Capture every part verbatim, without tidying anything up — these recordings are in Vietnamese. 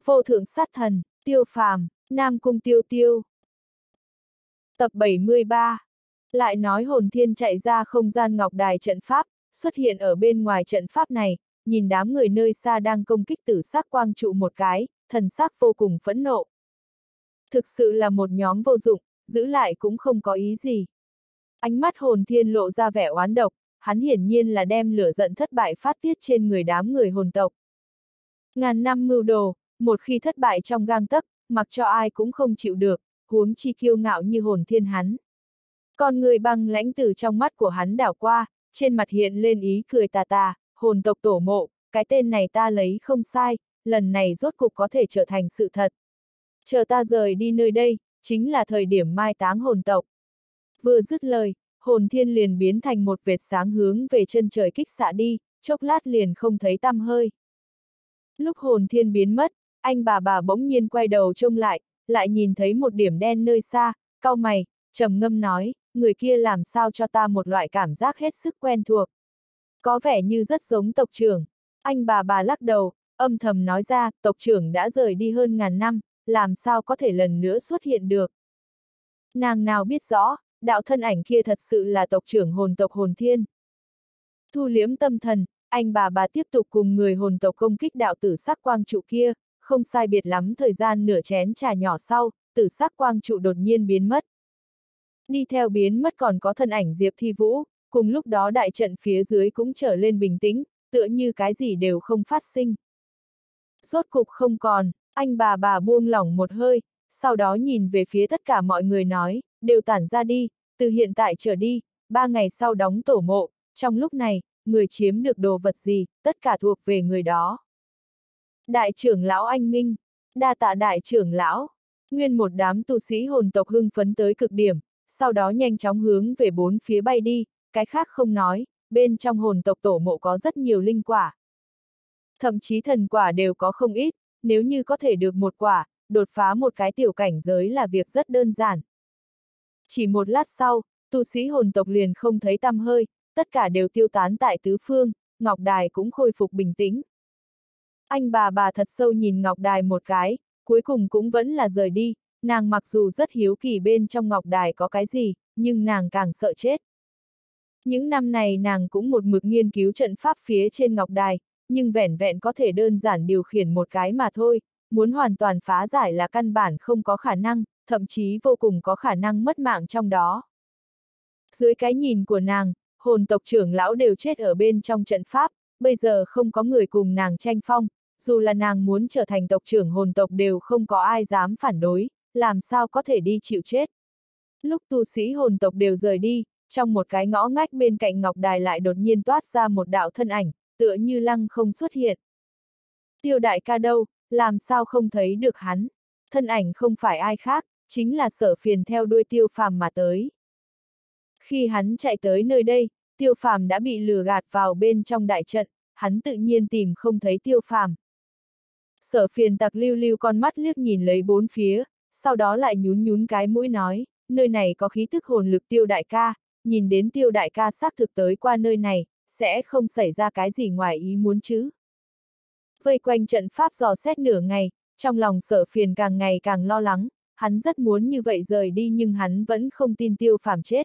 Vô thượng sát thần, Tiêu Phàm, Nam Cung Tiêu Tiêu. Tập bảy mươi ba. Lại nói hồn thiên chạy ra không gian ngọc đài trận pháp, xuất hiện ở bên ngoài trận pháp này, nhìn đám người nơi xa đang công kích tử sắc quang trụ một cái, thần sắc vô cùng phẫn nộ. Thực sự là một nhóm vô dụng, giữ lại cũng không có ý gì. Ánh mắt hồn thiên lộ ra vẻ oán độc, hắn hiển nhiên là đem lửa giận thất bại phát tiết trên người đám người hồn tộc. Ngàn năm mưu đồ, một khi thất bại trong gang tấc, mặc cho ai cũng không chịu được, huống chi kiêu ngạo như hồn thiên hắn. Con người băng lãnh từ trong mắt của hắn đảo qua, trên mặt hiện lên ý cười tà tà, hồn tộc tổ mộ, cái tên này ta lấy không sai, lần này rốt cục có thể trở thành sự thật. Chờ ta rời đi nơi đây, chính là thời điểm mai táng hồn tộc. Vừa dứt lời, hồn thiên liền biến thành một vệt sáng hướng về chân trời kích xạ đi, chốc lát liền không thấy tăm hơi. Lúc hồn thiên biến mất, anh bà bà bỗng nhiên quay đầu trông lại, lại nhìn thấy một điểm đen nơi xa, cau mày, trầm ngâm nói, người kia làm sao cho ta một loại cảm giác hết sức quen thuộc. Có vẻ như rất giống tộc trưởng. Anh bà bà lắc đầu, âm thầm nói ra, tộc trưởng đã rời đi hơn ngàn năm, làm sao có thể lần nữa xuất hiện được. Nàng nào biết rõ, đạo thân ảnh kia thật sự là tộc trưởng hồn tộc hồn thiên. Thu liếm tâm thần, anh bà bà tiếp tục cùng người hồn tộc công kích đạo tử sắc quang trụ kia, không sai biệt lắm thời gian nửa chén trà nhỏ sau, tử sắc quang trụ đột nhiên biến mất. Đi theo biến mất còn có thân ảnh Diệp Thi Vũ, cùng lúc đó đại trận phía dưới cũng trở lên bình tĩnh, tựa như cái gì đều không phát sinh. Rốt cục không còn, anh bà bà buông lỏng một hơi, sau đó nhìn về phía tất cả mọi người nói, đều tản ra đi, từ hiện tại trở đi, ba ngày sau đóng tổ mộ, trong lúc này, người chiếm được đồ vật gì, tất cả thuộc về người đó. Đại trưởng lão anh Minh, đa tạ đại trưởng lão, nguyên một đám tu sĩ hồn tộc hưng phấn tới cực điểm, sau đó nhanh chóng hướng về bốn phía bay đi, cái khác không nói, bên trong hồn tộc tổ mộ có rất nhiều linh quả. Thậm chí thần quả đều có không ít, nếu như có thể được một quả, đột phá một cái tiểu cảnh giới là việc rất đơn giản. Chỉ một lát sau, tu sĩ hồn tộc liền không thấy tăm hơi, tất cả đều tiêu tán tại tứ phương, Ngọc Đài cũng khôi phục bình tĩnh. Anh bà bà thật sâu nhìn Ngọc Đài một cái, cuối cùng cũng vẫn là rời đi, nàng mặc dù rất hiếu kỳ bên trong Ngọc Đài có cái gì, nhưng nàng càng sợ chết. Những năm này nàng cũng một mực nghiên cứu trận pháp phía trên Ngọc Đài, nhưng vẻn vẹn có thể đơn giản điều khiển một cái mà thôi, muốn hoàn toàn phá giải là căn bản không có khả năng, thậm chí vô cùng có khả năng mất mạng trong đó. Dưới cái nhìn của nàng, hồn tộc trưởng lão đều chết ở bên trong trận pháp, bây giờ không có người cùng nàng tranh phong, dù là nàng muốn trở thành tộc trưởng hồn tộc đều không có ai dám phản đối, làm sao có thể đi chịu chết. Lúc tu sĩ hồn tộc đều rời đi, trong một cái ngõ ngách bên cạnh Ngọc Đài lại đột nhiên toát ra một đạo thân ảnh, tựa như lăng không xuất hiện. Tiêu đại ca đâu, làm sao không thấy được hắn? Thân ảnh không phải ai khác, chính là Sở Phiền theo đuôi Tiêu Phàm mà tới. Khi hắn chạy tới nơi đây, Tiêu Phàm đã bị lừa gạt vào bên trong đại trận, hắn tự nhiên tìm không thấy Tiêu Phàm. Sở Phiền tặc lưu lưu con mắt liếc nhìn lấy bốn phía, sau đó lại nhún nhún cái mũi nói, nơi này có khí thức hồn lực Tiêu đại ca, nhìn đến Tiêu đại ca xác thực tới qua nơi này, sẽ không xảy ra cái gì ngoài ý muốn chứ. Vây quanh trận pháp dò xét nửa ngày, trong lòng Sở Phiền càng ngày càng lo lắng, hắn rất muốn như vậy rời đi nhưng hắn vẫn không tin Tiêu Phàm chết.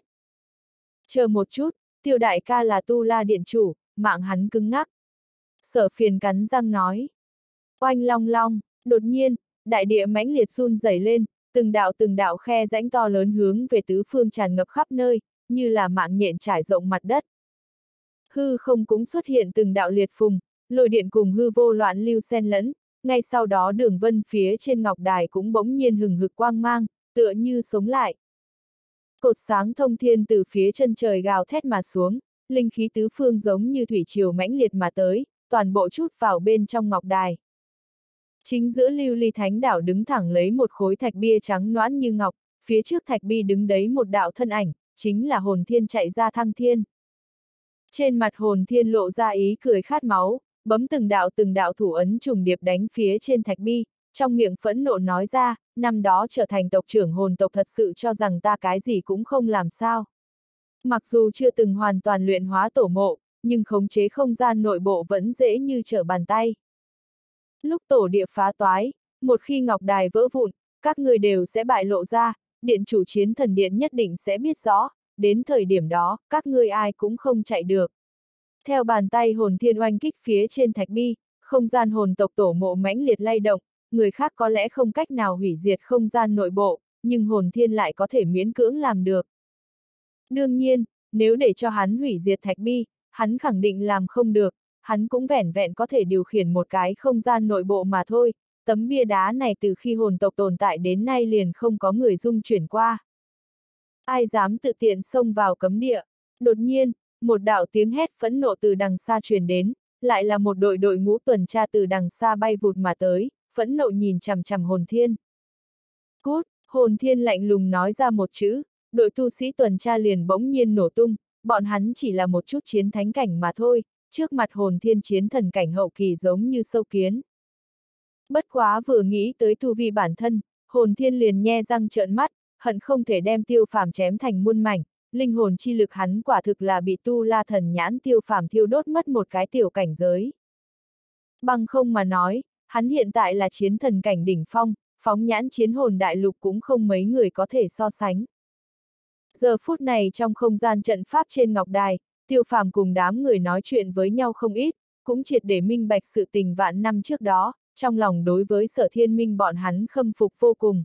Chờ một chút, Tiêu đại ca là Tu La điện chủ, mạng hắn cứng ngắc. Sở Phiền cắn răng nói. Oanh long long, đột nhiên, đại địa mãnh liệt run rẩy lên, từng đạo từng đạo khe rãnh to lớn hướng về tứ phương tràn ngập khắp nơi, như là mạng nhện trải rộng mặt đất. Hư không cũng xuất hiện từng đạo liệt phùng, lôi điện cùng hư vô loạn lưu xen lẫn, ngay sau đó đường vân phía trên ngọc đài cũng bỗng nhiên hừng hực quang mang, tựa như sống lại. Cột sáng thông thiên từ phía chân trời gào thét mà xuống, linh khí tứ phương giống như thủy triều mãnh liệt mà tới, toàn bộ chút vào bên trong ngọc đài. Chính giữa lưu ly thánh đảo đứng thẳng lấy một khối thạch bia trắng nõn như ngọc, phía trước thạch bia đứng đấy một đạo thân ảnh, chính là hồn thiên chạy ra thăng thiên. Trên mặt hồn thiên lộ ra ý cười khát máu, bấm từng đạo từng đạo thủ ấn trùng điệp đánh phía trên thạch bi, trong miệng phẫn nộ nói ra, năm đó trở thành tộc trưởng hồn tộc thật sự cho rằng ta cái gì cũng không làm sao. Mặc dù chưa từng hoàn toàn luyện hóa tổ mộ, nhưng khống chế không gian nội bộ vẫn dễ như trở bàn tay. Lúc tổ địa phá toái, một khi ngọc đài vỡ vụn, các ngươi đều sẽ bại lộ ra, điện chủ chiến thần điện nhất định sẽ biết rõ, đến thời điểm đó, các ngươi ai cũng không chạy được. Theo bàn tay hồn thiên oanh kích phía trên thạch bi, không gian hồn tộc tổ mộ mãnh liệt lay động, người khác có lẽ không cách nào hủy diệt không gian nội bộ, nhưng hồn thiên lại có thể miễn cưỡng làm được. Đương nhiên, nếu để cho hắn hủy diệt thạch bi, hắn khẳng định làm không được, hắn cũng vẻn vẹn có thể điều khiển một cái không gian nội bộ mà thôi, tấm bia đá này từ khi hồn tộc tồn tại đến nay liền không có người dung chuyển qua. Ai dám tự tiện xông vào cấm địa? Đột nhiên, một đạo tiếng hét phẫn nộ từ đằng xa truyền đến, lại là một đội đội ngũ tuần tra từ đằng xa bay vụt mà tới, phẫn nộ nhìn chằm chằm hồn thiên. Cút, hồn thiên lạnh lùng nói ra một chữ, đội tu sĩ tuần tra liền bỗng nhiên nổ tung, bọn hắn chỉ là một chút chiến thánh cảnh mà thôi, trước mặt hồn thiên chiến thần cảnh hậu kỳ giống như sâu kiến. Bất quá vừa nghĩ tới tu vi bản thân, hồn thiên liền nhe răng trợn mắt, hận không thể đem Tiêu Phàm chém thành muôn mảnh, linh hồn chi lực hắn quả thực là bị tu la thần nhãn Tiêu Phàm thiêu đốt mất một cái tiểu cảnh giới. Bằng không mà nói, hắn hiện tại là chiến thần cảnh đỉnh phong, phóng nhãn chiến hồn đại lục cũng không mấy người có thể so sánh. Giờ phút này trong không gian trận pháp trên ngọc đài, Tiêu Phàm cùng đám người nói chuyện với nhau không ít, cũng triệt để minh bạch sự tình vạn năm trước đó, trong lòng đối với Sở Thiên Minh bọn hắn khâm phục vô cùng.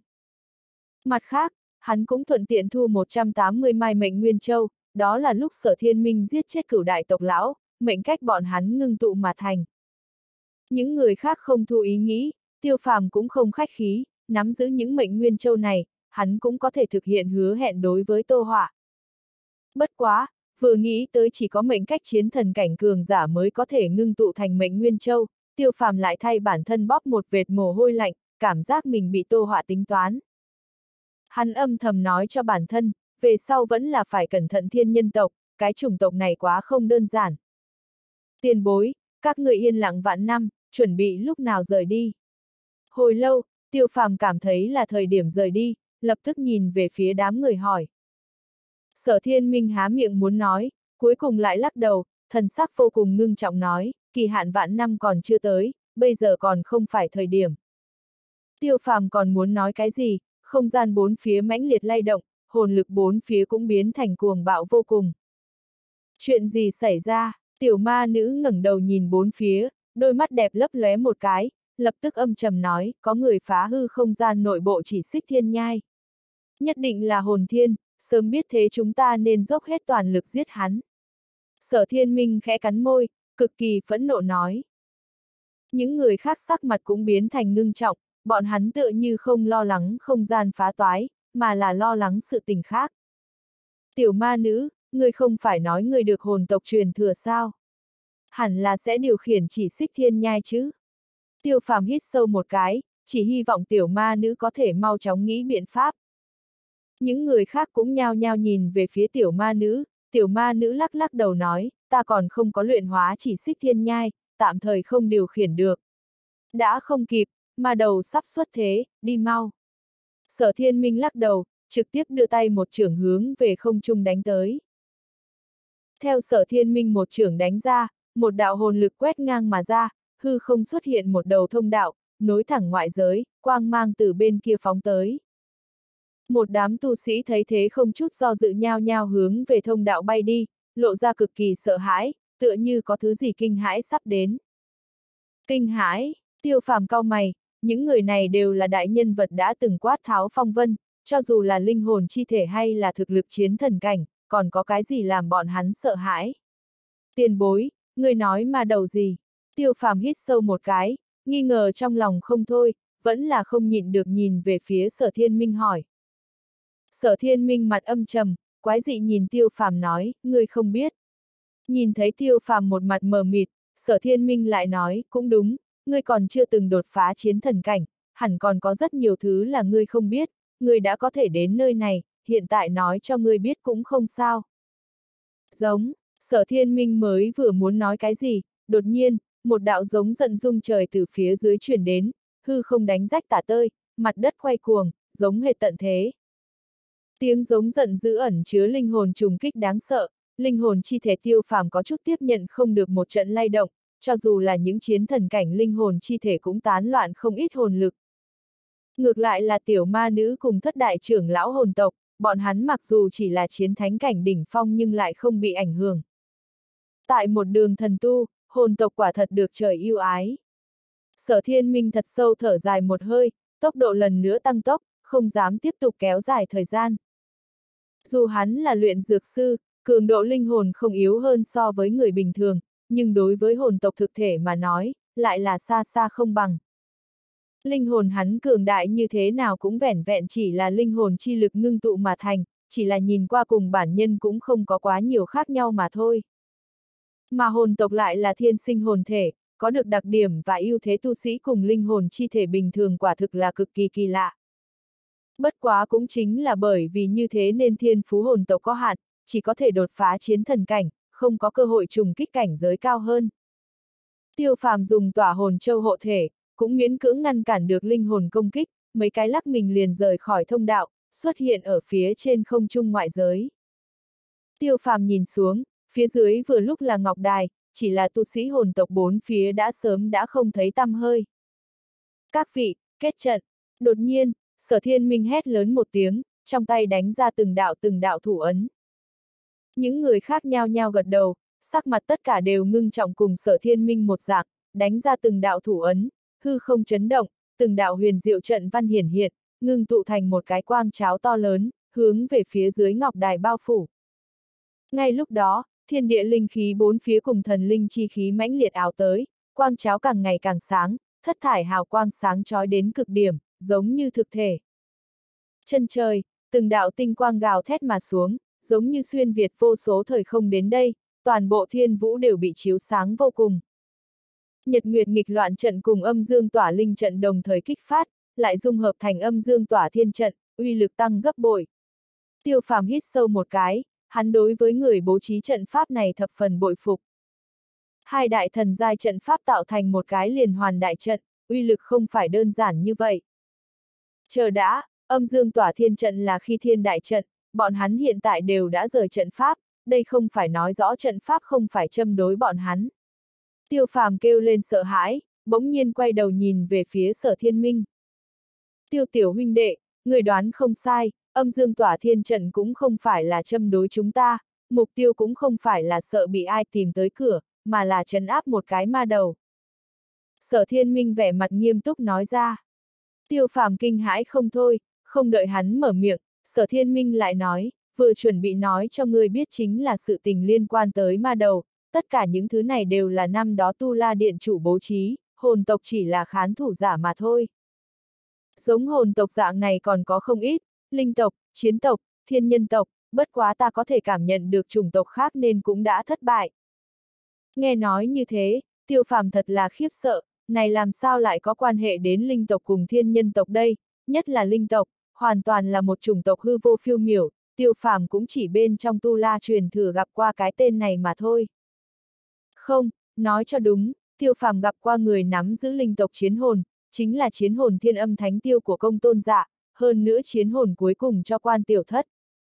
Mặt khác, hắn cũng thuận tiện thu một trăm tám mươi mai mệnh nguyên châu, đó là lúc Sở Thiên Minh giết chết cửu đại tộc lão, mệnh cách bọn hắn ngưng tụ mà thành. Những người khác không thu ý nghĩ, Tiêu Phàm cũng không khách khí, nắm giữ những mệnh nguyên châu này, hắn cũng có thể thực hiện hứa hẹn đối với Tô Họa. Bất quá, vừa nghĩ tới chỉ có mệnh cách chiến thần cảnh cường giả mới có thể ngưng tụ thành mệnh nguyên châu, Tiêu Phàm lại thay bản thân bóp một vệt mồ hôi lạnh, cảm giác mình bị Tô Họa tính toán. Hắn âm thầm nói cho bản thân, về sau vẫn là phải cẩn thận thiên nhân tộc, cái chủng tộc này quá không đơn giản. Tiền bối, các người yên lặng vạn năm, chuẩn bị lúc nào rời đi. Hồi lâu, Tiêu Phàm cảm thấy là thời điểm rời đi, lập tức nhìn về phía đám người hỏi. Sở Thiên Minh há miệng muốn nói, cuối cùng lại lắc đầu, thần sắc vô cùng ngưng trọng nói, kỳ hạn vạn năm còn chưa tới, bây giờ còn không phải thời điểm. Tiêu Phàm còn muốn nói cái gì, không gian bốn phía mãnh liệt lay động, hồn lực bốn phía cũng biến thành cuồng bạo vô cùng. Chuyện gì xảy ra? Tiểu ma nữ ngẩng đầu nhìn bốn phía, đôi mắt đẹp lấp lóe một cái, lập tức âm trầm nói, có người phá hư không gian nội bộ chỉ xích thiên nhai. Nhất định là hồn thiên, sớm biết thế chúng ta nên dốc hết toàn lực giết hắn. Sở Thiên Minh khẽ cắn môi, cực kỳ phẫn nộ nói. Những người khác sắc mặt cũng biến thành ngưng trọng, bọn hắn tựa như không lo lắng không gian phá toái, mà là lo lắng sự tình khác. Tiểu ma nữ, ngươi không phải nói ngươi được hồn tộc truyền thừa sao? Hẳn là sẽ điều khiển chỉ xích thiên nhai chứ? Tiêu Phàm hít sâu một cái, chỉ hy vọng tiểu ma nữ có thể mau chóng nghĩ biện pháp. Những người khác cũng nhao nhao nhìn về phía tiểu ma nữ, tiểu ma nữ lắc lắc đầu nói, ta còn không có luyện hóa chỉ xích thiên nhai, tạm thời không điều khiển được. Đã không kịp, ma đầu sắp xuất thế, đi mau. Sở Thiên Minh lắc đầu, trực tiếp đưa tay một chưởng hướng về không trung đánh tới. Theo Sở Thiên Minh một chưởng đánh ra, một đạo hồn lực quét ngang mà ra, hư không xuất hiện một đầu thông đạo, nối thẳng ngoại giới, quang mang từ bên kia phóng tới. Một đám tu sĩ thấy thế không chút do dự nhao nhao hướng về thông đạo bay đi, lộ ra cực kỳ sợ hãi, tựa như có thứ gì kinh hãi sắp đến. Kinh hãi, Tiêu Phàm cau mày, những người này đều là đại nhân vật đã từng quát tháo phong vân, cho dù là linh hồn chi thể hay là thực lực chiến thần cảnh, còn có cái gì làm bọn hắn sợ hãi. Tiền bối, người nói mà đầu gì? Tiêu Phàm hít sâu một cái, nghi ngờ trong lòng không thôi, vẫn là không nhịn được nhìn về phía Sở Thiên Minh hỏi. Sở Thiên Minh mặt âm trầm, quái dị nhìn Tiêu Phàm nói, ngươi không biết. Nhìn thấy Tiêu Phàm một mặt mờ mịt, Sở Thiên Minh lại nói, cũng đúng, ngươi còn chưa từng đột phá chiến thần cảnh, hẳn còn có rất nhiều thứ là ngươi không biết, ngươi đã có thể đến nơi này, hiện tại nói cho ngươi biết cũng không sao. Giống, Sở Thiên Minh mới vừa muốn nói cái gì, đột nhiên, một đạo giống giận rung trời từ phía dưới truyền đến, hư không đánh rách tả tơi, mặt đất quay cuồng, giống hệt tận thế. Tiếng giống giận dữ ẩn chứa linh hồn trùng kích đáng sợ, linh hồn chi thể Tiêu Phàm có chút tiếp nhận không được một trận lay động, cho dù là những chiến thần cảnh linh hồn chi thể cũng tán loạn không ít hồn lực. Ngược lại là tiểu ma nữ cùng thất đại trưởng lão hồn tộc, bọn hắn mặc dù chỉ là chiến thánh cảnh đỉnh phong nhưng lại không bị ảnh hưởng. Tại một đường thần tu, hồn tộc quả thật được trời yêu ái. Sở Thiên Minh thật sâu thở dài một hơi, tốc độ lần nữa tăng tốc, không dám tiếp tục kéo dài thời gian. Dù hắn là luyện dược sư, cường độ linh hồn không yếu hơn so với người bình thường, nhưng đối với hồn tộc thực thể mà nói, lại là xa xa không bằng. Linh hồn hắn cường đại như thế nào cũng vẻn vẹn chỉ là linh hồn chi lực ngưng tụ mà thành, chỉ là nhìn qua cùng bản nhân cũng không có quá nhiều khác nhau mà thôi. Mà hồn tộc lại là thiên sinh hồn thể, có được đặc điểm và ưu thế tu sĩ cùng linh hồn chi thể bình thường quả thực là cực kỳ kỳ lạ. Bất quá cũng chính là bởi vì như thế nên thiên phú hồn tộc có hạn, chỉ có thể đột phá chiến thần cảnh, không có cơ hội trùng kích cảnh giới cao hơn. Tiêu Phàm dùng tỏa hồn châu hộ thể, cũng miễn cưỡng ngăn cản được linh hồn công kích, mấy cái lắc mình liền rời khỏi thông đạo, xuất hiện ở phía trên không trung ngoại giới. Tiêu Phàm nhìn xuống, phía dưới vừa lúc là ngọc đài, chỉ là tu sĩ hồn tộc bốn phía đã sớm đã không thấy tăm hơi. Các vị, kết trận. Đột nhiên, Sở Thiên Minh hét lớn một tiếng, trong tay đánh ra từng đạo từng đạo thủ ấn. Những người khác nhao nhao gật đầu, sắc mặt tất cả đều ngưng trọng cùng Sở Thiên Minh một dạng, đánh ra từng đạo thủ ấn, hư không chấn động, từng đạo huyền diệu trận văn hiển hiện, ngưng tụ thành một cái quang cháo to lớn, hướng về phía dưới ngọc đài bao phủ. Ngay lúc đó, thiên địa linh khí bốn phía cùng thần linh chi khí mãnh liệt ảo tới, quang cháo càng ngày càng sáng, thất thải hào quang sáng chói đến cực điểm, giống như thực thể. Chân trời, từng đạo tinh quang gào thét mà xuống, giống như xuyên việt vô số thời không đến đây, toàn bộ thiên vũ đều bị chiếu sáng vô cùng. Nhật nguyệt nghịch loạn trận cùng âm dương tỏa linh trận đồng thời kích phát, lại dung hợp thành âm dương tỏa thiên trận, uy lực tăng gấp bội. Tiêu Phàm hít sâu một cái, hắn đối với người bố trí trận pháp này thập phần bội phục. Hai đại thần giai trận pháp tạo thành một cái liền hoàn đại trận, uy lực không phải đơn giản như vậy. Chờ đã, âm dương tỏa thiên trận là khi thiên đại trận, bọn hắn hiện tại đều đã rời trận pháp, đây không phải nói rõ trận pháp không phải châm đối bọn hắn. Tiêu Phàm kêu lên sợ hãi, bỗng nhiên quay đầu nhìn về phía Sở Thiên Minh. Tiêu tiểu huynh đệ, người đoán không sai, âm dương tỏa thiên trận cũng không phải là châm đối chúng ta, mục tiêu cũng không phải là sợ bị ai tìm tới cửa, mà là trấn áp một cái ma đầu. Sở Thiên Minh vẻ mặt nghiêm túc nói ra. Tiêu Phàm kinh hãi không thôi, không đợi hắn mở miệng, Sở Thiên Minh lại nói, vừa chuẩn bị nói cho ngươi biết chính là sự tình liên quan tới ma đầu, tất cả những thứ này đều là năm đó Tu La Điện chủ bố trí, hồn tộc chỉ là khán thủ giả mà thôi. Giống hồn tộc dạng này còn có không ít, linh tộc, chiến tộc, thiên nhân tộc, bất quá ta có thể cảm nhận được chủng tộc khác nên cũng đã thất bại. Nghe nói như thế, Tiêu Phàm thật là khiếp sợ, này làm sao lại có quan hệ đến linh tộc cùng thiên nhân tộc đây, nhất là linh tộc, hoàn toàn là một chủng tộc hư vô phiêu miểu, Tiêu Phàm cũng chỉ bên trong Tu La truyền thừa gặp qua cái tên này mà thôi. Không, nói cho đúng, Tiêu Phàm gặp qua người nắm giữ linh tộc chiến hồn, chính là chiến hồn thiên âm thánh tiêu của công tôn dạ, hơn nữa chiến hồn cuối cùng cho quan tiểu thất.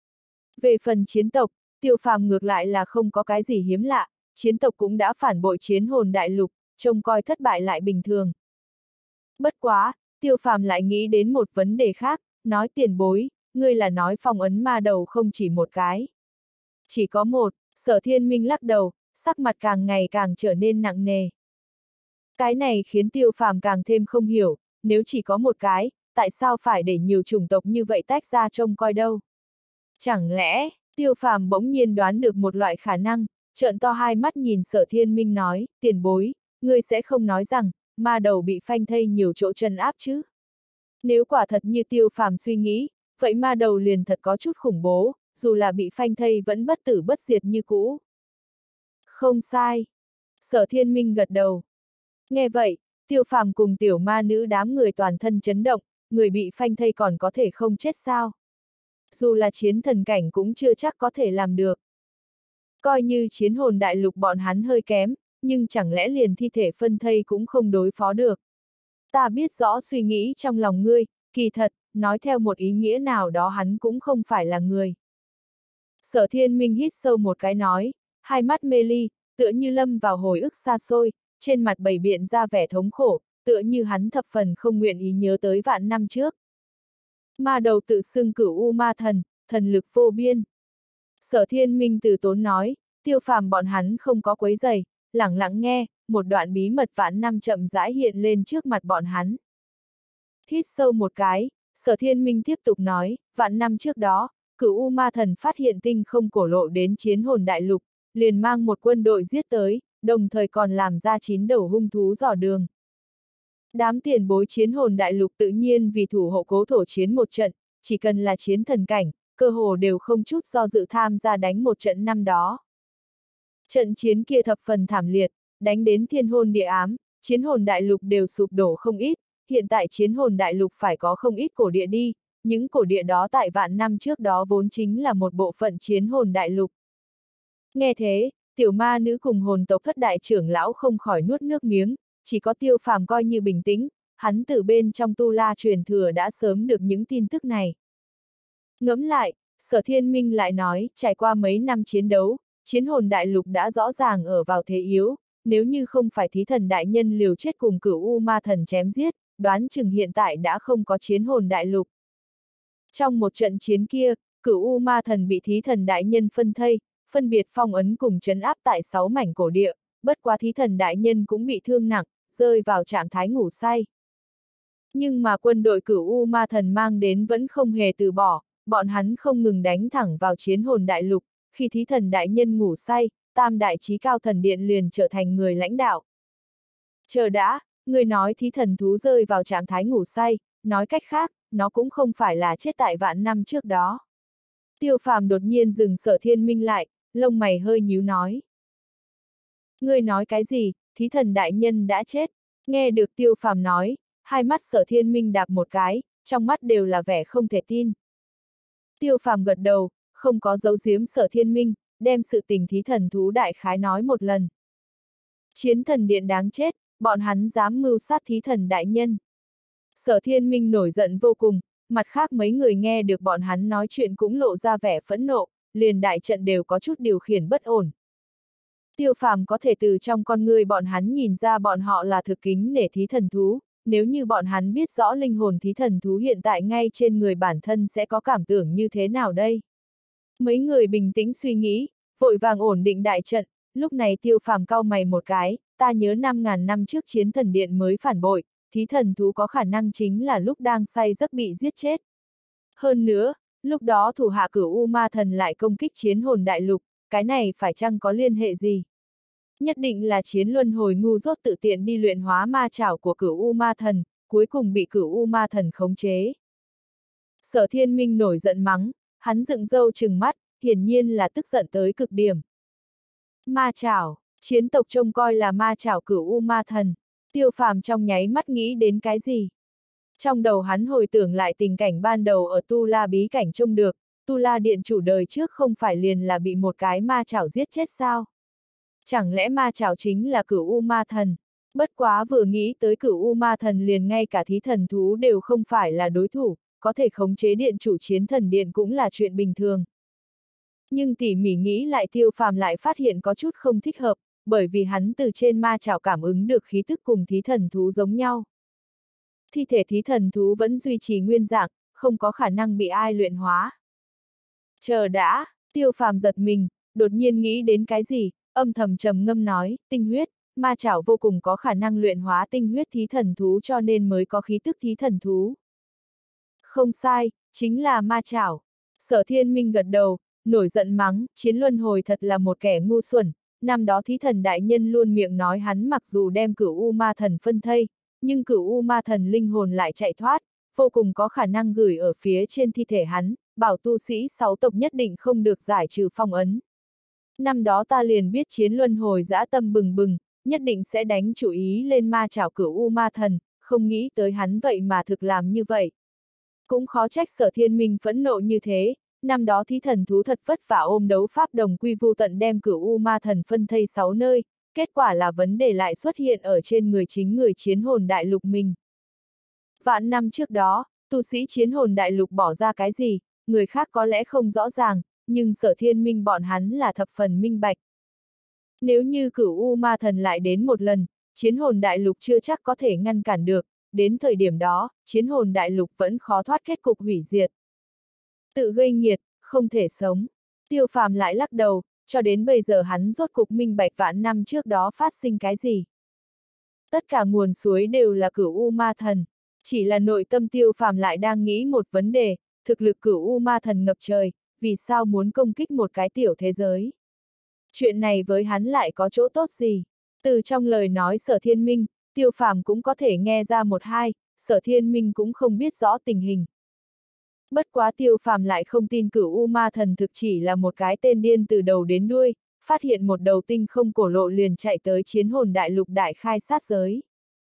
Về phần chiến tộc, Tiêu Phàm ngược lại là không có cái gì hiếm lạ, chiến tộc cũng đã phản bội chiến hồn đại lục, trông coi thất bại lại bình thường. Bất quá, Tiêu Phàm lại nghĩ đến một vấn đề khác, nói tiền bối, ngươi là nói phong ấn ma đầu không chỉ một cái. Chỉ có một, Sở Thiên Minh lắc đầu, sắc mặt càng ngày càng trở nên nặng nề. Cái này khiến Tiêu Phàm càng thêm không hiểu, nếu chỉ có một cái, tại sao phải để nhiều chủng tộc như vậy tách ra trông coi đâu? Chẳng lẽ, Tiêu Phàm bỗng nhiên đoán được một loại khả năng, trợn to hai mắt nhìn Sở Thiên Minh nói, tiền bối, ngươi sẽ không nói rằng, ma đầu bị phanh thây nhiều chỗ trấn áp chứ? Nếu quả thật như Tiêu Phàm suy nghĩ, vậy ma đầu liền thật có chút khủng bố, dù là bị phanh thây vẫn bất tử bất diệt như cũ. Không sai. Sở Thiên Minh gật đầu. Nghe vậy, Tiêu Phàm cùng tiểu ma nữ đám người toàn thân chấn động, người bị phanh thây còn có thể không chết sao? Dù là chiến thần cảnh cũng chưa chắc có thể làm được. Coi như chiến hồn đại lục bọn hắn hơi kém, nhưng chẳng lẽ liền thi thể phân thây cũng không đối phó được. Ta biết rõ suy nghĩ trong lòng ngươi, kỳ thật, nói theo một ý nghĩa nào đó hắn cũng không phải là người. Sở Thiên Minh hít sâu một cái nói, hai mắt mê ly, tựa như lâm vào hồi ức xa xôi, trên mặt bày biện ra vẻ thống khổ, tựa như hắn thập phần không nguyện ý nhớ tới vạn năm trước. Ma đầu tự xưng cửu u ma thần, thần lực vô biên. Sở Thiên Minh từ tốn nói, Tiêu Phàm bọn hắn không có quấy giày, lẳng lặng nghe, một đoạn bí mật vạn năm chậm rãi hiện lên trước mặt bọn hắn. Hít sâu một cái, Sở Thiên Minh tiếp tục nói, vạn năm trước đó, cửu u ma thần phát hiện tinh không cổ lộ đến chiến hồn đại lục, liền mang một quân đội giết tới, đồng thời còn làm ra chín đầu hung thú dò đường. Đám tiền bối chiến hồn đại lục tự nhiên vì thủ hộ cố thổ chiến một trận, chỉ cần là chiến thần cảnh, cơ hồ đều không chút do dự tham gia đánh một trận năm đó. Trận chiến kia thập phần thảm liệt, đánh đến thiên hồn địa ám, chiến hồn đại lục đều sụp đổ không ít, hiện tại chiến hồn đại lục phải có không ít cổ địa đi, những cổ địa đó tại vạn năm trước đó vốn chính là một bộ phận chiến hồn đại lục. Nghe thế, tiểu ma nữ cùng hồn tộc thất đại trưởng lão không khỏi nuốt nước miếng, chỉ có Tiêu Phàm coi như bình tĩnh, hắn từ bên trong tu la truyền thừa đã sớm được những tin tức này. Ngẫm lại, Sở Thiên Minh lại nói, trải qua mấy năm chiến đấu, chiến hồn đại lục đã rõ ràng ở vào thế yếu, nếu như không phải thí thần đại nhân liều chết cùng cửu u ma thần chém giết, đoán chừng hiện tại đã không có chiến hồn đại lục. Trong một trận chiến kia, cửu u ma thần bị thí thần đại nhân phân thây, phân biệt phong ấn cùng trấn áp tại sáu mảnh cổ địa, bất quá thí thần đại nhân cũng bị thương nặng, rơi vào trạng thái ngủ say. Nhưng mà quân đội cửu u ma thần mang đến vẫn không hề từ bỏ, bọn hắn không ngừng đánh thẳng vào chiến hồn đại lục, khi thí thần đại nhân ngủ say, tam đại chí cao thần điện liền trở thành người lãnh đạo. Chờ đã, người nói thí thần thú rơi vào trạng thái ngủ say, nói cách khác, nó cũng không phải là chết tại vạn năm trước đó. Tiêu Phàm đột nhiên dừng Sở Thiên Minh lại, lông mày hơi nhíu nói. Ngươi nói cái gì, thí thần đại nhân đã chết? Nghe được Tiêu Phàm nói, hai mắt Sở Thiên Minh đạp một cái, trong mắt đều là vẻ không thể tin. Tiêu Phàm gật đầu, không có giấu giếm Sở Thiên Minh, đem sự tình thí thần thú đại khái nói một lần. Chiến thần điện đáng chết, bọn hắn dám mưu sát thí thần đại nhân. Sở Thiên Minh nổi giận vô cùng, mặt khác mấy người nghe được bọn hắn nói chuyện cũng lộ ra vẻ phẫn nộ, liền đại trận đều có chút điều khiển bất ổn. Tiêu Phàm có thể từ trong con người bọn hắn nhìn ra bọn họ là thực kính nể thí thần thú, nếu như bọn hắn biết rõ linh hồn thí thần thú hiện tại ngay trên người bản thân sẽ có cảm tưởng như thế nào đây? Mấy người bình tĩnh suy nghĩ, vội vàng ổn định đại trận, lúc này Tiêu Phàm cau mày một cái, ta nhớ năm ngàn năm trước chiến thần điện mới phản bội, thí thần thú có khả năng chính là lúc đang say giấc bị giết chết. Hơn nữa, lúc đó thủ hạ cửu u ma thần lại công kích chiến hồn đại lục, cái này phải chăng có liên hệ gì? Nhất định là chiến luân hồi ngu dốt tự tiện đi luyện hóa ma chảo của cửu u ma thần, cuối cùng bị cửu u ma thần khống chế. Sở Thiên Minh nổi giận mắng, hắn dựng râu trừng mắt, hiển nhiên là tức giận tới cực điểm. Ma chảo, chiến tộc trông coi là ma chảo cửu u ma thần, Tiêu Phàm trong nháy mắt nghĩ đến cái gì? Trong đầu hắn hồi tưởng lại tình cảnh ban đầu ở Tu La bí cảnh trông được, Tu La điện chủ đời trước không phải liền là bị một cái ma chảo giết chết sao? Chẳng lẽ ma chảo chính là cửu u ma thần? Bất quá vừa nghĩ tới cửu u ma thần liền ngay cả thí thần thú đều không phải là đối thủ, có thể khống chế điện chủ chiến thần điện cũng là chuyện bình thường. Nhưng tỉ mỉ nghĩ lại Tiêu Phàm lại phát hiện có chút không thích hợp, bởi vì hắn từ trên ma chảo cảm ứng được khí thức cùng thí thần thú giống nhau. Thi thể thí thần thú vẫn duy trì nguyên dạng, không có khả năng bị ai luyện hóa. Chờ đã, Tiêu Phàm giật mình, đột nhiên nghĩ đến cái gì, âm thầm trầm ngâm nói, tinh huyết, ma chảo vô cùng có khả năng luyện hóa tinh huyết thí thần thú cho nên mới có khí tức thí thần thú. Không sai, chính là ma chảo. Sở Thiên Minh gật đầu, nổi giận mắng, chiến luân hồi thật là một kẻ ngu xuẩn, năm đó thí thần đại nhân luôn miệng nói hắn mặc dù đem cửu u ma thần phân thây, nhưng cửu u ma thần linh hồn lại chạy thoát, vô cùng có khả năng gửi ở phía trên thi thể hắn, bảo tu sĩ sáu tộc nhất định không được giải trừ phong ấn. Năm đó ta liền biết chiến luân hồi dã tâm bừng bừng, nhất định sẽ đánh chủ ý lên ma chảo cửu u ma thần, không nghĩ tới hắn vậy mà thực làm như vậy. Cũng khó trách Sở Thiên Minh phẫn nộ như thế, năm đó thí thần thú thật vất vả ôm đấu pháp đồng quy vu tận đem cửu u ma thần phân thây sáu nơi, kết quả là vấn đề lại xuất hiện ở trên người chính người chiến hồn đại lục mình. Vạn năm trước đó, tu sĩ chiến hồn đại lục bỏ ra cái gì, người khác có lẽ không rõ ràng, nhưng Sở Thiên Minh bọn hắn là thập phần minh bạch. Nếu như cửu u ma thần lại đến một lần, chiến hồn đại lục chưa chắc có thể ngăn cản được, đến thời điểm đó, chiến hồn đại lục vẫn khó thoát kết cục hủy diệt. Tự gây nghiệt, không thể sống. Tiêu Phàm lại lắc đầu, cho đến bây giờ hắn rốt cục minh bạch vạn năm trước đó phát sinh cái gì. Tất cả nguồn suối đều là Cửu U Ma Thần, chỉ là nội tâm Tiêu Phàm lại đang nghĩ một vấn đề, thực lực Cửu U Ma Thần ngập trời, vì sao muốn công kích một cái tiểu thế giới. Chuyện này với hắn lại có chỗ tốt gì? Từ trong lời nói Sở Thiên Minh, Tiêu Phàm cũng có thể nghe ra một hai, Sở Thiên Minh cũng không biết rõ tình hình. Bất quá Tiêu Phàm lại không tin Cửu U Ma Thần thực chỉ là một cái tên điên từ đầu đến đuôi, phát hiện một đầu tinh không cổ lộ liền chạy tới chiến hồn đại lục đại khai sát giới.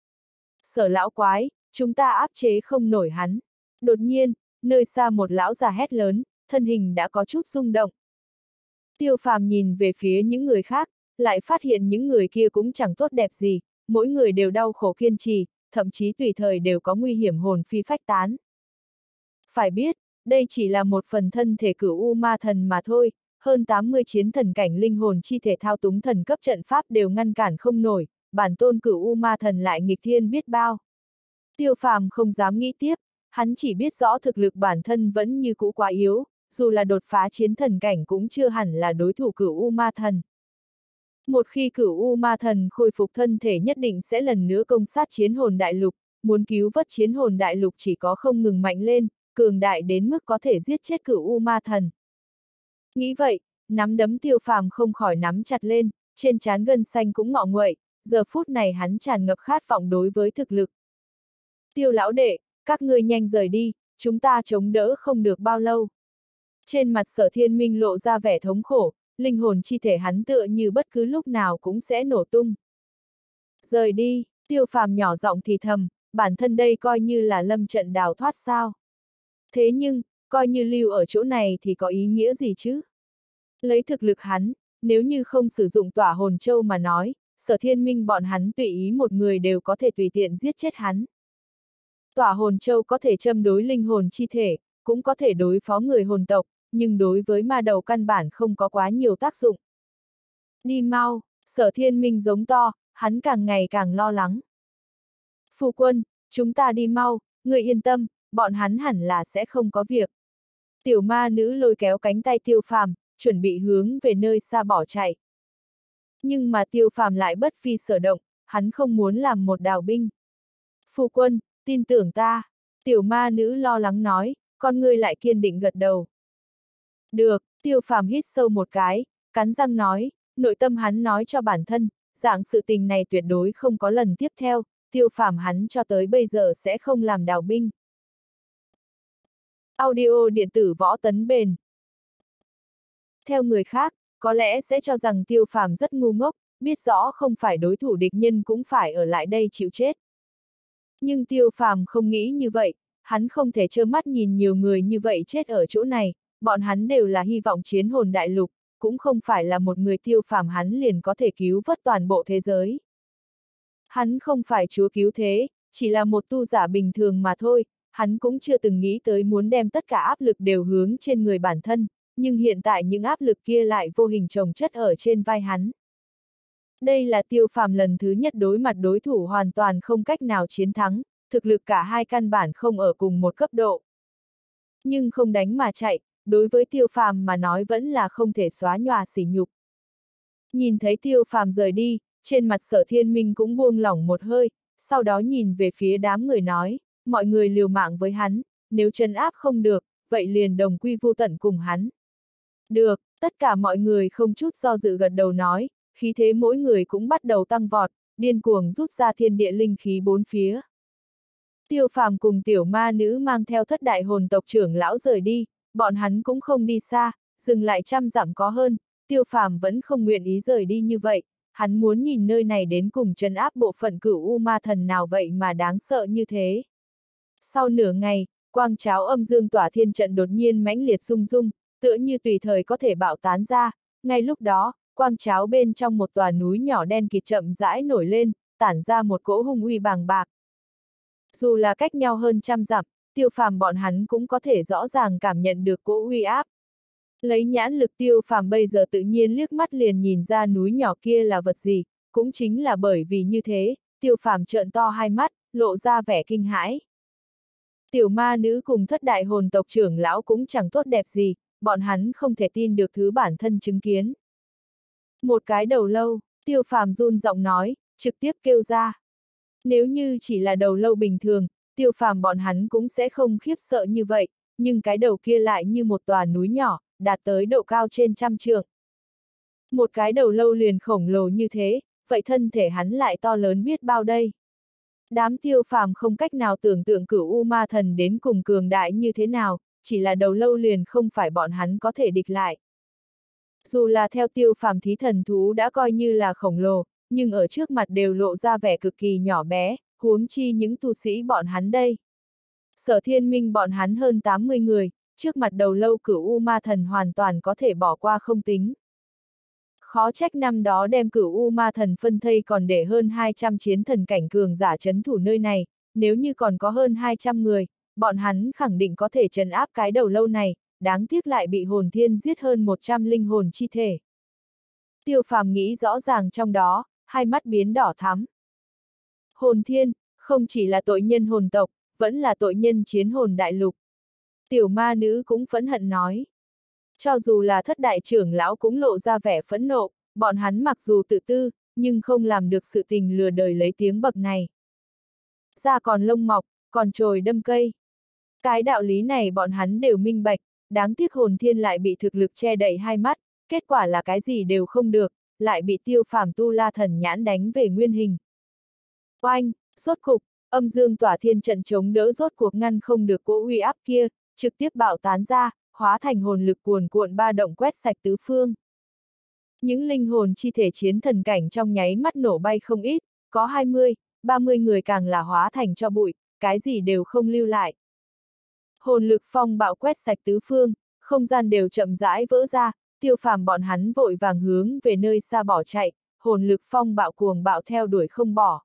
Sở lão quái, chúng ta áp chế không nổi hắn. Đột nhiên, nơi xa một lão già hét lớn, thân hình đã có chút rung động. Tiêu Phàm nhìn về phía những người khác, lại phát hiện những người kia cũng chẳng tốt đẹp gì, mỗi người đều đau khổ kiên trì, thậm chí tùy thời đều có nguy hiểm hồn phi phách tán. Phải biết, đây chỉ là một phần thân thể Cửu U Ma Thần mà thôi, hơn tám mươi chiến thần cảnh linh hồn chi thể thao túng thần cấp trận pháp đều ngăn cản không nổi, bản tôn Cửu U Ma Thần lại nghịch thiên biết bao. Tiêu Phàm không dám nghĩ tiếp, hắn chỉ biết rõ thực lực bản thân vẫn như cũ quá yếu, dù là đột phá chiến thần cảnh cũng chưa hẳn là đối thủ Cửu U Ma Thần. Một khi Cửu U Ma Thần khôi phục thân thể nhất định sẽ lần nữa công sát chiến hồn đại lục, muốn cứu vớt chiến hồn đại lục chỉ có không ngừng mạnh lên, cường đại đến mức có thể giết chết Cửu U Ma Thần. Nghĩ vậy, nắm đấm Tiêu Phàm không khỏi nắm chặt lên, trên trán gân xanh cũng ngọ nguậy, giờ phút này hắn tràn ngập khát vọng đối với thực lực. Tiêu lão đệ, các ngươi nhanh rời đi, chúng ta chống đỡ không được bao lâu. Trên mặt Sở Thiên Minh lộ ra vẻ thống khổ, linh hồn chi thể hắn tựa như bất cứ lúc nào cũng sẽ nổ tung. Rời đi, Tiêu Phàm nhỏ giọng thì thầm, bản thân đây coi như là lâm trận đào thoát sao. Thế nhưng, coi như lưu ở chỗ này thì có ý nghĩa gì chứ? Lấy thực lực hắn, nếu như không sử dụng tỏa hồn châu mà nói, Sở Thiên Minh bọn hắn tùy ý một người đều có thể tùy tiện giết chết hắn. Tỏa hồn châu có thể châm đối linh hồn chi thể, cũng có thể đối phó người hồn tộc, nhưng đối với ma đầu căn bản không có quá nhiều tác dụng. Đi mau, Sở Thiên Minh giống to, hắn càng ngày càng lo lắng. Phu quân, chúng ta đi mau, người yên tâm, bọn hắn hẳn là sẽ không có việc. Tiểu ma nữ lôi kéo cánh tay Tiêu Phàm, chuẩn bị hướng về nơi xa bỏ chạy. Nhưng mà Tiêu Phàm lại bất phi sở động, hắn không muốn làm một đào binh. Phu quân, tin tưởng ta, tiểu ma nữ lo lắng nói, con ngươi lại kiên định gật đầu. Được, Tiêu Phàm hít sâu một cái, cắn răng nói, nội tâm hắn nói cho bản thân, dạng sự tình này tuyệt đối không có lần tiếp theo, Tiêu Phàm hắn cho tới bây giờ sẽ không làm đào binh. Audio điện tử võ tấn bền. Theo người khác, có lẽ sẽ cho rằng Tiêu Phàm rất ngu ngốc, biết rõ không phải đối thủ địch nhân cũng phải ở lại đây chịu chết. Nhưng Tiêu Phàm không nghĩ như vậy, hắn không thể trơ mắt nhìn nhiều người như vậy chết ở chỗ này, bọn hắn đều là hy vọng chiến hồn đại lục, cũng không phải là một người Tiêu Phàm hắn liền có thể cứu vớt toàn bộ thế giới. Hắn không phải chúa cứu thế, chỉ là một tu giả bình thường mà thôi, hắn cũng chưa từng nghĩ tới muốn đem tất cả áp lực đều hướng trên người bản thân, nhưng hiện tại những áp lực kia lại vô hình chồng chất ở trên vai hắn. Đây là Tiêu Phàm lần thứ nhất đối mặt đối thủ hoàn toàn không cách nào chiến thắng, thực lực cả hai căn bản không ở cùng một cấp độ. Nhưng không đánh mà chạy, đối với Tiêu Phàm mà nói vẫn là không thể xóa nhòa sỉ nhục. Nhìn thấy Tiêu Phàm rời đi, trên mặt Sở Thiên Minh cũng buông lỏng một hơi, sau đó nhìn về phía đám người nói, mọi người liều mạng với hắn, nếu trấn áp không được, vậy liền đồng quy vu tận cùng hắn. Được, tất cả mọi người không chút do dự gật đầu nói, khí thế mỗi người cũng bắt đầu tăng vọt, điên cuồng rút ra thiên địa linh khí bốn phía. Tiêu Phàm cùng tiểu ma nữ mang theo thất đại hồn tộc trưởng lão rời đi, bọn hắn cũng không đi xa, dừng lại trăm dặm có hơn, Tiêu Phàm vẫn không nguyện ý rời đi như vậy, hắn muốn nhìn nơi này đến cùng trấn áp bộ phận Cửu U Ma Thần nào vậy mà đáng sợ như thế. Sau nửa ngày, quang cháo âm dương tỏa thiên trận đột nhiên mãnh liệt rung rung, tựa như tùy thời có thể bạo tán ra, ngay lúc đó, quang cháo bên trong một tòa núi nhỏ đen kịt chậm rãi nổi lên, tản ra một cỗ hung uy bàng bạc. Dù là cách nhau hơn trăm dặm, Tiêu Phàm bọn hắn cũng có thể rõ ràng cảm nhận được cỗ uy áp. Lấy nhãn lực Tiêu Phàm bây giờ tự nhiên liếc mắt liền nhìn ra núi nhỏ kia là vật gì, cũng chính là bởi vì như thế, Tiêu Phàm trợn to hai mắt, lộ ra vẻ kinh hãi. Tiểu ma nữ cùng thất đại hồn tộc trưởng lão cũng chẳng tốt đẹp gì, bọn hắn không thể tin được thứ bản thân chứng kiến. Một cái đầu lâu, Tiêu Phàm run giọng nói, trực tiếp kêu ra. Nếu như chỉ là đầu lâu bình thường, Tiêu Phàm bọn hắn cũng sẽ không khiếp sợ như vậy, nhưng cái đầu kia lại như một tòa núi nhỏ, đạt tới độ cao trên trăm trượng. Một cái đầu lâu liền khổng lồ như thế, vậy thân thể hắn lại to lớn biết bao đây. Đám Tiêu Phàm không cách nào tưởng tượng Cửu U Ma Thần đến cùng cường đại như thế nào, chỉ là đầu lâu liền không phải bọn hắn có thể địch lại. Dù là theo Tiêu Phàm thí thần thú đã coi như là khổng lồ, nhưng ở trước mặt đều lộ ra vẻ cực kỳ nhỏ bé, huống chi những tu sĩ bọn hắn đây. Sở Thiên Minh bọn hắn hơn tám mươi người, trước mặt đầu lâu Cửu U Ma Thần hoàn toàn có thể bỏ qua không tính. Khó trách năm đó đem Cửu U Ma Thần phân thây còn để hơn hai trăm chiến thần cảnh cường giả trấn thủ nơi này, nếu như còn có hơn hai trăm người, bọn hắn khẳng định có thể trấn áp cái đầu lâu này, đáng tiếc lại bị hồn thiên giết hơn một trăm linh hồn chi thể. Tiêu Phàm nghĩ rõ ràng trong đó, hai mắt biến đỏ thắm. Hồn thiên, không chỉ là tội nhân hồn tộc, vẫn là tội nhân chiến hồn đại lục. Tiểu ma nữ cũng phẫn hận nói. Cho dù là thất đại trưởng lão cũng lộ ra vẻ phẫn nộ, bọn hắn mặc dù tự tư, nhưng không làm được sự tình lừa đời lấy tiếng bậc này. Da còn lông mọc, còn chồi đâm cây. Cái đạo lý này bọn hắn đều minh bạch, đáng tiếc hồn thiên lại bị thực lực che đậy hai mắt, kết quả là cái gì đều không được, lại bị Tiêu Phàm tu la thần nhãn đánh về nguyên hình. Oanh, sốt cục, âm dương tỏa thiên trận chống đỡ rốt cuộc ngăn không được cỗ uy áp kia, trực tiếp bạo tán ra, hóa thành hồn lực cuồn cuộn ba động quét sạch tứ phương. Những linh hồn chi thể chiến thần cảnh trong nháy mắt nổ bay không ít, có hai mươi, ba mươi người càng là hóa thành cho bụi, cái gì đều không lưu lại. Hồn lực phong bạo quét sạch tứ phương, không gian đều chậm rãi vỡ ra, Tiêu Phàm bọn hắn vội vàng hướng về nơi xa bỏ chạy, hồn lực phong bạo cuồng bạo theo đuổi không bỏ.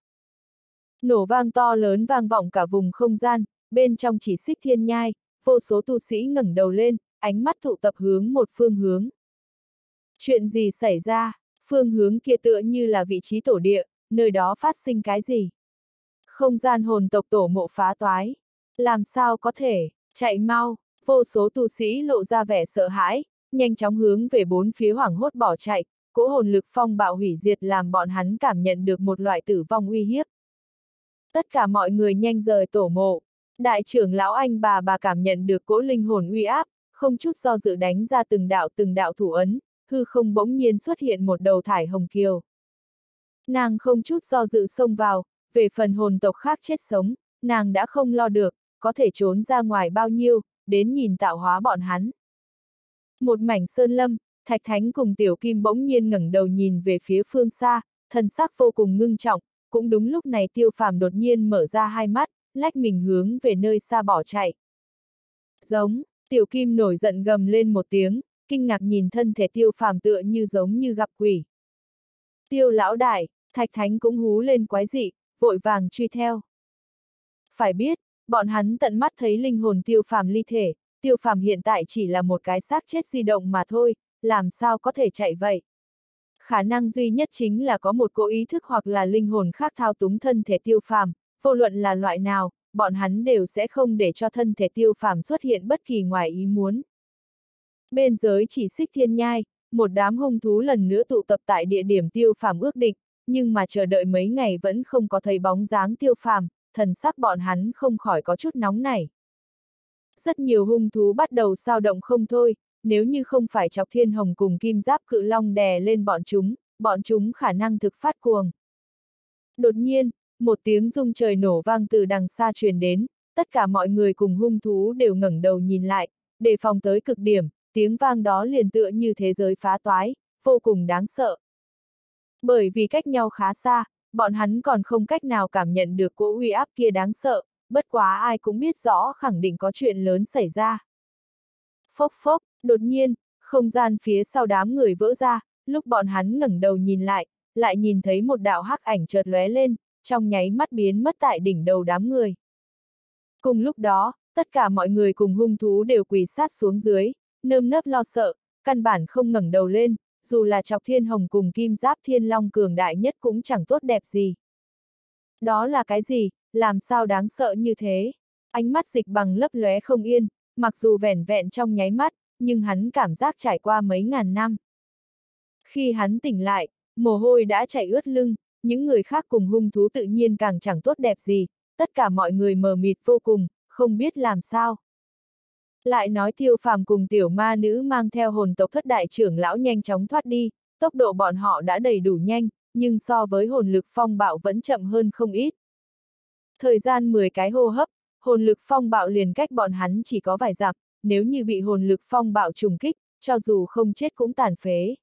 Nổ vang to lớn vang vọng cả vùng không gian, bên trong chỉ xích thiên nhai, vô số tu sĩ ngẩng đầu lên, ánh mắt tụ tập hướng một phương hướng. Chuyện gì xảy ra? Phương hướng kia tựa như là vị trí tổ địa, nơi đó phát sinh cái gì? Không gian hồn tộc tổ mộ phá toái. Làm sao có thể? Chạy mau! Vô số tu sĩ lộ ra vẻ sợ hãi, nhanh chóng hướng về bốn phía hoảng hốt bỏ chạy, cỗ hồn lực phong bạo hủy diệt làm bọn hắn cảm nhận được một loại tử vong uy hiếp. Tất cả mọi người nhanh rời tổ mộ. Đại trưởng lão anh bà bà cảm nhận được cỗ linh hồn uy áp, không chút do dự đánh ra từng đạo từng đạo thủ ấn, hư không bỗng nhiên xuất hiện một đầu thải hồng kiều. Nàng không chút do dự xông vào, về phần hồn tộc khác chết sống, nàng đã không lo được, có thể trốn ra ngoài bao nhiêu, đến nhìn tạo hóa bọn hắn. Một mảnh sơn lâm, Thạch Thánh cùng Tiểu Kim bỗng nhiên ngẩng đầu nhìn về phía phương xa, thần sắc vô cùng ngưng trọng, cũng đúng lúc này Tiêu Phàm đột nhiên mở ra hai mắt, lách mình hướng về nơi xa bỏ chạy. Giống, Tiểu Kim nổi giận gầm lên một tiếng, kinh ngạc nhìn thân thể Tiêu Phàm tựa như giống như gặp quỷ. Tiêu lão đại, Thạch Thánh cũng hú lên quái dị, vội vàng truy theo. Phải biết, bọn hắn tận mắt thấy linh hồn Tiêu Phàm ly thể, Tiêu Phàm hiện tại chỉ là một cái xác chết di động mà thôi, làm sao có thể chạy vậy? Khả năng duy nhất chính là có một cỗ ý thức hoặc là linh hồn khác thao túng thân thể Tiêu Phàm, vô luận là loại nào, bọn hắn đều sẽ không để cho thân thể Tiêu Phàm xuất hiện bất kỳ ngoài ý muốn. Bên giới chỉ xích thiên nhai, một đám hung thú lần nữa tụ tập tại địa điểm Tiêu Phàm ước định, nhưng mà chờ đợi mấy ngày vẫn không có thấy bóng dáng Tiêu Phàm, thần sắc bọn hắn không khỏi có chút nóng nảy. Rất nhiều hung thú bắt đầu xao động không thôi, nếu như không phải Chọc Thiên Hồng cùng Kim Giáp Cự Long đè lên bọn chúng, bọn chúng khả năng thực phát cuồng. Đột nhiên, một tiếng rung trời nổ vang từ đằng xa truyền đến, tất cả mọi người cùng hung thú đều ngẩng đầu nhìn lại, đề phòng tới cực điểm, tiếng vang đó liền tựa như thế giới phá toái, vô cùng đáng sợ. Bởi vì cách nhau khá xa, bọn hắn còn không cách nào cảm nhận được cỗ uy áp kia đáng sợ, bất quá ai cũng biết rõ khẳng định có chuyện lớn xảy ra. Phốc phốc, đột nhiên, không gian phía sau đám người vỡ ra, lúc bọn hắn ngẩng đầu nhìn lại, lại nhìn thấy một đạo hắc ảnh chợt lóe lên, trong nháy mắt biến mất tại đỉnh đầu đám người. Cùng lúc đó, tất cả mọi người cùng hung thú đều quỳ sát xuống dưới, nơm nớp lo sợ, căn bản không ngẩng đầu lên, dù là Chọc Thiên Hồng cùng Kim Giáp Thiên Long cường đại nhất cũng chẳng tốt đẹp gì. Đó là cái gì, làm sao đáng sợ như thế? Ánh mắt Dịch Bằng lấp lóe không yên, mặc dù vẻn vẹn trong nháy mắt, nhưng hắn cảm giác trải qua mấy ngàn năm. Khi hắn tỉnh lại, mồ hôi đã chảy ướt lưng, những người khác cùng hung thú tự nhiên càng chẳng tốt đẹp gì, tất cả mọi người mờ mịt vô cùng, không biết làm sao. Lại nói Tiêu Phàm cùng tiểu ma nữ mang theo hồn tộc thất đại trưởng lão nhanh chóng thoát đi, tốc độ bọn họ đã đầy đủ nhanh, nhưng so với hồn lực phong bạo vẫn chậm hơn không ít. Thời gian mười cái hô hấp, hồn lực phong bạo liền cách bọn hắn chỉ có vài dặm, nếu như bị hồn lực phong bạo trùng kích, cho dù không chết cũng tàn phế.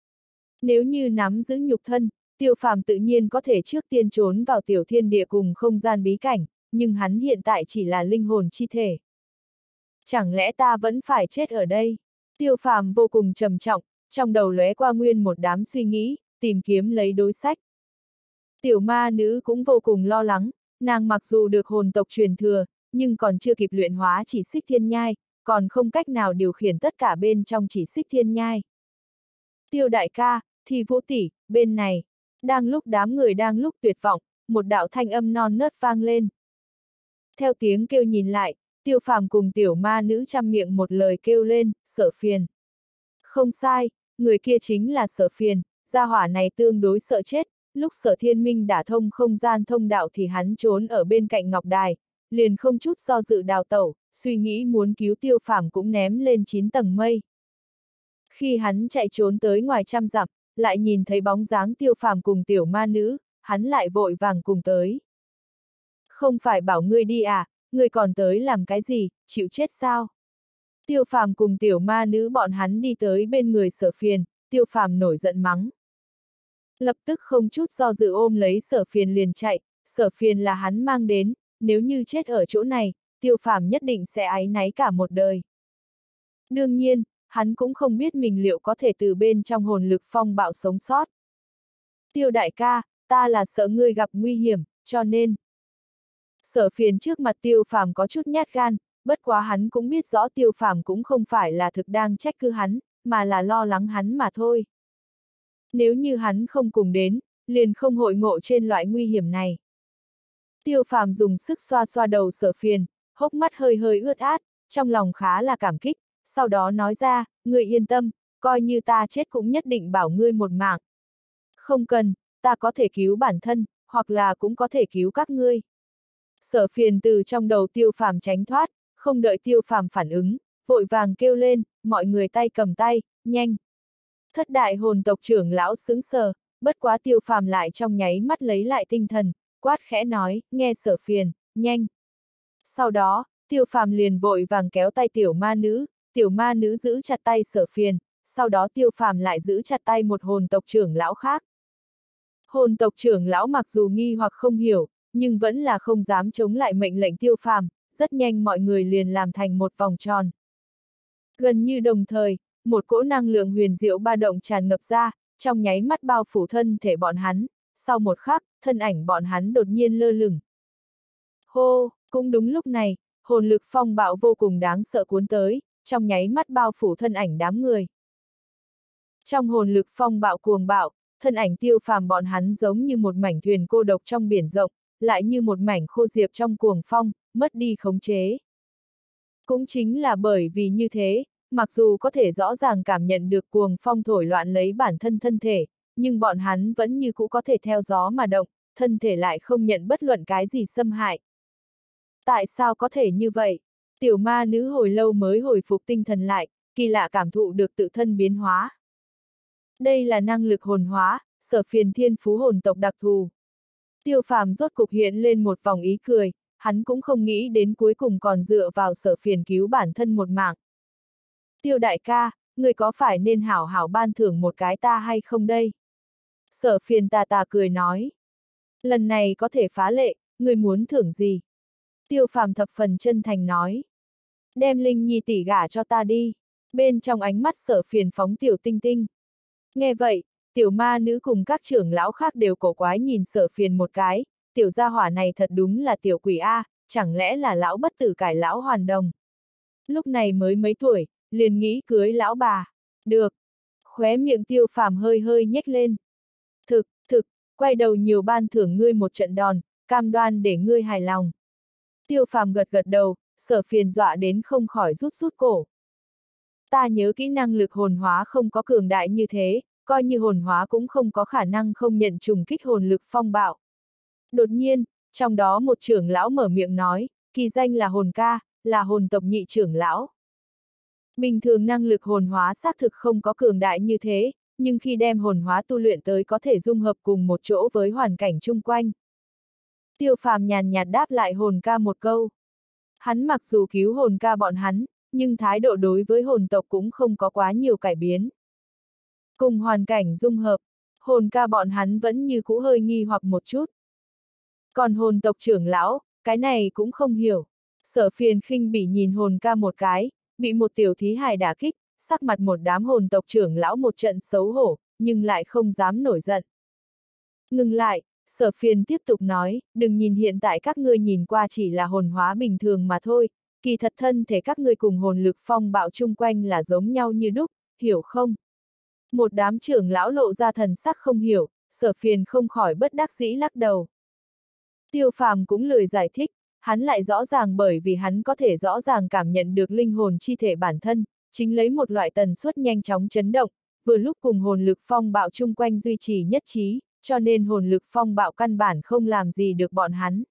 Nếu như nắm giữ nhục thân, Tiêu Phàm tự nhiên có thể trước tiên trốn vào tiểu thiên địa cùng không gian bí cảnh, nhưng hắn hiện tại chỉ là linh hồn chi thể. Chẳng lẽ ta vẫn phải chết ở đây? Tiêu Phàm vô cùng trầm trọng, trong đầu lóe qua nguyên một đám suy nghĩ, tìm kiếm lấy đối sách. Tiểu ma nữ cũng vô cùng lo lắng, nàng mặc dù được hồn tộc truyền thừa, nhưng còn chưa kịp luyện hóa chỉ xích thiên nhai, còn không cách nào điều khiển tất cả bên trong chỉ xích thiên nhai. Tiêu đại ca, Thi Vũ tỷ, bên này. Đang lúc đám người đang lúc tuyệt vọng, một đạo thanh âm non nớt vang lên. Theo tiếng kêu nhìn lại, Tiêu Phàm cùng tiểu ma nữ chăm miệng một lời kêu lên, Sở Phiền. Không sai, người kia chính là Sở Phiền, gia hỏa này tương đối sợ chết, lúc Sở Thiên Minh đả thông không gian thông đạo thì hắn trốn ở bên cạnh ngọc đài, liền không chút do dự đào tẩu, suy nghĩ muốn cứu Tiêu Phàm cũng ném lên chín tầng mây. Khi hắn chạy trốn tới ngoài trăm dặm, lại nhìn thấy bóng dáng Tiêu Phàm cùng tiểu ma nữ, hắn lại vội vàng cùng tới. Không phải bảo ngươi đi à, ngươi còn tới làm cái gì, chịu chết sao? Tiêu Phàm cùng tiểu ma nữ bọn hắn đi tới bên người Sở Phiền, Tiêu Phàm nổi giận mắng. Lập tức không chút do dự ôm lấy Sở Phiền liền chạy, Sở Phiền là hắn mang đến, nếu như chết ở chỗ này, Tiêu Phàm nhất định sẽ áy náy cả một đời. Đương nhiên, hắn cũng không biết mình liệu có thể từ bên trong hồn lực phong bạo sống sót. Tiêu đại ca, ta là sợ ngươi gặp nguy hiểm, cho nên. Sở Phiền trước mặt Tiêu Phàm có chút nhát gan, bất quá hắn cũng biết rõ Tiêu Phàm cũng không phải là thực đang trách cứ hắn, mà là lo lắng hắn mà thôi. Nếu như hắn không cùng đến, liền không hội ngộ trên loại nguy hiểm này. Tiêu Phàm dùng sức xoa xoa đầu Sở Phiền, hốc mắt hơi hơi ướt át, trong lòng khá là cảm kích, sau đó nói ra, ngươi yên tâm, coi như ta chết cũng nhất định bảo ngươi một mạng. Không cần, ta có thể cứu bản thân, hoặc là cũng có thể cứu các ngươi. Sở Phiền từ trong đầu Tiêu Phàm tránh thoát, không đợi Tiêu Phàm phản ứng, vội vàng kêu lên, mọi người tay cầm tay, nhanh. Thất đại hồn tộc trưởng lão sững sờ, bất quá Tiêu Phàm lại trong nháy mắt lấy lại tinh thần, quát khẽ nói, nghe Sở Phiền, nhanh. Sau đó, Tiêu Phàm liền vội vàng kéo tay tiểu ma nữ, tiểu ma nữ giữ chặt tay Sở Phiền, sau đó Tiêu Phàm lại giữ chặt tay một hồn tộc trưởng lão khác. Hồn tộc trưởng lão mặc dù nghi hoặc không hiểu, nhưng vẫn là không dám chống lại mệnh lệnh Tiêu Phàm, rất nhanh mọi người liền làm thành một vòng tròn. Gần như đồng thời, một cỗ năng lượng huyền diệu ba động tràn ngập ra, trong nháy mắt bao phủ thân thể bọn hắn, sau một khắc, thân ảnh bọn hắn đột nhiên lơ lửng. Hô, cũng đúng lúc này, hồn lực phong bạo vô cùng đáng sợ cuốn tới, trong nháy mắt bao phủ thân ảnh đám người. Trong hồn lực phong bạo cuồng bạo, thân ảnh Tiêu Phàm bọn hắn giống như một mảnh thuyền cô độc trong biển rộng, lại như một mảnh khô diệp trong cuồng phong, mất đi khống chế. Cũng chính là bởi vì như thế, mặc dù có thể rõ ràng cảm nhận được cuồng phong thổi loạn lấy bản thân thân thể, nhưng bọn hắn vẫn như cũ có thể theo gió mà động, thân thể lại không nhận bất luận cái gì xâm hại. Tại sao có thể như vậy? Tiểu ma nữ hồi lâu mới hồi phục tinh thần lại, kỳ lạ cảm thụ được tự thân biến hóa. Đây là năng lực hồn hóa, Sở Phiền thiên phú hồn tộc đặc thù. Tiêu Phàm rốt cục hiện lên một vòng ý cười, hắn cũng không nghĩ đến cuối cùng còn dựa vào Sở Phiền cứu bản thân một mạng. Tiêu đại ca, người có phải nên hảo hảo ban thưởng một cái ta hay không đây? Sở Phiền tà tà cười nói. Lần này có thể phá lệ, người muốn thưởng gì? Tiêu Phàm thập phần chân thành nói. Đem Linh Nhi tỷ gả cho ta đi. Bên trong ánh mắt Sở Phiền phóng tiểu tinh tinh. Nghe vậy, tiểu ma nữ cùng các trưởng lão khác đều cổ quái nhìn Sở Phiền một cái, tiểu gia hỏa này thật đúng là tiểu quỷ A, chẳng lẽ là lão bất tử cải lão hoàn đồng. Lúc này mới mấy tuổi, liền nghĩ cưới lão bà. Được. Khóe miệng Tiêu Phàm hơi hơi nhếch lên. Thực, thực, quay đầu nhiều ban thưởng ngươi một trận đòn, cam đoan để ngươi hài lòng. Tiêu Phàm gật gật đầu, Sở Phiền dọa đến không khỏi rút rút cổ. Ta nhớ kỹ năng lực hồn hóa không có cường đại như thế, coi như hồn hóa cũng không có khả năng không nhận trùng kích hồn lực phong bạo. Đột nhiên, trong đó một trưởng lão mở miệng nói, kỳ danh là hồn ca, là hồn tộc nhị trưởng lão. Bình thường năng lực hồn hóa xác thực không có cường đại như thế, nhưng khi đem hồn hóa tu luyện tới có thể dung hợp cùng một chỗ với hoàn cảnh chung quanh. Tiêu Phàm nhàn nhạt đáp lại hồn ca một câu. Hắn mặc dù cứu hồn ca bọn hắn, nhưng thái độ đối với hồn tộc cũng không có quá nhiều cải biến. Cùng hoàn cảnh dung hợp, hồn ca bọn hắn vẫn như cũ hơi nghi hoặc một chút. Còn hồn tộc trưởng lão, cái này cũng không hiểu. Sở Phiền khinh bỉ nhìn hồn ca một cái, bị một tiểu thí hài đả kích, sắc mặt một đám hồn tộc trưởng lão một trận xấu hổ, nhưng lại không dám nổi giận. Ngừng lại, Sở Phiền tiếp tục nói, đừng nhìn hiện tại các ngươi nhìn qua chỉ là hồn hóa bình thường mà thôi, kỳ thật thân thể các ngươi cùng hồn lực phong bạo chung quanh là giống nhau như đúc, hiểu không? Một đám trưởng lão lộ ra thần sắc không hiểu, Sở Phiền không khỏi bất đắc dĩ lắc đầu. Tiêu Phàm cũng lười giải thích, hắn lại rõ ràng bởi vì hắn có thể rõ ràng cảm nhận được linh hồn chi thể bản thân, chính lấy một loại tần suất nhanh chóng chấn động, vừa lúc cùng hồn lực phong bạo chung quanh duy trì nhất trí, cho nên hồn lực phong bạo căn bản không làm gì được bọn hắn.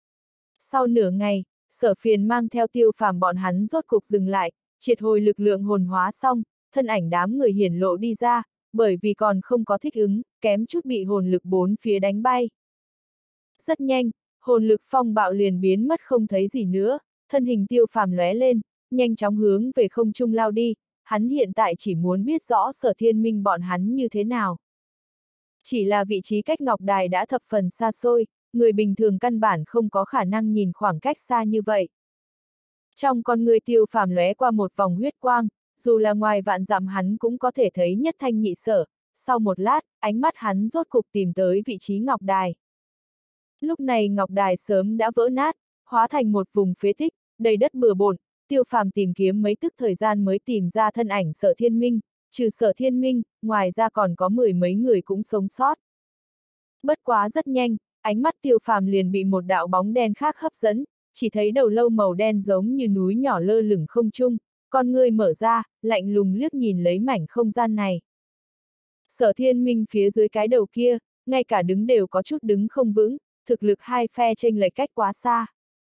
Sau nửa ngày, Sở Phiền mang theo Tiêu Phàm bọn hắn rốt cục dừng lại, triệt hồi lực lượng hồn hóa xong, thân ảnh đám người hiển lộ đi ra, bởi vì còn không có thích ứng, kém chút bị hồn lực bốn phía đánh bay. Rất nhanh, hồn lực phong bạo liền biến mất không thấy gì nữa, thân hình Tiêu Phàm lóe lên, nhanh chóng hướng về không trung lao đi, hắn hiện tại chỉ muốn biết rõ Sở Thiên Minh bọn hắn như thế nào. Chỉ là vị trí cách ngọc đài đã thập phần xa xôi, người bình thường căn bản không có khả năng nhìn khoảng cách xa như vậy. Trong con người Tiêu Phàm lóe qua một vòng huyết quang, dù là ngoài vạn dặm hắn cũng có thể thấy nhất thanh nhị sở, sau một lát, ánh mắt hắn rốt cục tìm tới vị trí ngọc đài. Lúc này ngọc đài sớm đã vỡ nát, hóa thành một vùng phế tích, đầy đất bừa bộn, Tiêu Phàm tìm kiếm mấy tức thời gian mới tìm ra thân ảnh Sở Thiên Minh, trừ Sở Thiên Minh, ngoài ra còn có mười mấy người cũng sống sót. Bất quá rất nhanh, ánh mắt Tiêu Phàm liền bị một đạo bóng đen khác hấp dẫn, chỉ thấy đầu lâu màu đen giống như núi nhỏ lơ lửng không trung, con ngươi mở ra, lạnh lùng liếc nhìn lấy mảnh không gian này. Sở Thiên Minh phía dưới cái đầu kia, ngay cả đứng đều có chút đứng không vững, thực lực hai phe chênh lệch cách quá xa.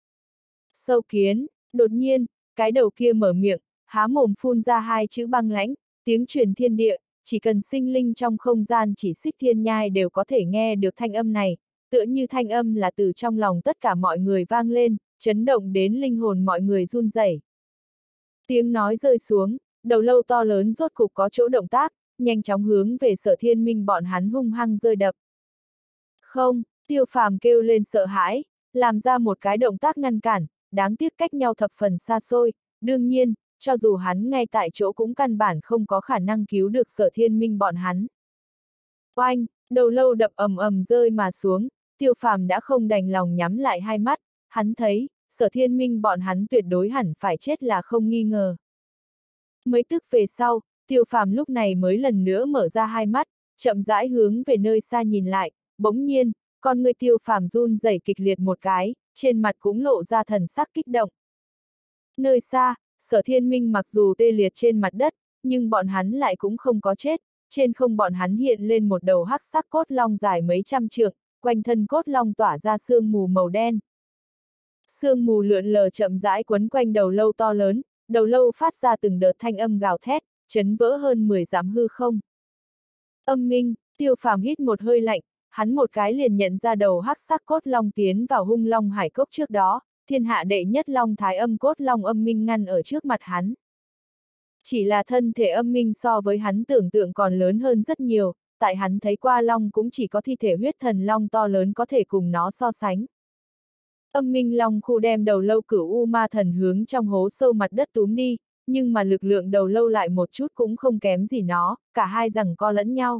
Sâu kiến, đột nhiên, cái đầu kia mở miệng, há mồm phun ra hai chữ băng lãnh, tiếng truyền thiên địa, chỉ cần sinh linh trong không gian chỉ xích thiên nhai đều có thể nghe được thanh âm này, tựa như thanh âm là từ trong lòng tất cả mọi người vang lên, chấn động đến linh hồn mọi người run rẩy. Tiếng nói rơi xuống, đầu lâu to lớn rốt cục có chỗ động tác, nhanh chóng hướng về Sở Thiên Minh bọn hắn hung hăng rơi đập. Không, Tiêu Phàm kêu lên sợ hãi, làm ra một cái động tác ngăn cản, đáng tiếc cách nhau thập phần xa xôi, đương nhiên, cho dù hắn ngay tại chỗ cũng căn bản không có khả năng cứu được Sở Thiên Minh bọn hắn. Oanh, đầu lâu đập ầm ầm rơi mà xuống, Tiêu Phàm đã không đành lòng nhắm lại hai mắt, hắn thấy, Sở Thiên Minh bọn hắn tuyệt đối hẳn phải chết là không nghi ngờ. Mấy tức về sau, Tiêu Phàm lúc này mới lần nữa mở ra hai mắt, chậm rãi hướng về nơi xa nhìn lại, bỗng nhiên, con người Tiêu Phàm run rẩy kịch liệt một cái, trên mặt cũng lộ ra thần sắc kích động. Nơi xa, Sở Thiên Minh mặc dù tê liệt trên mặt đất, nhưng bọn hắn lại cũng không có chết, trên không bọn hắn hiện lên một đầu hắc sắc cốt long dài mấy trăm trượng, quanh thân cốt long tỏa ra sương mù màu đen. Sương mù lượn lờ chậm rãi quấn quanh đầu lâu to lớn, đầu lâu phát ra từng đợt thanh âm gào thét, chấn vỡ hơn mười dặm hư không. Âm minh, Tiêu Phàm hít một hơi lạnh, hắn một cái liền nhận ra đầu hắc sắc cốt long tiến vào hung long hải cốc trước đó, thiên hạ đệ nhất long thái âm cốt long âm minh ngăn ở trước mặt hắn. Chỉ là thân thể âm minh so với hắn tưởng tượng còn lớn hơn rất nhiều, tại hắn thấy qua long cũng chỉ có thi thể huyết thần long to lớn có thể cùng nó so sánh. Âm minh long khu đem đầu lâu cửu u ma thần hướng trong hố sâu mặt đất túm đi, nhưng mà lực lượng đầu lâu lại một chút cũng không kém gì nó, cả hai giằng co lẫn nhau.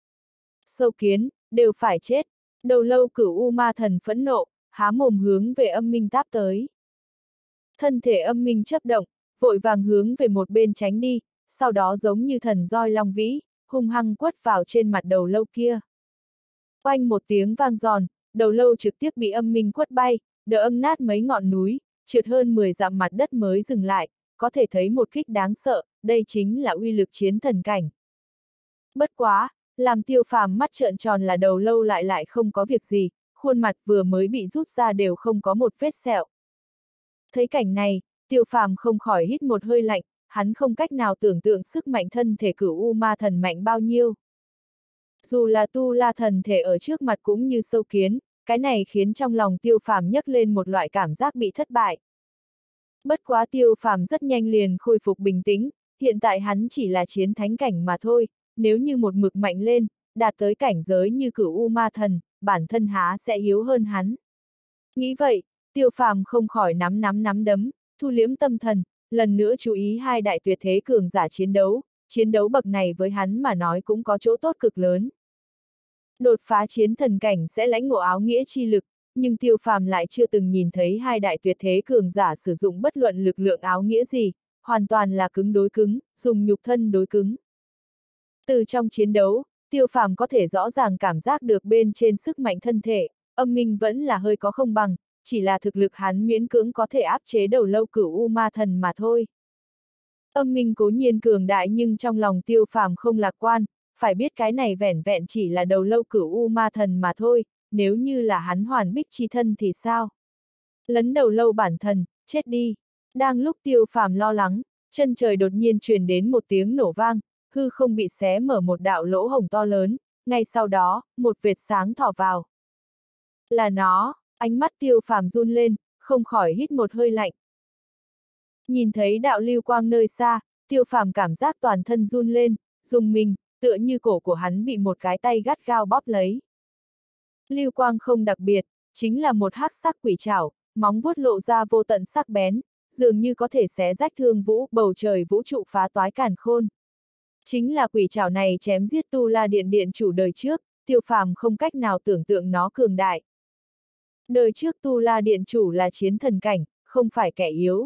Sâu kiến, đều phải chết, đầu lâu cửu u ma thần phẫn nộ, há mồm hướng về âm minh táp tới. Thân thể âm minh chấp động, vội vàng hướng về một bên tránh đi, sau đó giống như thần roi long vĩ, hung hăng quất vào trên mặt đầu lâu kia. Oanh một tiếng vang giòn, đầu lâu trực tiếp bị âm minh quất bay, đỡ âm nát mấy ngọn núi, trượt hơn mười dặm mặt đất mới dừng lại, có thể thấy một kích đáng sợ, đây chính là uy lực chiến thần cảnh. Bất quá, làm Tiêu Phàm mắt trợn tròn là đầu lâu lại lại không có việc gì, khuôn mặt vừa mới bị rút ra đều không có một vết sẹo. Thấy cảnh này, Tiêu Phàm không khỏi hít một hơi lạnh, hắn không cách nào tưởng tượng sức mạnh thân thể Cửu U Ma Thần mạnh bao nhiêu. Dù là tu la thần thể ở trước mặt cũng như sâu kiến, cái này khiến trong lòng Tiêu Phàm nhấc lên một loại cảm giác bị thất bại. Bất quá Tiêu Phàm rất nhanh liền khôi phục bình tĩnh, hiện tại hắn chỉ là chiến thánh cảnh mà thôi, nếu như một mực mạnh lên, đạt tới cảnh giới như Cửu U Ma Thần, bản thân há sẽ yếu hơn hắn. Nghĩ vậy, Tiêu Phàm không khỏi nắm nắm nắm đấm, thu liễm tâm thần, lần nữa chú ý hai đại tuyệt thế cường giả chiến đấu, chiến đấu bậc này với hắn mà nói cũng có chỗ tốt cực lớn. Đột phá chiến thần cảnh sẽ lãnh ngộ áo nghĩa chi lực, nhưng Tiêu Phàm lại chưa từng nhìn thấy hai đại tuyệt thế cường giả sử dụng bất luận lực lượng áo nghĩa gì, hoàn toàn là cứng đối cứng, dùng nhục thân đối cứng. Từ trong chiến đấu, Tiêu Phàm có thể rõ ràng cảm giác được bên trên sức mạnh thân thể, âm minh vẫn là hơi có không bằng, chỉ là thực lực hắn miễn cưỡng có thể áp chế đầu lâu Cửu U Ma Thần mà thôi. Âm minh cố nhiên cường đại nhưng trong lòng Tiêu Phàm không lạc quan, phải biết cái này vẻn vẹn chỉ là đầu lâu Cửu U Ma Thần mà thôi, nếu như là hắn hoàn bích chi thân thì sao? Lấn đầu lâu bản thần, chết đi. Đang lúc Tiêu Phàm lo lắng, chân trời đột nhiên truyền đến một tiếng nổ vang, hư không bị xé mở một đạo lỗ hổng to lớn, ngay sau đó, một vệt sáng thỏ vào. Là nó, ánh mắt Tiêu Phàm run lên, không khỏi hít một hơi lạnh. Nhìn thấy đạo lưu quang nơi xa, Tiêu Phàm cảm giác toàn thân run lên, rùng mình, tựa như cổ của hắn bị một cái tay gắt gao bóp lấy. Lưu quang không đặc biệt, chính là một hắc sắc quỷ trảo, móng vuốt lộ ra vô tận sắc bén, dường như có thể xé rách thương vũ, bầu trời vũ trụ phá toái càn khôn. Chính là quỷ trảo này chém giết Tu La Điện điện chủ đời trước, Tiêu Phàm không cách nào tưởng tượng nó cường đại. Đời trước Tu La Điện chủ là chiến thần cảnh, không phải kẻ yếu.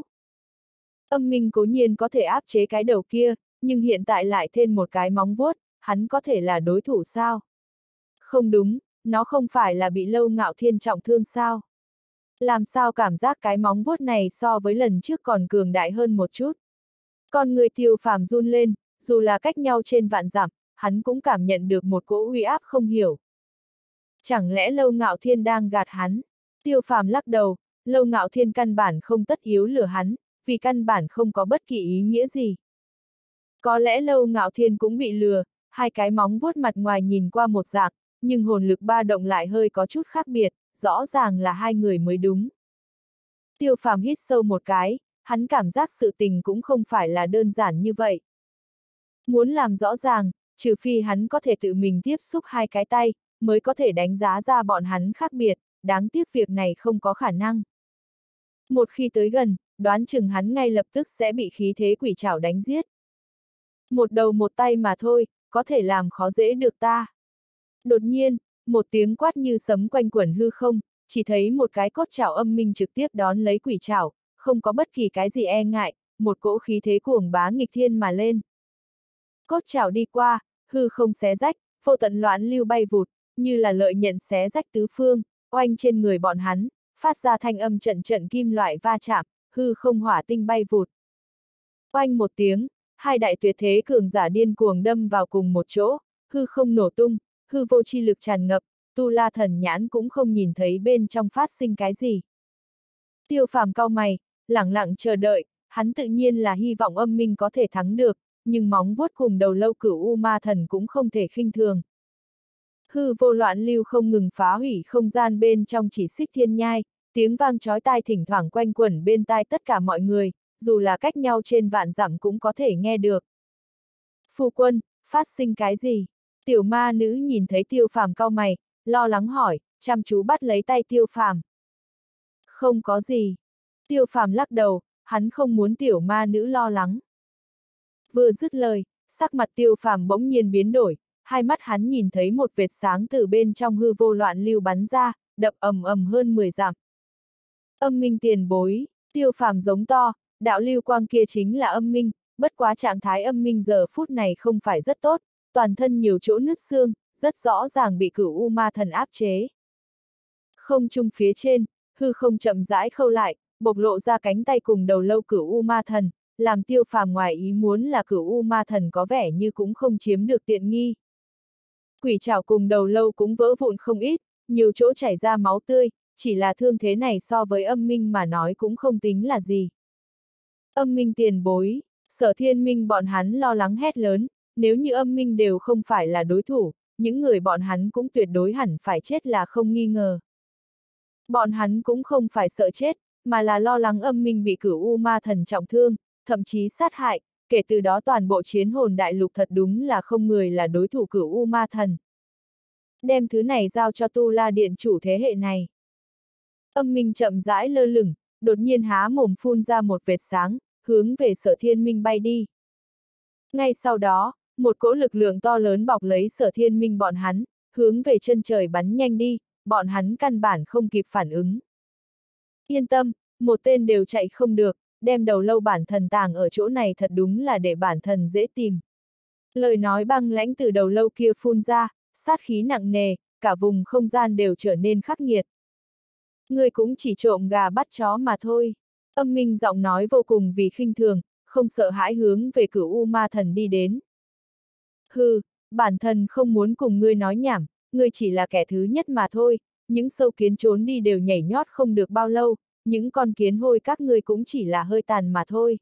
Âm minh cố nhiên có thể áp chế cái đầu kia, nhưng hiện tại lại thêm một cái móng vuốt, hắn có thể là đối thủ sao? Không đúng, nó không phải là bị Lâu Ngạo Thiên trọng thương sao? Làm sao cảm giác cái móng vuốt này so với lần trước còn cường đại hơn một chút? Con người Tiêu Phàm run lên, dù là cách nhau trên vạn dặm, hắn cũng cảm nhận được một cỗ uy áp không hiểu. Chẳng lẽ Lâu Ngạo Thiên đang gạt hắn? Tiêu Phàm lắc đầu, Lâu Ngạo Thiên căn bản không tất yếu lừa hắn, vì căn bản không có bất kỳ ý nghĩa gì. Có lẽ Lâu Ngạo Thiên cũng bị lừa, hai cái móng vuốt mặt ngoài nhìn qua một dạng, nhưng hồn lực ba động lại hơi có chút khác biệt, rõ ràng là hai người mới đúng. Tiêu Phàm hít sâu một cái, hắn cảm giác sự tình cũng không phải là đơn giản như vậy. Muốn làm rõ ràng, trừ phi hắn có thể tự mình tiếp xúc hai cái tay, mới có thể đánh giá ra bọn hắn khác biệt, đáng tiếc việc này không có khả năng. Một khi tới gần, đoán chừng hắn ngay lập tức sẽ bị khí thế quỷ trảo đánh giết. Một đầu một tay mà thôi, có thể làm khó dễ được ta. Đột nhiên, một tiếng quát như sấm quanh quẩn hư không, chỉ thấy một cái cốt trảo âm minh trực tiếp đón lấy quỷ trảo, không có bất kỳ cái gì e ngại, một cỗ khí thế cuồng bá nghịch thiên mà lên. Cốt trảo đi qua, hư không xé rách, vô tận loạn lưu bay vụt, như là lợi nhận xé rách tứ phương, oanh trên người bọn hắn, phát ra thanh âm trận trận kim loại va chạm, hư không hỏa tinh bay vụt. Oanh một tiếng, hai đại tuyệt thế cường giả điên cuồng đâm vào cùng một chỗ, hư không nổ tung, hư vô chi lực tràn ngập, Tu La thần nhãn cũng không nhìn thấy bên trong phát sinh cái gì. Tiêu Phàm cau mày, lẳng lặng chờ đợi, hắn tự nhiên là hy vọng âm minh có thể thắng được, nhưng móng vuốt cùng đầu lâu Cửu U Ma Thần cũng không thể khinh thường. Hư vô loạn lưu không ngừng phá hủy không gian bên trong chỉ xích thiên nhai, tiếng vang chói tai thỉnh thoảng quanh quẩn bên tai tất cả mọi người, dù là cách nhau trên vạn dặm cũng có thể nghe được. Phu quân, phát sinh cái gì? Tiểu ma nữ nhìn thấy Tiêu Phàm cau mày, lo lắng hỏi, chăm chú bắt lấy tay Tiêu Phàm. Không có gì. Tiêu Phàm lắc đầu, hắn không muốn tiểu ma nữ lo lắng. Vừa dứt lời, sắc mặt Tiêu Phàm bỗng nhiên biến đổi, hai mắt hắn nhìn thấy một vệt sáng từ bên trong hư vô loạn lưu bắn ra, đập ầm ầm hơn mười dặm. Âm minh tiền bối, Tiêu Phàm giống to, đạo lưu quang kia chính là âm minh, bất quá trạng thái âm minh giờ phút này không phải rất tốt, toàn thân nhiều chỗ nứt xương, rất rõ ràng bị cửu u ma thần áp chế. Không trung phía trên, hư không chậm rãi khâu lại, bộc lộ ra cánh tay cùng đầu lâu cửu u ma thần, làm Tiêu Phàm ngoài ý muốn là cửu u ma thần có vẻ như cũng không chiếm được tiện nghi. Quỷ trảo cùng đầu lâu cũng vỡ vụn không ít, nhiều chỗ chảy ra máu tươi, chỉ là thương thế này so với âm minh mà nói cũng không tính là gì. Âm minh tiền bối, Sở Thiên Minh bọn hắn lo lắng hét lớn, nếu như âm minh đều không phải là đối thủ, những người bọn hắn cũng tuyệt đối hẳn phải chết là không nghi ngờ. Bọn hắn cũng không phải sợ chết, mà là lo lắng âm minh bị cửu u ma thần trọng thương, thậm chí sát hại, kể từ đó toàn bộ chiến hồn đại lục thật đúng là không người là đối thủ cửu u ma thần. Đem thứ này giao cho Tu La Điện chủ thế hệ này. Âm minh chậm rãi lơ lửng, đột nhiên há mồm phun ra một vệt sáng, hướng về Sở Thiên Minh bay đi. Ngay sau đó, một cỗ lực lượng to lớn bọc lấy Sở Thiên Minh bọn hắn, hướng về chân trời bắn nhanh đi, bọn hắn căn bản không kịp phản ứng. Yên tâm, một tên đều chạy không được, đem đầu lâu bản thần tàng ở chỗ này thật đúng là để bản thần dễ tìm. Lời nói băng lãnh từ đầu lâu kia phun ra, sát khí nặng nề, cả vùng không gian đều trở nên khắc nghiệt. Ngươi cũng chỉ trộm gà bắt chó mà thôi. Âm minh giọng nói vô cùng vì khinh thường, không sợ hãi hướng về cửu u ma thần đi đến. Hừ, bản thần không muốn cùng ngươi nói nhảm, ngươi chỉ là kẻ thứ nhất mà thôi, những sâu kiến trốn đi đều nhảy nhót không được bao lâu, những con kiến hôi các ngươi cũng chỉ là hơi tàn mà thôi.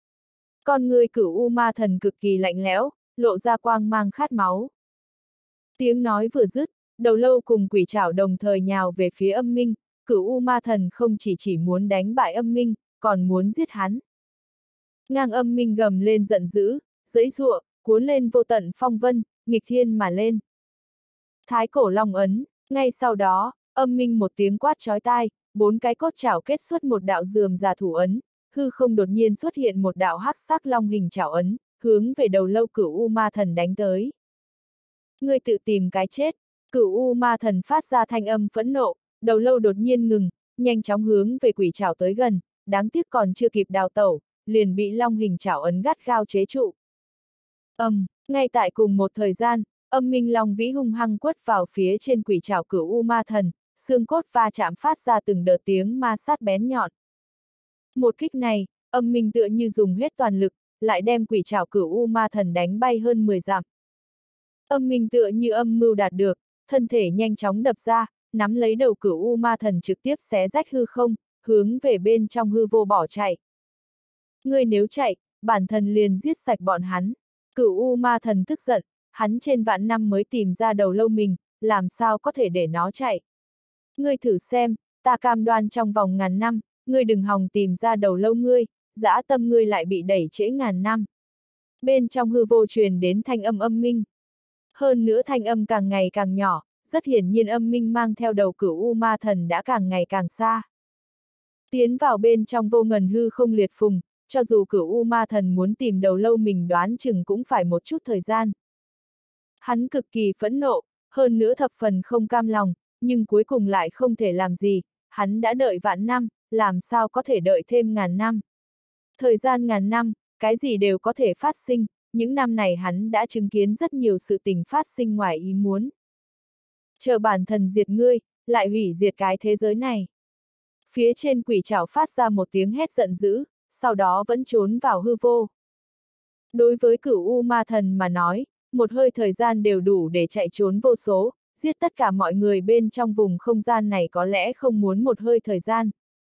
Con ngươi cửu u ma thần cực kỳ lạnh lẽo, lộ ra quang mang khát máu. Tiếng nói vừa dứt, đầu lâu cùng quỷ trảo đồng thời nhào về phía âm minh, cửu u ma thần không chỉ chỉ muốn đánh bại âm minh, còn muốn giết hắn. Ngang âm minh gầm lên giận dữ, giãy giụa, cuốn lên vô tận phong vân, nghịch thiên mà lên. Thái cổ long ấn, ngay sau đó, âm minh một tiếng quát chói tai, bốn cái cốt chảo kết xuất một đạo dườm già thủ ấn, hư không đột nhiên xuất hiện một đạo hắc sắc long hình chảo ấn, hướng về đầu lâu cửu u ma thần đánh tới. Ngươi tự tìm cái chết, cửu u ma thần phát ra thanh âm phẫn nộ, đầu lâu đột nhiên ngừng, nhanh chóng hướng về quỷ chảo tới gần, đáng tiếc còn chưa kịp đào tẩu, liền bị long hình chảo ấn gắt gao chế trụ. Ầm, um, ngay tại cùng một thời gian, âm minh long vĩ hung hăng quất vào phía trên quỷ chảo cửu u ma thần, xương cốt va chạm phát ra từng đợt tiếng ma sát bén nhọn. Một kích này, âm minh tựa như dùng hết toàn lực, lại đem quỷ chảo cửu u ma thần đánh bay hơn mười dặm. Âm minh tựa như âm mưu đạt được, thân thể nhanh chóng đập ra, nắm lấy đầu cửu u ma thần trực tiếp xé rách hư không, hướng về bên trong hư vô bỏ chạy. Ngươi nếu chạy, bản thần liền giết sạch bọn hắn. Cửu u ma thần tức giận, hắn trên vạn năm mới tìm ra đầu lâu mình, làm sao có thể để nó chạy. Ngươi thử xem, ta cam đoan trong vòng ngàn năm, ngươi đừng hòng tìm ra đầu lâu ngươi, dã tâm ngươi lại bị đẩy trễ ngàn năm. Bên trong hư vô truyền đến thanh âm âm minh. Hơn nữa thanh âm càng ngày càng nhỏ, rất hiển nhiên âm minh mang theo đầu cửu u ma thần đã càng ngày càng xa. Tiến vào bên trong vô ngần hư không liệt phùng, cho dù cửu u ma thần muốn tìm đầu lâu mình đoán chừng cũng phải một chút thời gian. Hắn cực kỳ phẫn nộ, hơn nữa thập phần không cam lòng, nhưng cuối cùng lại không thể làm gì, hắn đã đợi vạn năm, làm sao có thể đợi thêm ngàn năm. Thời gian ngàn năm, cái gì đều có thể phát sinh, những năm này hắn đã chứng kiến rất nhiều sự tình phát sinh ngoài ý muốn. Chờ bản thần diệt ngươi, lại hủy diệt cái thế giới này. Phía trên quỷ trảo phát ra một tiếng hét giận dữ, sau đó vẫn trốn vào hư vô. Đối với cửu u ma thần mà nói, một hơi thời gian đều đủ để chạy trốn vô số, giết tất cả mọi người bên trong vùng không gian này có lẽ không muốn một hơi thời gian.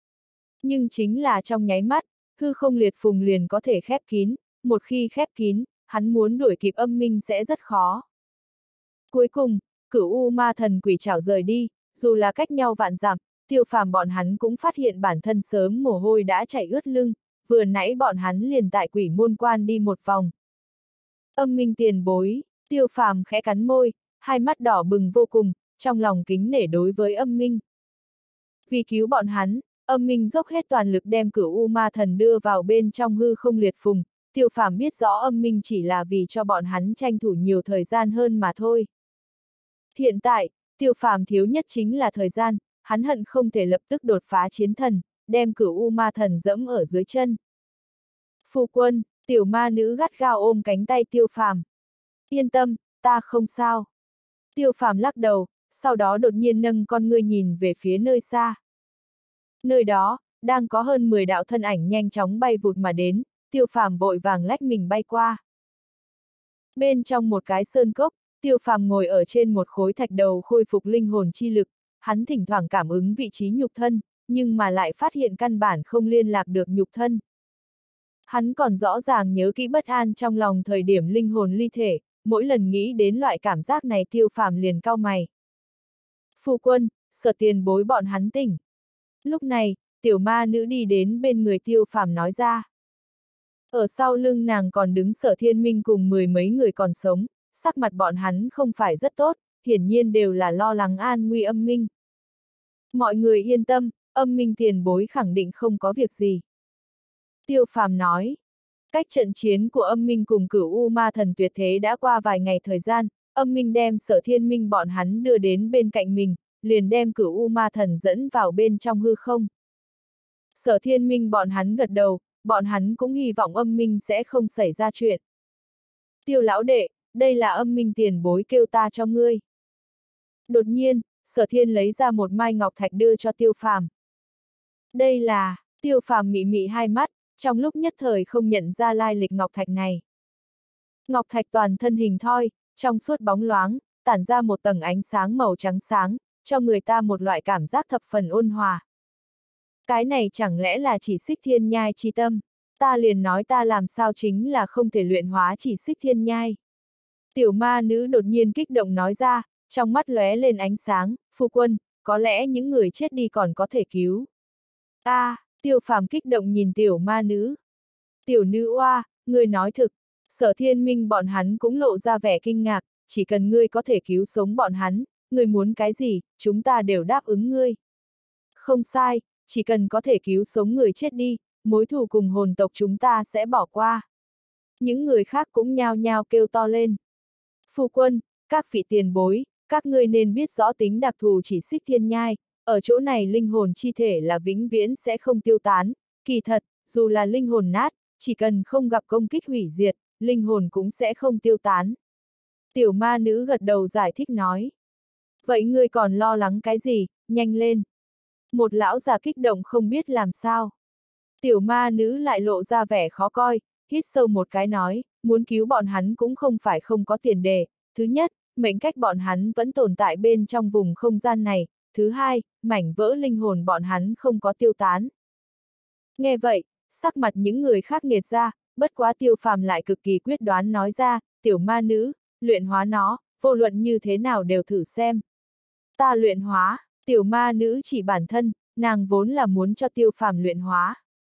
Nhưng chính là trong nháy mắt, hư không liệt phùng liền có thể khép kín, một khi khép kín, hắn muốn đuổi kịp âm minh sẽ rất khó. Cuối cùng, cửu u ma thần quỷ trảo rời đi, dù là cách nhau vạn dặm, Tiêu Phàm bọn hắn cũng phát hiện bản thân sớm mồ hôi đã chảy ướt lưng, vừa nãy bọn hắn liền tại quỷ môn quan đi một vòng. Âm minh tiền bối, Tiêu Phàm khẽ cắn môi, hai mắt đỏ bừng vô cùng, trong lòng kính nể đối với âm minh. Vì cứu bọn hắn, âm minh dốc hết toàn lực đem cửu u ma thần đưa vào bên trong hư không liệt phùng, Tiêu Phàm biết rõ âm minh chỉ là vì cho bọn hắn tranh thủ nhiều thời gian hơn mà thôi. Hiện tại, Tiêu Phàm thiếu nhất chính là thời gian, hắn hận không thể lập tức đột phá chiến thần, đem cửu u ma thần dẫm ở dưới chân. Phu quân, tiểu ma nữ gắt gao ôm cánh tay Tiêu Phàm. Yên tâm, ta không sao. Tiêu Phàm lắc đầu, sau đó đột nhiên nâng con ngươi nhìn về phía nơi xa. Nơi đó, đang có hơn mười đạo thân ảnh nhanh chóng bay vụt mà đến, Tiêu Phàm vội vàng lách mình bay qua. Bên trong một cái sơn cốc, Tiêu Phàm ngồi ở trên một khối thạch đầu khôi phục linh hồn chi lực, hắn thỉnh thoảng cảm ứng vị trí nhục thân, nhưng mà lại phát hiện căn bản không liên lạc được nhục thân. Hắn còn rõ ràng nhớ kỹ bất an trong lòng thời điểm linh hồn ly thể, mỗi lần nghĩ đến loại cảm giác này Tiêu Phàm liền cau mày. Phu quân, Sở tiền bối bọn hắn tỉnh. Lúc này, tiểu ma nữ đi đến bên người Tiêu Phàm nói ra. Ở sau lưng nàng còn đứng Sở Thiên Minh cùng mười mấy người còn sống, sắc mặt bọn hắn không phải rất tốt, hiển nhiên đều là lo lắng an nguy Âm Minh. Mọi người yên tâm, Âm Minh tiền bối khẳng định không có việc gì. Tiêu Phàm nói. Cách trận chiến của Âm Minh cùng Cửu U Ma Thần tuyệt thế đã qua vài ngày thời gian, Âm Minh đem Sở Thiên Minh bọn hắn đưa đến bên cạnh mình, liền đem Cửu U Ma Thần dẫn vào bên trong hư không. Sở Thiên Minh bọn hắn gật đầu, bọn hắn cũng hy vọng Âm Minh sẽ không xảy ra chuyện. Tiêu lão đệ, đây là Âm Minh tiền bối kêu ta cho ngươi. Đột nhiên, Sở Thiên lấy ra một mai ngọc thạch đưa cho Tiêu Phàm. Đây là, Tiêu Phàm mị mị hai mắt, trong lúc nhất thời không nhận ra lai lịch ngọc thạch này. Ngọc thạch toàn thân hình thoi, trong suốt bóng loáng, tản ra một tầng ánh sáng màu trắng sáng, cho người ta một loại cảm giác thập phần ôn hòa. Cái này chẳng lẽ là chỉ xích thiên nhai chi tâm, ta liền nói ta làm sao chính là không thể luyện hóa chỉ xích thiên nhai. Tiểu ma nữ đột nhiên kích động nói ra, trong mắt lóe lên ánh sáng, phu quân, có lẽ những người chết đi còn có thể cứu. A, à, Tiêu Phàm kích động nhìn tiểu ma nữ. Tiểu nữ oa, ngươi nói thực, Sở Thiên Minh bọn hắn cũng lộ ra vẻ kinh ngạc, chỉ cần ngươi có thể cứu sống bọn hắn, ngươi muốn cái gì, chúng ta đều đáp ứng ngươi. Không sai, chỉ cần có thể cứu sống người chết đi, mối thù cùng hồn tộc chúng ta sẽ bỏ qua. Những người khác cũng nhao nhao kêu to lên. Phu quân, các vị tiền bối, các ngươi nên biết rõ tính đặc thù chỉ xích thiên nhai, ở chỗ này linh hồn chi thể là vĩnh viễn sẽ không tiêu tán, kỳ thật, dù là linh hồn nát, chỉ cần không gặp công kích hủy diệt, linh hồn cũng sẽ không tiêu tán. Tiểu ma nữ gật đầu giải thích nói. Vậy ngươi còn lo lắng cái gì, nhanh lên. Một lão già kích động không biết làm sao. Tiểu ma nữ lại lộ ra vẻ khó coi, hít sâu một cái nói, muốn cứu bọn hắn cũng không phải không có tiền đề. Thứ nhất, mệnh cách bọn hắn vẫn tồn tại bên trong vùng không gian này. Thứ hai, mảnh vỡ linh hồn bọn hắn không có tiêu tán. Nghe vậy, sắc mặt những người khác nghiệt ra, bất quá Tiêu Phàm lại cực kỳ quyết đoán nói ra, tiểu ma nữ, luyện hóa nó, vô luận như thế nào đều thử xem. Ta luyện hóa, tiểu ma nữ chỉ bản thân, nàng vốn là muốn cho Tiêu Phàm luyện hóa.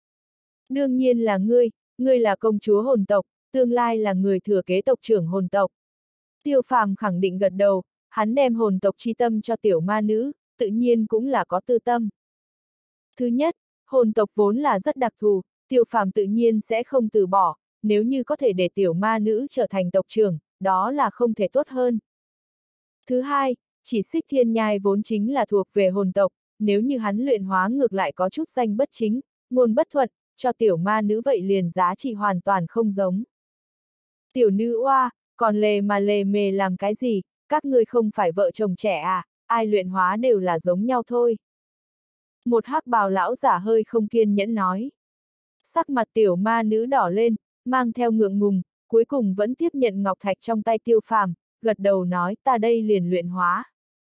Đương nhiên là ngươi, ngươi là công chúa hồn tộc, tương lai là người thừa kế tộc trưởng hồn tộc. Tiêu Phàm khẳng định gật đầu, hắn đem hồn tộc chi tâm cho tiểu ma nữ, tự nhiên cũng là có tư tâm. Thứ nhất, hồn tộc vốn là rất đặc thù, Tiêu Phàm tự nhiên sẽ không từ bỏ, nếu như có thể để tiểu ma nữ trở thành tộc trưởng, đó là không thể tốt hơn. Thứ hai, chỉ xích thiên nhai vốn chính là thuộc về hồn tộc, nếu như hắn luyện hóa ngược lại có chút danh bất chính, ngôn bất thuận, cho tiểu ma nữ vậy liền giá trị hoàn toàn không giống. Tiểu nữ oa, còn lề mà lề mề làm cái gì, các ngươi không phải vợ chồng trẻ à, ai luyện hóa đều là giống nhau thôi. Một hắc bào lão giả hơi không kiên nhẫn nói. Sắc mặt tiểu ma nữ đỏ lên, mang theo ngượng ngùng, cuối cùng vẫn tiếp nhận ngọc thạch trong tay Tiêu Phàm, gật đầu nói ta đây liền luyện hóa.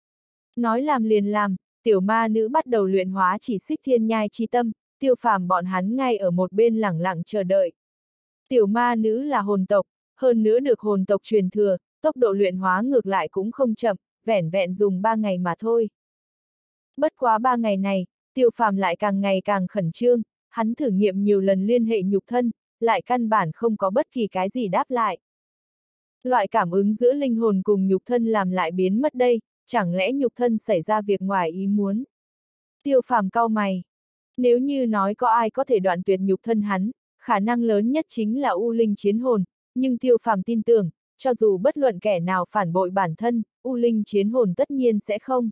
Nói làm liền làm, tiểu ma nữ bắt đầu luyện hóa chỉ xích thiên nhai chi tâm, Tiêu Phàm bọn hắn ngay ở một bên lẳng lặng chờ đợi. Tiểu ma nữ là hồn tộc, hơn nữa được hồn tộc truyền thừa, tốc độ luyện hóa ngược lại cũng không chậm, vẻn vẹn dùng ba ngày mà thôi. Bất quá ba ngày này, Tiêu Phàm lại càng ngày càng khẩn trương, hắn thử nghiệm nhiều lần liên hệ nhục thân, lại căn bản không có bất kỳ cái gì đáp lại. Loại cảm ứng giữa linh hồn cùng nhục thân làm lại biến mất đây, chẳng lẽ nhục thân xảy ra việc ngoài ý muốn? Tiêu Phàm cau mày. Nếu như nói có ai có thể đoạn tuyệt nhục thân hắn, khả năng lớn nhất chính là U Linh Chiến Hồn, nhưng Tiêu Phàm tin tưởng, cho dù bất luận kẻ nào phản bội bản thân, U Linh Chiến Hồn tất nhiên sẽ không.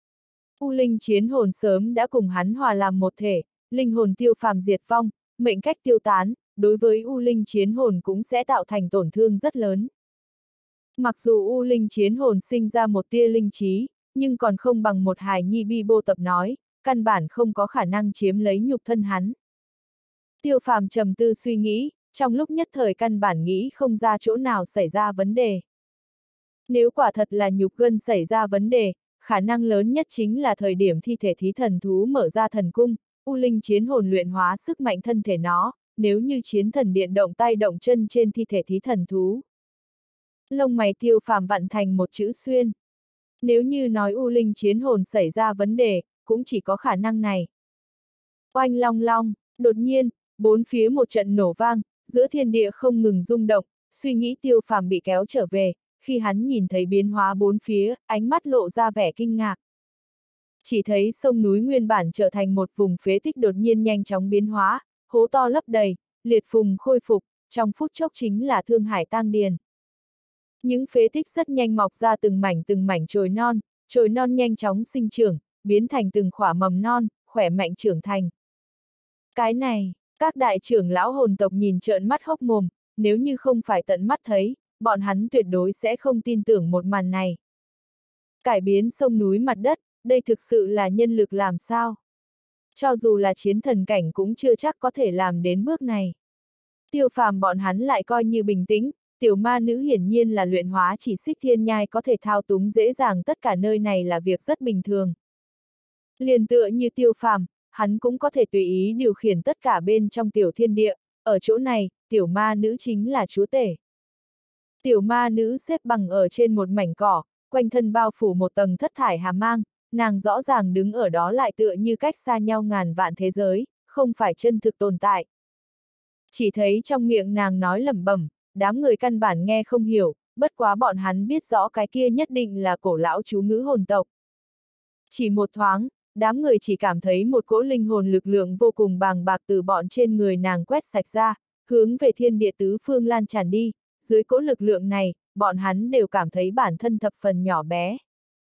U Linh Chiến Hồn sớm đã cùng hắn hòa làm một thể, linh hồn Tiêu Phàm diệt vong, mệnh cách tiêu tán, đối với U Linh Chiến Hồn cũng sẽ tạo thành tổn thương rất lớn. Mặc dù U Linh chiến hồn sinh ra một tia linh trí, nhưng còn không bằng một hài nhi bi bô tập nói, căn bản không có khả năng chiếm lấy nhục thân hắn. Tiêu Phàm trầm tư suy nghĩ, trong lúc nhất thời căn bản nghĩ không ra chỗ nào xảy ra vấn đề. Nếu quả thật là nhục gân xảy ra vấn đề, khả năng lớn nhất chính là thời điểm thi thể thí thần thú mở ra thần cung, U Linh chiến hồn luyện hóa sức mạnh thân thể nó, nếu như chiến thần điện động tay động chân trên thi thể thí thần thú. Lông mày Tiêu Phàm vặn thành một chữ xuyên. Nếu như nói U Linh chiến hồn xảy ra vấn đề, cũng chỉ có khả năng này. Oanh long long, đột nhiên, bốn phía một trận nổ vang, giữa thiên địa không ngừng rung động, suy nghĩ Tiêu Phàm bị kéo trở về, khi hắn nhìn thấy biến hóa bốn phía, ánh mắt lộ ra vẻ kinh ngạc. Chỉ thấy sông núi nguyên bản trở thành một vùng phế tích đột nhiên nhanh chóng biến hóa, hố to lấp đầy, liệt phùng khôi phục, trong phút chốc chính là Thương Hải tang điền. Những phế tích rất nhanh mọc ra từng mảnh từng mảnh chồi non, chồi non nhanh chóng sinh trưởng, biến thành từng khỏa mầm non, khỏe mạnh trưởng thành. Cái này, các đại trưởng lão hồn tộc nhìn trợn mắt hốc mồm, nếu như không phải tận mắt thấy, bọn hắn tuyệt đối sẽ không tin tưởng một màn này. Cải biến sông núi mặt đất, đây thực sự là nhân lực làm sao? Cho dù là chiến thần cảnh cũng chưa chắc có thể làm đến bước này. Tiêu Phàm bọn hắn lại coi như bình tĩnh, tiểu ma nữ hiển nhiên là luyện hóa chỉ xích thiên nhai có thể thao túng dễ dàng tất cả nơi này là việc rất bình thường. Liền tựa như Tiêu Phàm, hắn cũng có thể tùy ý điều khiển tất cả bên trong tiểu thiên địa, ở chỗ này, tiểu ma nữ chính là chúa tể. Tiểu ma nữ xếp bằng ở trên một mảnh cỏ, quanh thân bao phủ một tầng thất thải hà mang, nàng rõ ràng đứng ở đó lại tựa như cách xa nhau ngàn vạn thế giới, không phải chân thực tồn tại. Chỉ thấy trong miệng nàng nói lẩm bẩm, đám người căn bản nghe không hiểu, bất quá bọn hắn biết rõ cái kia nhất định là cổ lão chú ngữ hồn tộc. Chỉ một thoáng, đám người chỉ cảm thấy một cỗ linh hồn lực lượng vô cùng bàng bạc từ bọn trên người nàng quét sạch ra, hướng về thiên địa tứ phương lan tràn đi, dưới cỗ lực lượng này, bọn hắn đều cảm thấy bản thân thập phần nhỏ bé.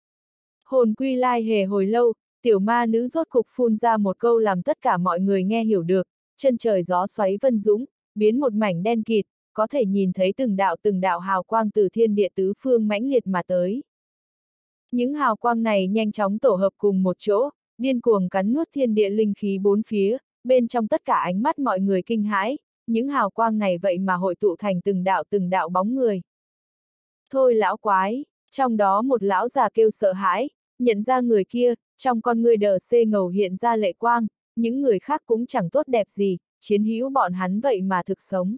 Hồn quy lai hề hồi lâu, tiểu ma nữ rốt cục phun ra một câu làm tất cả mọi người nghe hiểu được, chân trời gió xoáy vân dũng, biến một mảnh đen kịt, có thể nhìn thấy từng đạo từng đạo hào quang từ thiên địa tứ phương mãnh liệt mà tới. Những hào quang này nhanh chóng tổ hợp cùng một chỗ, điên cuồng cắn nuốt thiên địa linh khí bốn phía, bên trong tất cả ánh mắt mọi người kinh hãi, những hào quang này vậy mà hội tụ thành từng đạo từng đạo bóng người. Thôi lão quái, trong đó một lão già kêu sợ hãi, nhận ra người kia, trong con người đờ xê ngầu hiện ra lệ quang, những người khác cũng chẳng tốt đẹp gì, chiến hữu bọn hắn vậy mà thực sống.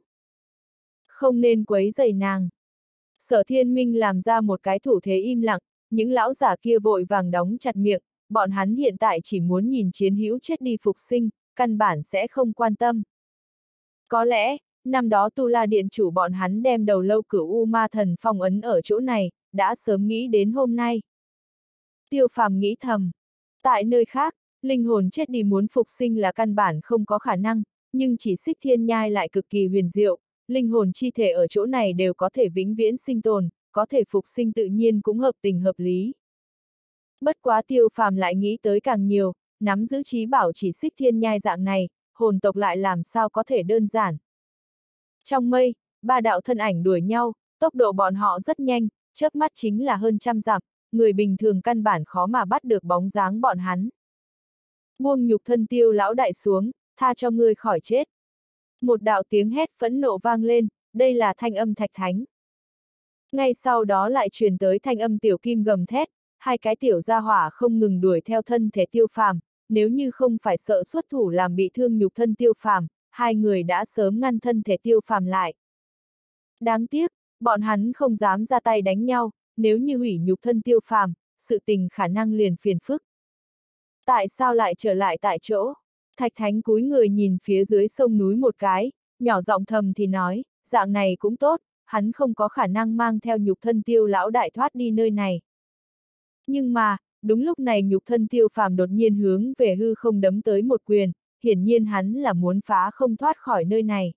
Không nên quấy rầy nàng. Sở Thiên Minh làm ra một cái thủ thế im lặng, những lão giả kia vội vàng đóng chặt miệng, bọn hắn hiện tại chỉ muốn nhìn chiến hữu chết đi phục sinh, căn bản sẽ không quan tâm. Có lẽ, năm đó Tu La Điện chủ bọn hắn đem đầu lâu cửu U Ma Thần phong ấn ở chỗ này, đã sớm nghĩ đến hôm nay. Tiêu Phàm nghĩ thầm. Tại nơi khác, linh hồn chết đi muốn phục sinh là căn bản không có khả năng, nhưng chỉ xích thiên nhai lại cực kỳ huyền diệu, linh hồn chi thể ở chỗ này đều có thể vĩnh viễn sinh tồn, có thể phục sinh tự nhiên cũng hợp tình hợp lý. Bất quá Tiêu Phàm lại nghĩ tới càng nhiều, nắm giữ trí bảo chỉ xích thiên nhai dạng này, hồn tộc lại làm sao có thể đơn giản. Trong mây, ba đạo thân ảnh đuổi nhau, tốc độ bọn họ rất nhanh, chớp mắt chính là hơn trăm dặm, người bình thường căn bản khó mà bắt được bóng dáng bọn hắn. Buông nhục thân Tiêu lão đại xuống, tha cho ngươi khỏi chết. Một đạo tiếng hét phẫn nộ vang lên, đây là thanh âm Thạch Thánh. Ngay sau đó lại truyền tới thanh âm Tiểu Kim gầm thét, hai cái tiểu gia hỏa không ngừng đuổi theo thân thể Tiêu Phàm, nếu như không phải sợ xuất thủ làm bị thương nhục thân Tiêu Phàm, hai người đã sớm ngăn thân thể Tiêu Phàm lại. Đáng tiếc, bọn hắn không dám ra tay đánh nhau, nếu như hủy nhục thân Tiêu Phàm, sự tình khả năng liền phiền phức. Tại sao lại trở lại tại chỗ? Thạch Thánh cúi người nhìn phía dưới sông núi một cái, nhỏ giọng thầm thì nói, dạng này cũng tốt, hắn không có khả năng mang theo nhục thân Tiêu lão đại thoát đi nơi này. Nhưng mà, đúng lúc này nhục thân Tiêu Phàm đột nhiên hướng về hư không đấm tới một quyền, hiển nhiên hắn là muốn phá không thoát khỏi nơi này.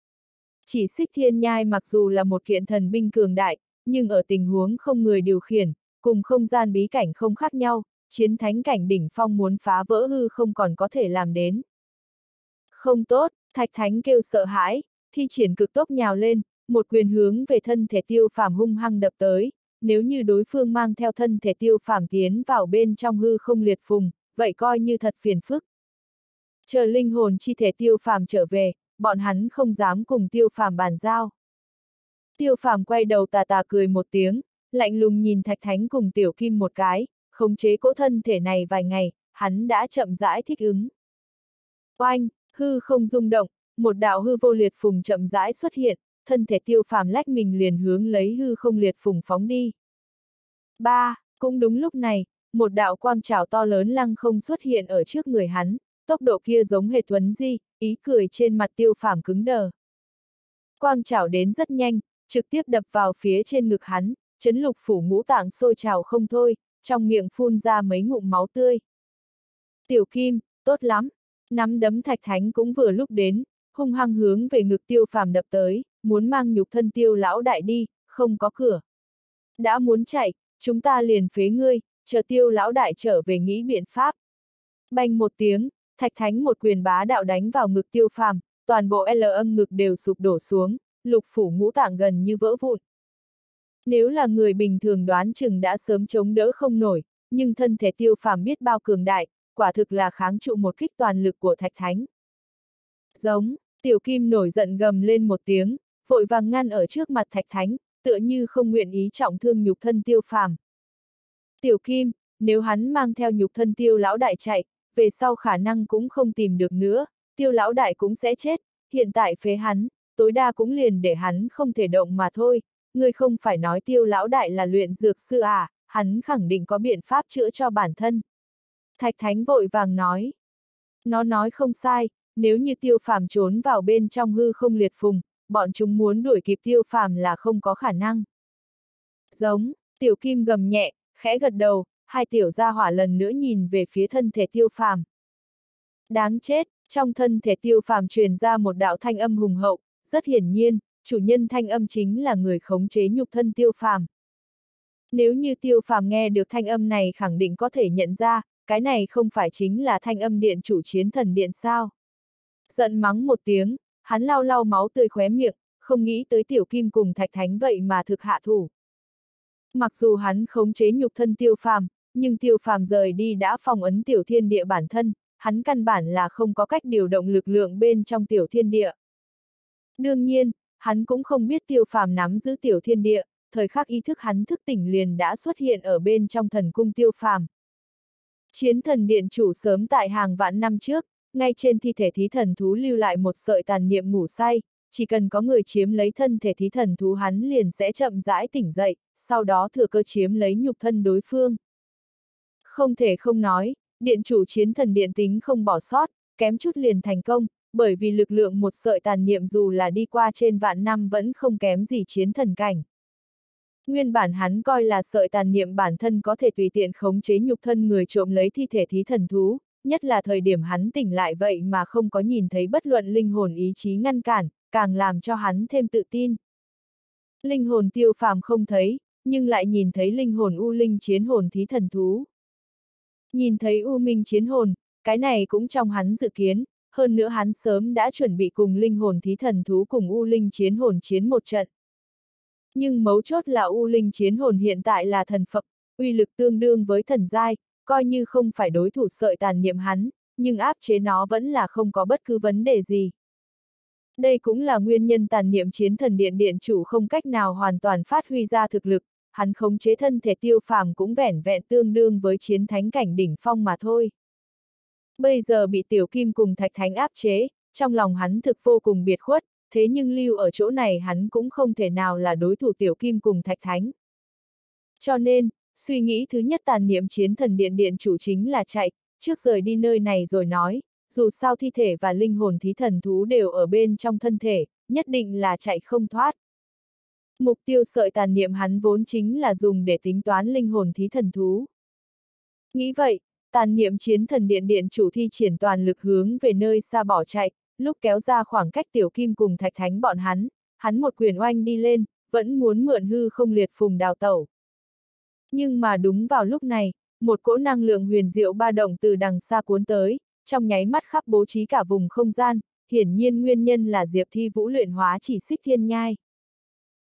Chỉ xích thiên nhai mặc dù là một kiện thần binh cường đại, nhưng ở tình huống không người điều khiển, cùng không gian bí cảnh không khác nhau, chiến thánh cảnh đỉnh phong muốn phá vỡ hư không còn có thể làm đến. Không tốt, Thạch Thánh kêu sợ hãi, thi triển cực tốc nhào lên, một quyền hướng về thân thể Tiêu Phàm hung hăng đập tới, nếu như đối phương mang theo thân thể Tiêu Phàm tiến vào bên trong hư không liệt phùng, vậy coi như thật phiền phức. Chờ linh hồn chi thể Tiêu Phàm trở về, bọn hắn không dám cùng Tiêu Phàm bàn giao. Tiêu Phàm quay đầu tà tà cười một tiếng, lạnh lùng nhìn Thạch Thánh cùng Tiểu Kim một cái, khống chế cỗ thân thể này vài ngày, hắn đã chậm rãi thích ứng. Oanh, hư không rung động, một đạo hư vô liệt phùng chậm rãi xuất hiện, thân thể Tiêu Phàm lách mình liền hướng lấy hư không liệt phùng phóng đi. Ba, cũng đúng lúc này, một đạo quang trảo to lớn lăng không xuất hiện ở trước người hắn, tốc độ kia giống hệt Tuấn Di, ý cười trên mặt Tiêu Phàm cứng đờ. Quang trảo đến rất nhanh, trực tiếp đập vào phía trên ngực hắn, chấn lục phủ ngũ tạng sôi trào không thôi, trong miệng phun ra mấy ngụm máu tươi. Tiểu Kim, tốt lắm, nắm đấm Thạch Thánh cũng vừa lúc đến, hung hăng hướng về ngực Tiêu Phàm đập tới, muốn mang nhục thân Tiêu lão đại đi, không có cửa. Đã muốn chạy, chúng ta liền phế ngươi, chờ Tiêu lão đại trở về nghĩ biện pháp. Bành một tiếng, Thạch Thánh một quyền bá đạo đánh vào ngực Tiêu Phàm, toàn bộ L âm ngực đều sụp đổ xuống, lục phủ ngũ tạng gần như vỡ vụn. Nếu là người bình thường đoán chừng đã sớm chống đỡ không nổi, nhưng thân thể Tiêu Phàm biết bao cường đại, quả thực là kháng trụ một kích toàn lực của Thạch Thánh. Giống, Tiểu Kim nổi giận gầm lên một tiếng, vội vàng ngăn ở trước mặt Thạch Thánh, tựa như không nguyện ý trọng thương nhục thân Tiêu Phàm. Tiểu Kim, nếu hắn mang theo nhục thân Tiêu lão đại chạy, về sau khả năng cũng không tìm được nữa, Tiêu lão đại cũng sẽ chết, hiện tại phế hắn, tối đa cũng liền để hắn không thể động mà thôi, ngươi không phải nói Tiêu lão đại là luyện dược sư à, hắn khẳng định có biện pháp chữa cho bản thân. Thạch Thánh vội vàng nói. Nó nói không sai, nếu như Tiêu Phàm trốn vào bên trong hư không liệt phùng, bọn chúng muốn đuổi kịp Tiêu Phàm là không có khả năng. Giống, Tiểu Kim gầm nhẹ, khẽ gật đầu, hai tiểu gia hỏa lần nữa nhìn về phía thân thể Tiêu Phàm. Đáng chết, trong thân thể Tiêu Phàm truyền ra một đạo thanh âm hùng hậu, rất hiển nhiên, chủ nhân thanh âm chính là người khống chế nhục thân Tiêu Phàm. Nếu như Tiêu Phàm nghe được thanh âm này khẳng định có thể nhận ra, cái này không phải chính là thanh âm điện chủ Chiến Thần Điện sao? Giận mắng một tiếng, hắn lau lau máu tươi khóe miệng, không nghĩ tới Tiểu Kim cùng Thạch Thánh vậy mà thực hạ thủ. Mặc dù hắn khống chế nhục thân Tiêu Phàm, nhưng Tiêu Phàm rời đi đã phong ấn tiểu thiên địa bản thân, hắn căn bản là không có cách điều động lực lượng bên trong tiểu thiên địa. Đương nhiên, hắn cũng không biết Tiêu Phàm nắm giữ tiểu thiên địa, thời khắc ý thức hắn thức tỉnh liền đã xuất hiện ở bên trong thần cung Tiêu Phàm. Chiến Thần Điện chủ sớm tại hàng vạn năm trước, ngay trên thi thể thí thần thú lưu lại một sợi tàn niệm ngủ say, chỉ cần có người chiếm lấy thân thể thí thần thú hắn liền sẽ chậm rãi tỉnh dậy, sau đó thừa cơ chiếm lấy nhục thân đối phương. Không thể không nói, điện chủ Chiến Thần Điện tính không bỏ sót, kém chút liền thành công, bởi vì lực lượng một sợi tàn niệm dù là đi qua trên vạn năm vẫn không kém gì chiến thần cảnh. Nguyên bản hắn coi là sợi tàn niệm bản thân có thể tùy tiện khống chế nhục thân người trộm lấy thi thể thí thần thú, nhất là thời điểm hắn tỉnh lại vậy mà không có nhìn thấy bất luận linh hồn ý chí ngăn cản, càng làm cho hắn thêm tự tin. Linh hồn Tiêu Phàm không thấy, nhưng lại nhìn thấy linh hồn U Linh chiến hồn thí thần thú. Nhìn thấy U Minh chiến hồn, cái này cũng trong hắn dự kiến, hơn nữa hắn sớm đã chuẩn bị cùng linh hồn thí thần thú cùng U Linh chiến hồn chiến một trận. Nhưng mấu chốt là U Linh chiến hồn hiện tại là thần phập, uy lực tương đương với thần giai, coi như không phải đối thủ sợi tàn niệm hắn, nhưng áp chế nó vẫn là không có bất cứ vấn đề gì. Đây cũng là nguyên nhân tàn niệm Chiến Thần Điện điện chủ không cách nào hoàn toàn phát huy ra thực lực, hắn khống chế thân thể Tiêu Phàm cũng vẻn vẹn tương đương với chiến thánh cảnh đỉnh phong mà thôi. Bây giờ bị Tiểu Kim cùng Thạch Thánh áp chế, trong lòng hắn thực vô cùng biệt khuất, thế nhưng lưu ở chỗ này hắn cũng không thể nào là đối thủ Tiểu Kim cùng Thạch Thánh. Cho nên, suy nghĩ thứ nhất tàn niệm Chiến Thần Điện điện chủ chính là chạy, trước rời đi nơi này rồi nói, dù sao thi thể và linh hồn thí thần thú đều ở bên trong thân thể, nhất định là chạy không thoát. Mục tiêu sợi tàn niệm hắn vốn chính là dùng để tính toán linh hồn thí thần thú. Nghĩ vậy, tàn niệm Chiến Thần Điện điện chủ thi triển toàn lực hướng về nơi xa bỏ chạy, lúc kéo ra khoảng cách Tiểu Kim cùng Thạch Thánh bọn hắn, hắn một quyền oanh đi lên, vẫn muốn mượn hư không liệt phùng đào tẩu. Nhưng mà đúng vào lúc này, một cỗ năng lượng huyền diệu ba động từ đằng xa cuốn tới, trong nháy mắt khắp bố trí cả vùng không gian, hiển nhiên nguyên nhân là Diệp Thi Vũ luyện hóa chỉ xích thiên nhai.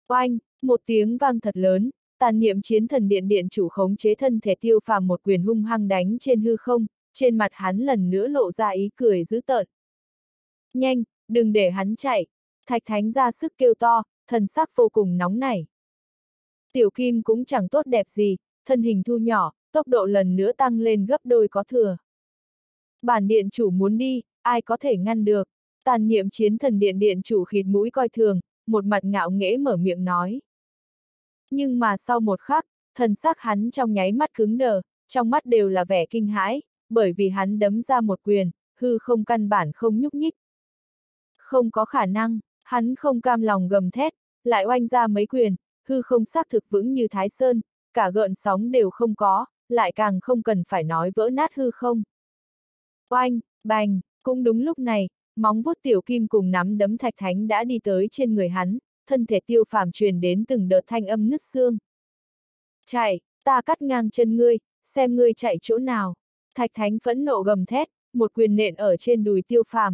Oanh, một tiếng vang thật lớn, tàn niệm chiến thần điện điện chủ khống chế thân thể Tiêu Phàm một quyền hung hăng đánh trên hư không, trên mặt hắn lần nữa lộ ra ý cười dữ tợn. Nhanh, đừng để hắn chạy, Thạch Thánh ra sức kêu to, thần sắc vô cùng nóng nảy. Tiểu Kim cũng chẳng tốt đẹp gì, thân hình thu nhỏ, tốc độ lần nữa tăng lên gấp đôi có thừa. Bản điện chủ muốn đi, ai có thể ngăn được, tàn niệm chiến thần điện điện chủ khịt mũi coi thường, một mặt ngạo nghễ mở miệng nói. Nhưng mà sau một khắc, thần sắc hắn trong nháy mắt cứng đờ, trong mắt đều là vẻ kinh hãi, bởi vì hắn đấm ra một quyền, hư không căn bản không nhúc nhích. Không có khả năng, hắn không cam lòng gầm thét, lại oanh ra mấy quyền, hư không xác thực vững như Thái Sơn, cả gợn sóng đều không có, lại càng không cần phải nói vỡ nát hư không. Oanh, bành, cũng đúng lúc này, móng vuốt Tiểu Kim cùng nắm đấm Thạch Thánh đã đi tới trên người hắn, thân thể Tiêu Phàm truyền đến từng đợt thanh âm nứt xương. Chạy, ta cắt ngang chân ngươi, xem ngươi chạy chỗ nào. Thạch Thánh phẫn nộ gầm thét, một quyền nện ở trên đùi Tiêu Phàm.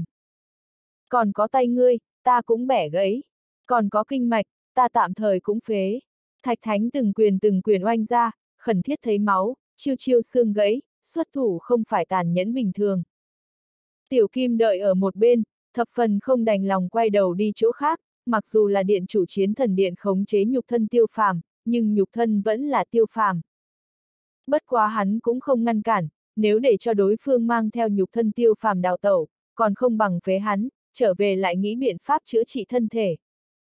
Còn có tay ngươi, ta cũng bẻ gãy. Còn có kinh mạch, ta tạm thời cũng phế. Thạch Thánh từng quyền từng quyền oanh ra, khẩn thiết thấy máu, chiêu chiêu xương gãy, xuất thủ không phải tàn nhẫn bình thường. Tiểu Kim đợi ở một bên, thập phần không đành lòng quay đầu đi chỗ khác, mặc dù là điện chủ chiến thần điện khống chế nhục thân Tiêu Phàm, nhưng nhục thân vẫn là Tiêu Phàm. Bất quá hắn cũng không ngăn cản, nếu để cho đối phương mang theo nhục thân Tiêu Phàm đào tẩu, còn không bằng phế hắn, trở về lại nghĩ biện pháp chữa trị thân thể.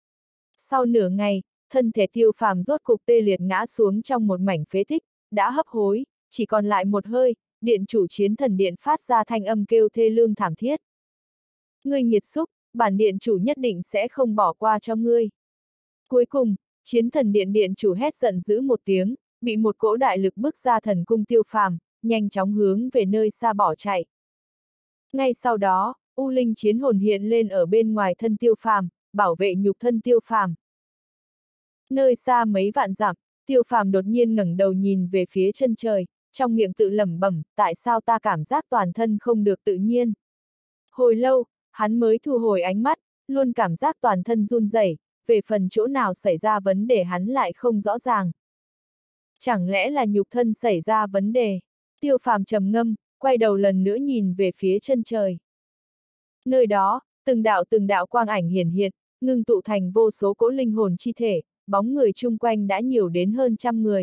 Sau nửa ngày, thân thể Tiêu Phàm rốt cục tê liệt ngã xuống trong một mảnh phế tích, đã hấp hối, chỉ còn lại một hơi, điện chủ chiến thần điện phát ra thanh âm kêu thê lương thảm thiết. Ngươi nghiệt xúc, bản điện chủ nhất định sẽ không bỏ qua cho ngươi. Cuối cùng, chiến thần điện điện chủ hét giận dữ một tiếng, bị một cỗ đại lực bức ra thần cung Tiêu Phàm, nhanh chóng hướng về nơi xa bỏ chạy. Ngay sau đó, U Linh chiến hồn hiện lên ở bên ngoài thân Tiêu Phàm, bảo vệ nhục thân Tiêu Phàm. Nơi xa mấy vạn dặm, Tiêu Phàm đột nhiên ngẩng đầu nhìn về phía chân trời, trong miệng tự lẩm bẩm, tại sao ta cảm giác toàn thân không được tự nhiên. Hồi lâu, hắn mới thu hồi ánh mắt, luôn cảm giác toàn thân run rẩy, về phần chỗ nào xảy ra vấn đề hắn lại không rõ ràng. Chẳng lẽ là nhục thân xảy ra vấn đề? Tiêu Phàm trầm ngâm, quay đầu lần nữa nhìn về phía chân trời. Nơi đó, từng đạo từng đạo quang ảnh hiển hiện, ngưng tụ thành vô số cỗ linh hồn chi thể, bóng người chung quanh đã nhiều đến hơn trăm người.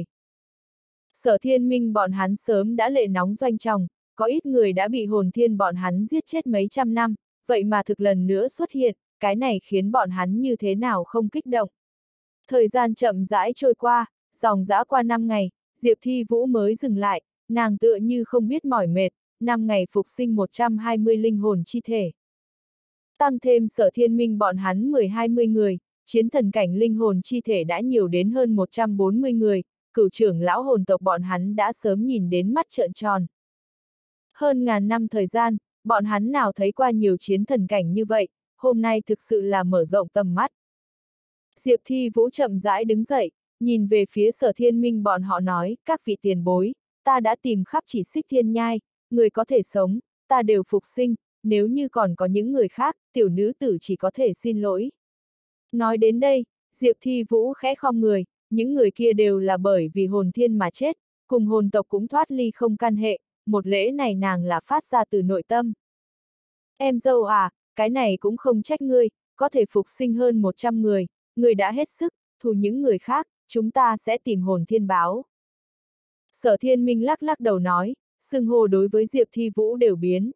Sở Thiên Minh bọn hắn sớm đã lệ nóng doanh tròng, có ít người đã bị hồn thiên bọn hắn giết chết mấy trăm năm, vậy mà thực lần nữa xuất hiện, cái này khiến bọn hắn như thế nào không kích động. Thời gian chậm rãi trôi qua, dòng dã qua năm ngày, Diệp Thi Vũ mới dừng lại, nàng tựa như không biết mỏi mệt, năm ngày phục sinh một trăm hai mươi linh hồn chi thể. Tăng thêm Sở Thiên Minh bọn hắn mười hai mươi người, chiến thần cảnh linh hồn chi thể đã nhiều đến hơn một trăm bốn mươi người, cửu trưởng lão hồn tộc bọn hắn đã sớm nhìn đến mắt trợn tròn. Hơn ngàn năm thời gian, bọn hắn nào thấy qua nhiều chiến thần cảnh như vậy, hôm nay thực sự là mở rộng tầm mắt. Diệp Thi Vũ chậm rãi đứng dậy, nhìn về phía Sở Thiên Minh bọn họ nói, các vị tiền bối, ta đã tìm khắp chỉ xích thiên nhai, người có thể sống, ta đều phục sinh, nếu như còn có những người khác, tiểu nữ tử chỉ có thể xin lỗi. Nói đến đây, Diệp Thi Vũ khẽ khom người, những người kia đều là bởi vì hồn thiên mà chết, cùng hồn tộc cũng thoát ly không can hệ, một lễ này nàng là phát ra từ nội tâm. Em dâu à, cái này cũng không trách ngươi, có thể phục sinh hơn một trăm người, ngươi đã hết sức, thù những người khác, chúng ta sẽ tìm hồn thiên báo. Sở Thiên Minh lắc lắc đầu nói, xưng hô đối với Diệp Thi Vũ đều biến.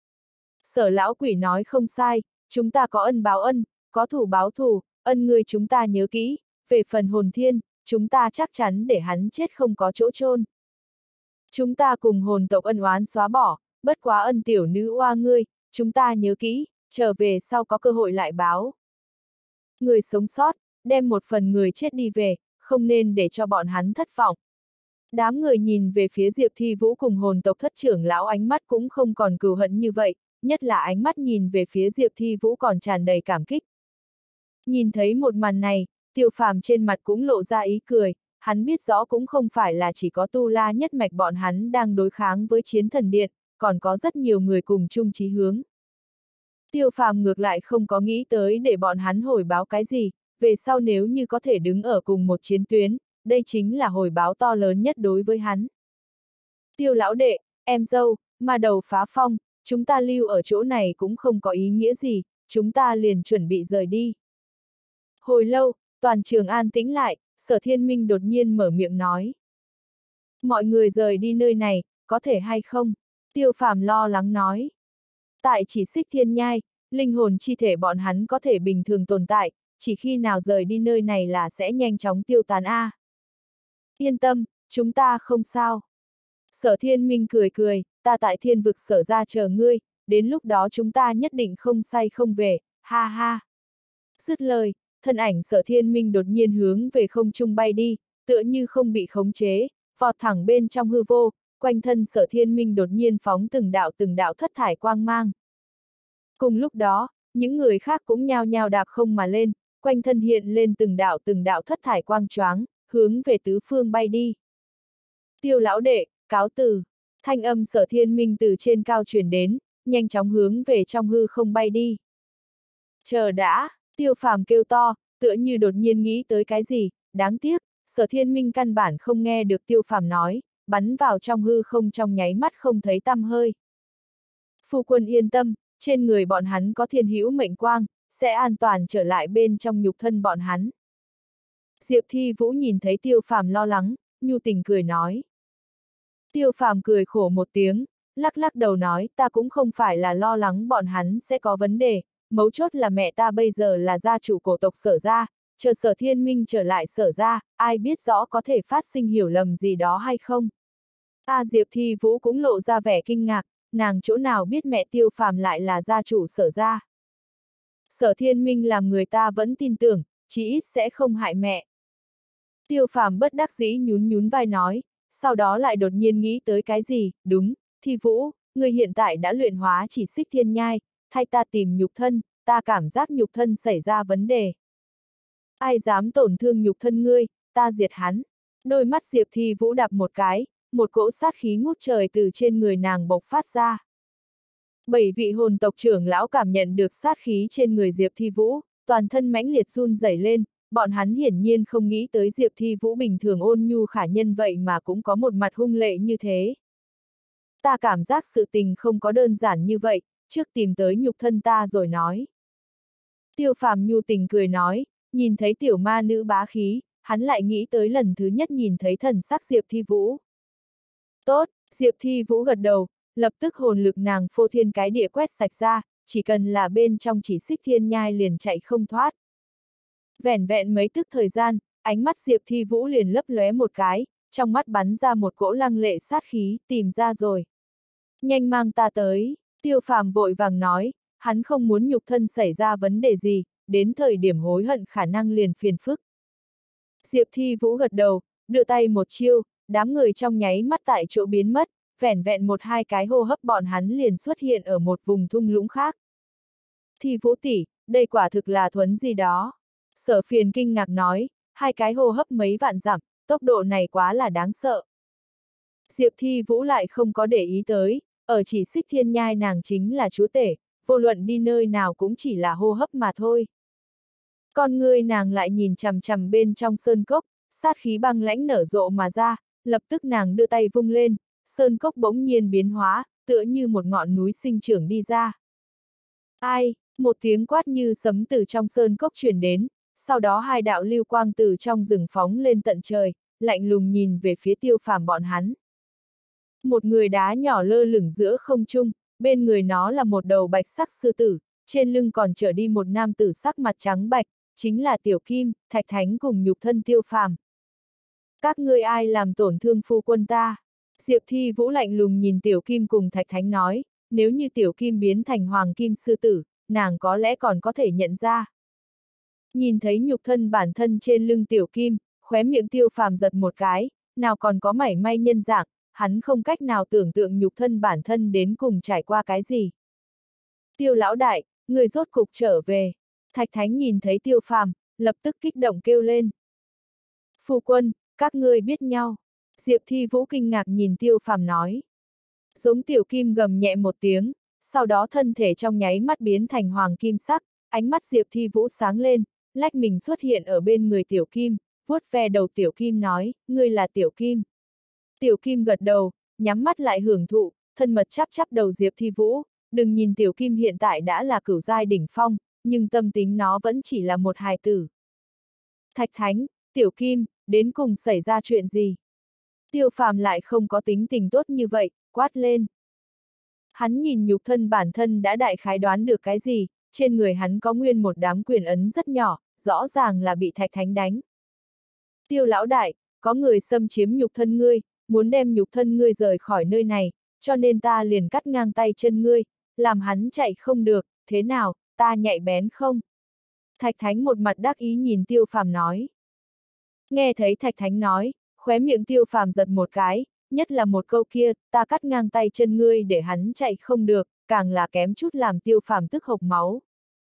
Sở lão quỷ nói không sai, chúng ta có ân báo ân, có thù báo thù, ân người chúng ta nhớ kỹ, về phần hồn thiên, chúng ta chắc chắn để hắn chết không có chỗ chôn. Chúng ta cùng hồn tộc ân oán xóa bỏ, bất quá ân tiểu nữ oa ngươi, chúng ta nhớ kỹ, trở về sau có cơ hội lại báo. Người sống sót, đem một phần người chết đi về, không nên để cho bọn hắn thất vọng. Đám người nhìn về phía Diệp Thi Vũ cùng hồn tộc thất trưởng lão ánh mắt cũng không còn cừu hận như vậy, nhất là ánh mắt nhìn về phía Diệp Thi Vũ còn tràn đầy cảm kích. Nhìn thấy một màn này, Tiêu Phàm trên mặt cũng lộ ra ý cười, hắn biết rõ cũng không phải là chỉ có Tu La nhất mạch bọn hắn đang đối kháng với chiến thần điện, còn có rất nhiều người cùng chung chí hướng. Tiêu Phàm ngược lại không có nghĩ tới để bọn hắn hồi báo cái gì, về sau nếu như có thể đứng ở cùng một chiến tuyến, đây chính là hồi báo to lớn nhất đối với hắn. Tiêu lão đệ, em dâu, mà đầu phá phong, chúng ta lưu ở chỗ này cũng không có ý nghĩa gì, chúng ta liền chuẩn bị rời đi. Hồi lâu, toàn trường an tĩnh lại, Sở Thiên Minh đột nhiên mở miệng nói. Mọi người rời đi nơi này, có thể hay không? Tiêu Phàm lo lắng nói. Tại chỉ xích thiên nhai, linh hồn chi thể bọn hắn có thể bình thường tồn tại, chỉ khi nào rời đi nơi này là sẽ nhanh chóng tiêu tán a. À. Yên tâm, chúng ta không sao. Sở Thiên Minh cười cười, ta tại thiên vực sở ra chờ ngươi, đến lúc đó chúng ta nhất định không say không về, ha ha. Dứt lời, thân ảnh Sở Thiên Minh đột nhiên hướng về không trung bay đi, tựa như không bị khống chế, vọt thẳng bên trong hư vô, quanh thân Sở Thiên Minh đột nhiên phóng từng đạo từng đạo thất thải quang mang. Cùng lúc đó, những người khác cũng nhao nhao đạp không mà lên, quanh thân hiện lên từng đạo từng đạo thất thải quang choáng, hướng về tứ phương bay đi. Tiêu lão đệ, cáo từ, thanh âm Sở Thiên Minh từ trên cao truyền đến, nhanh chóng hướng về trong hư không bay đi. Chờ đã, Tiêu Phàm kêu to, tựa như đột nhiên nghĩ tới cái gì, đáng tiếc, Sở Thiên Minh căn bản không nghe được Tiêu Phàm nói, bắn vào trong hư không trong nháy mắt không thấy tăm hơi. Phu quân yên tâm, trên người bọn hắn có thiên hữu mệnh quang, sẽ an toàn trở lại bên trong nhục thân bọn hắn. Diệp Thi Vũ nhìn thấy Tiêu Phàm lo lắng, nhu tình cười nói. Tiêu Phàm cười khổ một tiếng, lắc lắc đầu nói, ta cũng không phải là lo lắng bọn hắn sẽ có vấn đề, mấu chốt là mẹ ta bây giờ là gia chủ cổ tộc Sở gia, chờ Sở Thiên Minh trở lại Sở gia, ai biết rõ có thể phát sinh hiểu lầm gì đó hay không. A Diệp Thi Vũ cũng lộ ra vẻ kinh ngạc, nàng chỗ nào biết mẹ Tiêu Phàm lại là gia chủ Sở gia. Sở Thiên Minh làm người ta vẫn tin tưởng, chí ít sẽ không hại mẹ. Tiêu Phàm bất đắc dĩ nhún nhún vai nói, sau đó lại đột nhiên nghĩ tới cái gì, đúng, Thi Vũ, người hiện tại đã luyện hóa chỉ xích thiên nhai, thay ta tìm nhục thân, ta cảm giác nhục thân xảy ra vấn đề. Ai dám tổn thương nhục thân ngươi, ta diệt hắn. Đôi mắt Diệp Thi Vũ đạp một cái, một cỗ sát khí ngút trời từ trên người nàng bộc phát ra. Bảy vị hồn tộc trưởng lão cảm nhận được sát khí trên người Diệp Thi Vũ, toàn thân mãnh liệt run rẩy lên, bọn hắn hiển nhiên không nghĩ tới Diệp Thi Vũ bình thường ôn nhu khả nhân vậy mà cũng có một mặt hung lệ như thế. Ta cảm giác sự tình không có đơn giản như vậy, trước tìm tới nhục thân ta rồi nói. Tiêu Phàm nhu tình cười nói, nhìn thấy tiểu ma nữ bá khí, hắn lại nghĩ tới lần thứ nhất nhìn thấy thần sắc Diệp Thi Vũ. Tốt, Diệp Thi Vũ gật đầu, lập tức hồn lực nàng phô thiên cái địa quét sạch ra, chỉ cần là bên trong chỉ xích thiên nhai liền chạy không thoát. Vẻn vẹn mấy tức thời gian, ánh mắt Diệp Thi Vũ liền lấp lóe một cái, trong mắt bắn ra một cỗ lăng lệ sát khí, tìm ra rồi. Nhanh mang ta tới, Tiêu Phàm vội vàng nói, hắn không muốn nhục thân xảy ra vấn đề gì, đến thời điểm hối hận khả năng liền phiền phức. Diệp Thi Vũ gật đầu, đưa tay một chiêu, đám người trong nháy mắt tại chỗ biến mất, vẻn vẹn một hai cái hô hấp bọn hắn liền xuất hiện ở một vùng thung lũng khác. Thi Vũ tỷ, đây quả thực là thuấn gì đó. Sở Phiền kinh ngạc nói, hai cái hô hấp mấy vạn dặm, tốc độ này quá là đáng sợ. Diệp Thi Vũ lại không có để ý tới, ở chỉ xích thiên nhai nàng chính là chúa tể, vô luận đi nơi nào cũng chỉ là hô hấp mà thôi. Con ngươi nàng lại nhìn chằm chằm bên trong sơn cốc, sát khí băng lãnh nở rộ mà ra, lập tức nàng đưa tay vung lên, sơn cốc bỗng nhiên biến hóa, tựa như một ngọn núi sinh trưởng đi ra. Ai, một tiếng quát như sấm từ trong sơn cốc truyền đến, sau đó hai đạo lưu quang từ trong rừng phóng lên tận trời, lạnh lùng nhìn về phía Tiêu Phàm bọn hắn. Một người đá nhỏ lơ lửng giữa không trung, bên người nó là một đầu bạch sắc sư tử, trên lưng còn chở đi một nam tử sắc mặt trắng bạch, chính là Tiểu Kim, Thạch Thánh cùng nhục thân Tiêu Phàm. Các ngươi ai làm tổn thương phu quân ta? Diệp Thi Vũ lạnh lùng nhìn Tiểu Kim cùng Thạch Thánh nói, nếu như Tiểu Kim biến thành hoàng kim sư tử, nàng có lẽ còn có thể nhận ra. Nhìn thấy nhục thân bản thân trên lưng Tiểu Kim, khóe miệng Tiêu Phàm giật một cái, nào còn có mảy may nhân dạng, hắn không cách nào tưởng tượng nhục thân bản thân đến cùng trải qua cái gì. Tiêu lão đại, người rốt cục trở về. Thạch Thánh nhìn thấy Tiêu Phàm, lập tức kích động kêu lên. Phu quân, các ngươi biết nhau. Diệp Thi Vũ kinh ngạc nhìn Tiêu Phàm nói. Giống Tiểu Kim gầm nhẹ một tiếng, sau đó thân thể trong nháy mắt biến thành hoàng kim sắc, ánh mắt Diệp Thi Vũ sáng lên, lách mình xuất hiện ở bên người Tiểu Kim, vuốt ve đầu Tiểu Kim nói, ngươi là Tiểu Kim. Tiểu Kim gật đầu, nhắm mắt lại hưởng thụ, thân mật chắp chắp đầu Diệp Thi Vũ, đừng nhìn Tiểu Kim hiện tại đã là cửu giai đỉnh phong, nhưng tâm tính nó vẫn chỉ là một hài tử. Thạch Thánh, Tiểu Kim, đến cùng xảy ra chuyện gì? Tiêu Phàm lại không có tính tình tốt như vậy, quát lên. Hắn nhìn nhục thân bản thân đã đại khái đoán được cái gì, trên người hắn có nguyên một đám quyền ấn rất nhỏ, rõ ràng là bị Thạch Thánh đánh. Tiêu lão đại, có người xâm chiếm nhục thân ngươi, muốn đem nhục thân ngươi rời khỏi nơi này, cho nên ta liền cắt ngang tay chân ngươi, làm hắn chạy không được, thế nào, ta nhạy bén không? Thạch Thánh một mặt đắc ý nhìn Tiêu Phàm nói. Nghe thấy Thạch Thánh nói, khóe miệng Tiêu Phàm giật một cái, nhất là một câu kia, ta cắt ngang tay chân ngươi để hắn chạy không được, càng là kém chút làm Tiêu Phàm tức hộc máu.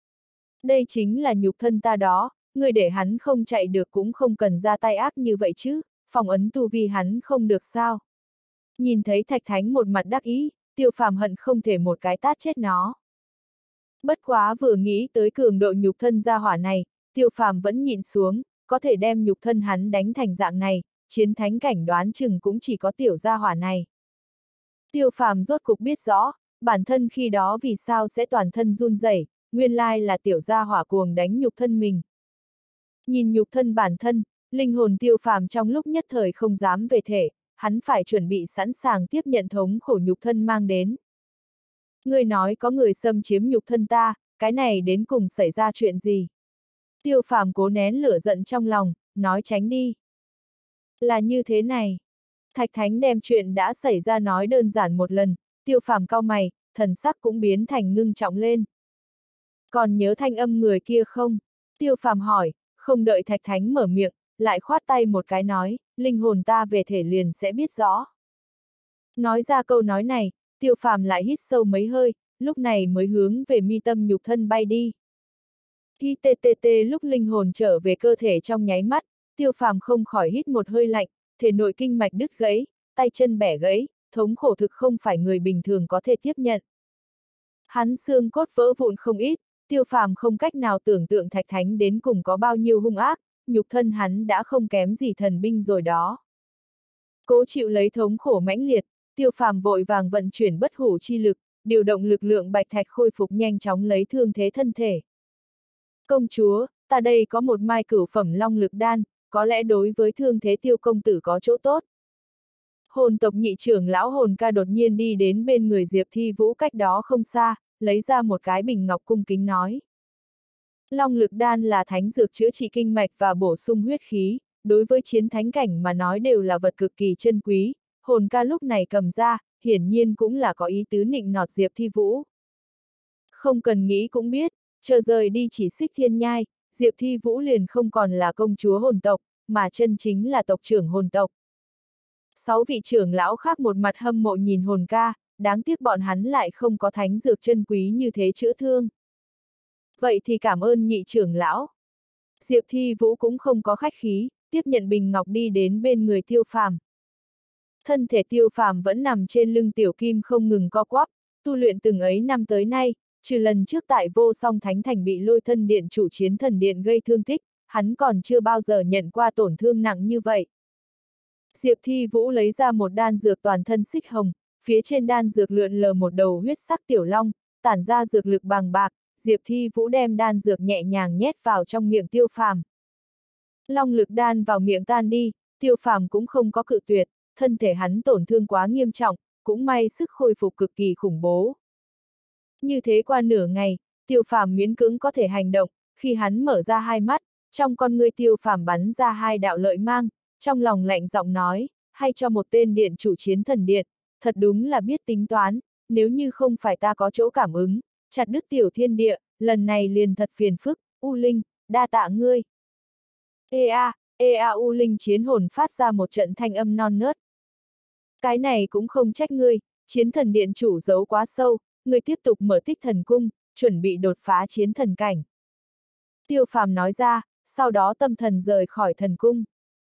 Đây chính là nhục thân ta đó, ngươi để hắn không chạy được cũng không cần ra tay ác như vậy chứ, phòng ấn tu vi hắn không được sao. Nhìn thấy Thạch Thánh một mặt đắc ý, Tiêu Phàm hận không thể một cái tát chết nó. Bất quá vừa nghĩ tới cường độ nhục thân gia hỏa này, Tiêu Phàm vẫn nhịn xuống, có thể đem nhục thân hắn đánh thành dạng này, chiến thánh cảnh đoán chừng cũng chỉ có tiểu gia hỏa này. Tiêu Phàm rốt cục biết rõ, bản thân khi đó vì sao sẽ toàn thân run rẩy, nguyên lai là tiểu gia hỏa cuồng đánh nhục thân mình. Nhìn nhục thân bản thân, linh hồn Tiêu Phàm trong lúc nhất thời không dám về thể, hắn phải chuẩn bị sẵn sàng tiếp nhận thống khổ nhục thân mang đến. Ngươi nói có người xâm chiếm nhục thân ta, cái này đến cùng xảy ra chuyện gì? Tiêu Phàm cố nén lửa giận trong lòng, nói tránh đi. Là như thế này. Thạch Thánh đem chuyện đã xảy ra nói đơn giản một lần, Tiêu Phàm cau mày, thần sắc cũng biến thành ngưng trọng lên. Còn nhớ thanh âm người kia không? Tiêu Phàm hỏi, không đợi Thạch Thánh mở miệng, lại khoát tay một cái nói, linh hồn ta về thể liền sẽ biết rõ. Nói ra câu nói này, Tiêu Phàm lại hít sâu mấy hơi, lúc này mới hướng về mi tâm nhục thân bay đi. Khi tê tê tê lúc linh hồn trở về cơ thể trong nháy mắt, Tiêu Phàm không khỏi hít một hơi lạnh, thể nội kinh mạch đứt gãy, tay chân bẻ gãy, thống khổ thực không phải người bình thường có thể tiếp nhận. Hắn xương cốt vỡ vụn không ít, Tiêu Phàm không cách nào tưởng tượng Thạch Thánh đến cùng có bao nhiêu hung ác, nhục thân hắn đã không kém gì thần binh rồi đó. Cố chịu lấy thống khổ mãnh liệt, Tiêu Phàm vội vàng vận chuyển bất hủ chi lực, điều động lực lượng bạch thạch khôi phục nhanh chóng lấy thương thế thân thể. Công chúa, ta đây có một mai cửu phẩm long lực đan, có lẽ đối với thương thế Tiêu công tử có chỗ tốt. Hồn tộc nhị trưởng lão Hồn Ca đột nhiên đi đến bên người Diệp Thi Vũ cách đó không xa, lấy ra một cái bình ngọc cung kính nói. Long lực đan là thánh dược chữa trị kinh mạch và bổ sung huyết khí, đối với chiến thánh cảnh mà nói đều là vật cực kỳ chân quý. Hồn Ca lúc này cầm ra, hiển nhiên cũng là có ý tứ nịnh nọt Diệp Thi Vũ. Không cần nghĩ cũng biết, chờ rời đi chỉ xích thiên nhai, Diệp Thi Vũ liền không còn là công chúa hồn tộc, mà chân chính là tộc trưởng hồn tộc. Sáu vị trưởng lão khác một mặt hâm mộ nhìn Hồn Ca, đáng tiếc bọn hắn lại không có thánh dược chân quý như thế chữa thương. Vậy thì cảm ơn nhị trưởng lão. Diệp Thi Vũ cũng không có khách khí, tiếp nhận bình ngọc đi đến bên người Tiêu Phàm. Thân thể Tiêu Phàm vẫn nằm trên lưng Tiểu Kim không ngừng co quắp, tu luyện từng ấy năm tới nay, trừ lần trước tại Vô Song Thánh Thành bị Lôi Thân Điện chủ chiến thần điện gây thương tích, hắn còn chưa bao giờ nhận qua tổn thương nặng như vậy. Diệp Thi Vũ lấy ra một đan dược toàn thân xích hồng, phía trên đan dược lượn lờ một đầu huyết sắc tiểu long, tản ra dược lực bàng bạc, Diệp Thi Vũ đem đan dược nhẹ nhàng nhét vào trong miệng Tiêu Phàm. Long lực đan vào miệng tan đi, Tiêu Phàm cũng không có cự tuyệt, thân thể hắn tổn thương quá nghiêm trọng, cũng may sức khôi phục cực kỳ khủng bố. Như thế qua nửa ngày, Tiêu Phàm miễn cưỡng có thể hành động, khi hắn mở ra hai mắt, trong con ngươi Tiêu Phàm bắn ra hai đạo lợi mang, trong lòng lạnh giọng nói, hay cho một tên điện chủ chiến thần điện, thật đúng là biết tính toán, nếu như không phải ta có chỗ cảm ứng, chặt đứt tiểu thiên địa, lần này liền thật phiền phức, U Linh, đa tạ ngươi. Ê a, ê a U Linh chiến hồn phát ra một trận thanh âm non nớt. Cái này cũng không trách ngươi, chiến thần điện chủ giấu quá sâu, ngươi tiếp tục mở tích thần cung, chuẩn bị đột phá chiến thần cảnh. Tiêu Phàm nói ra, sau đó tâm thần rời khỏi thần cung.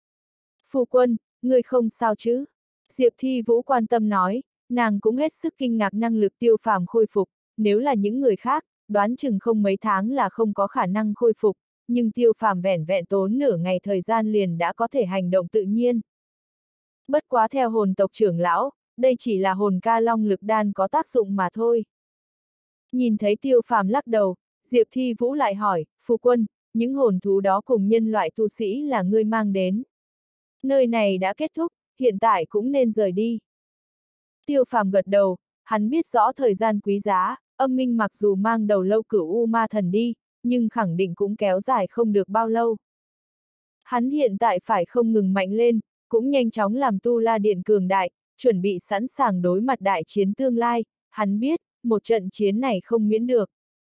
Phu quân, ngươi không sao chứ? Diệp Thi Vũ quan tâm nói, nàng cũng hết sức kinh ngạc năng lực Tiêu Phàm khôi phục, nếu là những người khác, đoán chừng không mấy tháng là không có khả năng khôi phục, nhưng Tiêu Phàm vẻn vẹn tốn nửa ngày thời gian liền đã có thể hành động tự nhiên. Bất quá theo hồn tộc trưởng lão, đây chỉ là hồn ca long lực đan có tác dụng mà thôi. Nhìn thấy Tiêu Phàm lắc đầu, Diệp Thi Vũ lại hỏi, phu quân, những hồn thú đó cùng nhân loại tu sĩ là ngươi mang đến. Nơi này đã kết thúc, hiện tại cũng nên rời đi. Tiêu Phàm gật đầu, hắn biết rõ thời gian quý giá, âm minh mặc dù mang đầu lâu cửu u ma thần đi, nhưng khẳng định cũng kéo dài không được bao lâu. Hắn hiện tại phải không ngừng mạnh lên, cũng nhanh chóng làm Tu La Điện cường đại, chuẩn bị sẵn sàng đối mặt đại chiến tương lai, hắn biết, một trận chiến này không miễn được.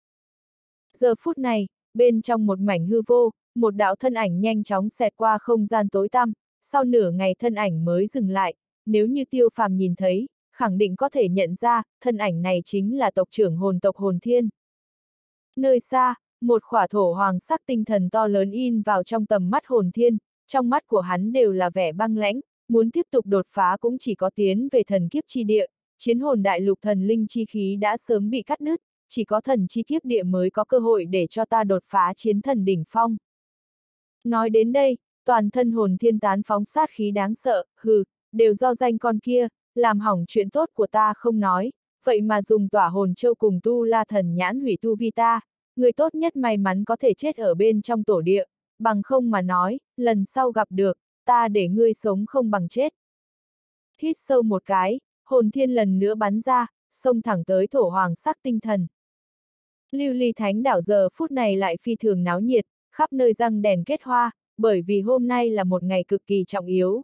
Giờ phút này, bên trong một mảnh hư vô, một đạo thân ảnh nhanh chóng xẹt qua không gian tối tăm, sau nửa ngày thân ảnh mới dừng lại, nếu như Tiêu Phàm nhìn thấy, khẳng định có thể nhận ra, thân ảnh này chính là tộc trưởng hồn tộc Hồn Thiên. Nơi xa, một khỏa thổ hoàng sắc tinh thần to lớn in vào trong tầm mắt Hồn Thiên, trong mắt của hắn đều là vẻ băng lãnh, muốn tiếp tục đột phá cũng chỉ có tiến về thần kiếp chi địa, chiến hồn đại lục thần linh chi khí đã sớm bị cắt đứt, chỉ có thần chi kiếp địa mới có cơ hội để cho ta đột phá chiến thần đỉnh phong. Nói đến đây, toàn thân Hồn Thiên tán phóng sát khí đáng sợ, hừ, đều do danh con kia, làm hỏng chuyện tốt của ta không nói, vậy mà dùng tỏa hồn châu cùng tu la thần nhãn hủy tu vi ta, người tốt nhất may mắn có thể chết ở bên trong tổ địa, bằng không mà nói, lần sau gặp được, ta để ngươi sống không bằng chết. Hít sâu một cái, Hồn Thiên lần nữa bắn ra, xông thẳng tới thổ hoàng sắc tinh thần. Lưu Ly Thánh đảo giờ phút này lại phi thường náo nhiệt, khắp nơi răng đèn kết hoa, bởi vì hôm nay là một ngày cực kỳ trọng yếu.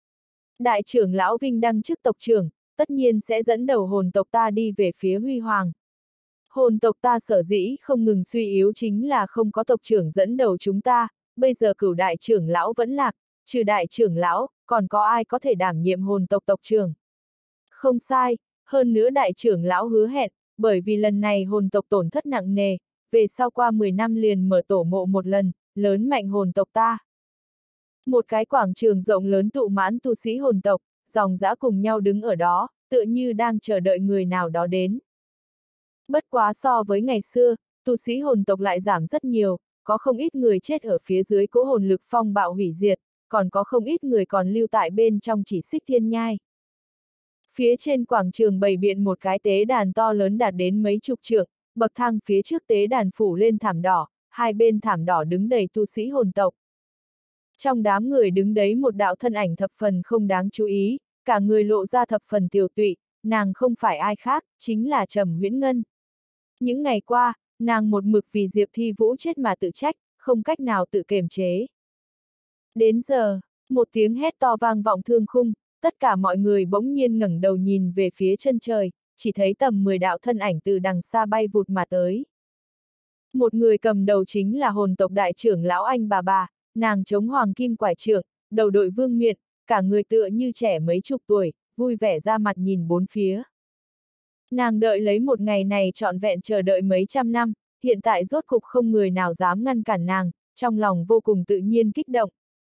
Đại trưởng lão Vinh đăng chức tộc trưởng, tất nhiên sẽ dẫn đầu hồn tộc ta đi về phía huy hoàng. Hồn tộc ta sở dĩ không ngừng suy yếu chính là không có tộc trưởng dẫn đầu chúng ta, bây giờ cửu đại trưởng lão vẫn lạc, trừ đại trưởng lão, còn có ai có thể đảm nhiệm hồn tộc tộc trưởng? Không sai, hơn nữa đại trưởng lão hứa hẹn, bởi vì lần này hồn tộc tổn thất nặng nề, về sau qua mười năm liền mở tổ mộ một lần, lớn mạnh hồn tộc ta. Một cái quảng trường rộng lớn tụ mãn tu sĩ hồn tộc, dòng dã cùng nhau đứng ở đó, tựa như đang chờ đợi người nào đó đến. Bất quá so với ngày xưa, tu sĩ hồn tộc lại giảm rất nhiều, có không ít người chết ở phía dưới cỗ hồn lực phong bạo hủy diệt, còn có không ít người còn lưu tại bên trong chỉ xích thiên nhai. Phía trên quảng trường bày biện một cái tế đàn to lớn đạt đến mấy chục trượng, bậc thang phía trước tế đàn phủ lên thảm đỏ, hai bên thảm đỏ đứng đầy tu sĩ hồn tộc. Trong đám người đứng đấy một đạo thân ảnh thập phần không đáng chú ý, cả người lộ ra thập phần tiều tụy, nàng không phải ai khác, chính là Trầm Huyễn Ngân. Những ngày qua, nàng một mực vì Diệp Thi Vũ chết mà tự trách, không cách nào tự kiềm chế. Đến giờ, một tiếng hét to vang vọng thương khung, tất cả mọi người bỗng nhiên ngẩng đầu nhìn về phía chân trời, chỉ thấy tầm mười đạo thân ảnh từ đằng xa bay vụt mà tới. Một người cầm đầu chính là hồn tộc đại trưởng lão Anh bà bà, nàng chống hoàng kim quải trượng, đầu đội vương miện, cả người tựa như trẻ mấy chục tuổi, vui vẻ ra mặt nhìn bốn phía. Nàng đợi lấy một ngày này trọn vẹn chờ đợi mấy trăm năm, hiện tại rốt cục không người nào dám ngăn cản nàng, trong lòng vô cùng tự nhiên kích động.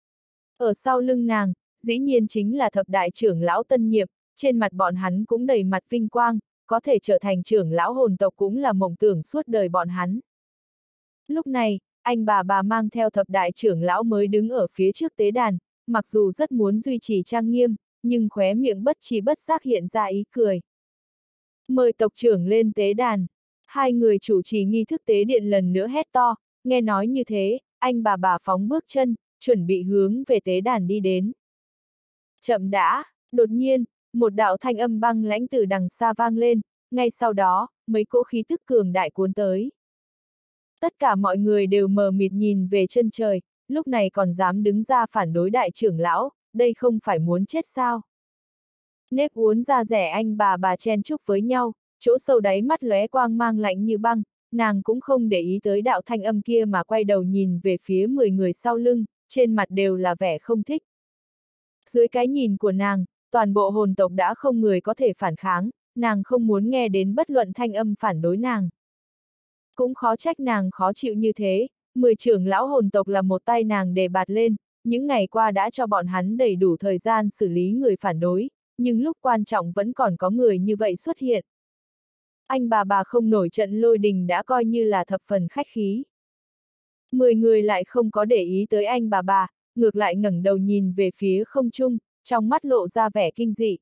Ở sau lưng nàng, dĩ nhiên chính là thập đại trưởng lão tân nhiệm, trên mặt bọn hắn cũng đầy mặt vinh quang, có thể trở thành trưởng lão hồn tộc cũng là mộng tưởng suốt đời bọn hắn. Lúc này, anh bà bà mang theo thập đại trưởng lão mới đứng ở phía trước tế đàn, mặc dù rất muốn duy trì trang nghiêm, nhưng khóe miệng bất tri bất giác hiện ra ý cười. Mời tộc trưởng lên tế đàn. Hai người chủ trì nghi thức tế điện lần nữa hét to, nghe nói như thế, anh bà bà phóng bước chân, chuẩn bị hướng về tế đàn đi đến. Chậm đã, đột nhiên, một đạo thanh âm băng lãnh từ đằng xa vang lên, ngay sau đó, mấy cỗ khí tức cường đại cuốn tới. Tất cả mọi người đều mờ mịt nhìn về chân trời, lúc này còn dám đứng ra phản đối đại trưởng lão, đây không phải muốn chết sao? Nếp uốn da rẻ anh bà bà chen chúc với nhau, chỗ sâu đáy mắt lóe quang mang lạnh như băng, nàng cũng không để ý tới đạo thanh âm kia mà quay đầu nhìn về phía mười người sau lưng, trên mặt đều là vẻ không thích. Dưới cái nhìn của nàng, toàn bộ hồn tộc đã không người có thể phản kháng, nàng không muốn nghe đến bất luận thanh âm phản đối nàng. Cũng khó trách nàng khó chịu như thế, mười trưởng lão hồn tộc là một tay nàng đề bạt lên, những ngày qua đã cho bọn hắn đầy đủ thời gian xử lý người phản đối, nhưng lúc quan trọng vẫn còn có người như vậy xuất hiện. Anh bà bà không nổi trận lôi đình đã coi như là thập phần khách khí. Mười người lại không có để ý tới anh bà bà, ngược lại ngẩng đầu nhìn về phía không trung, trong mắt lộ ra vẻ kinh dị.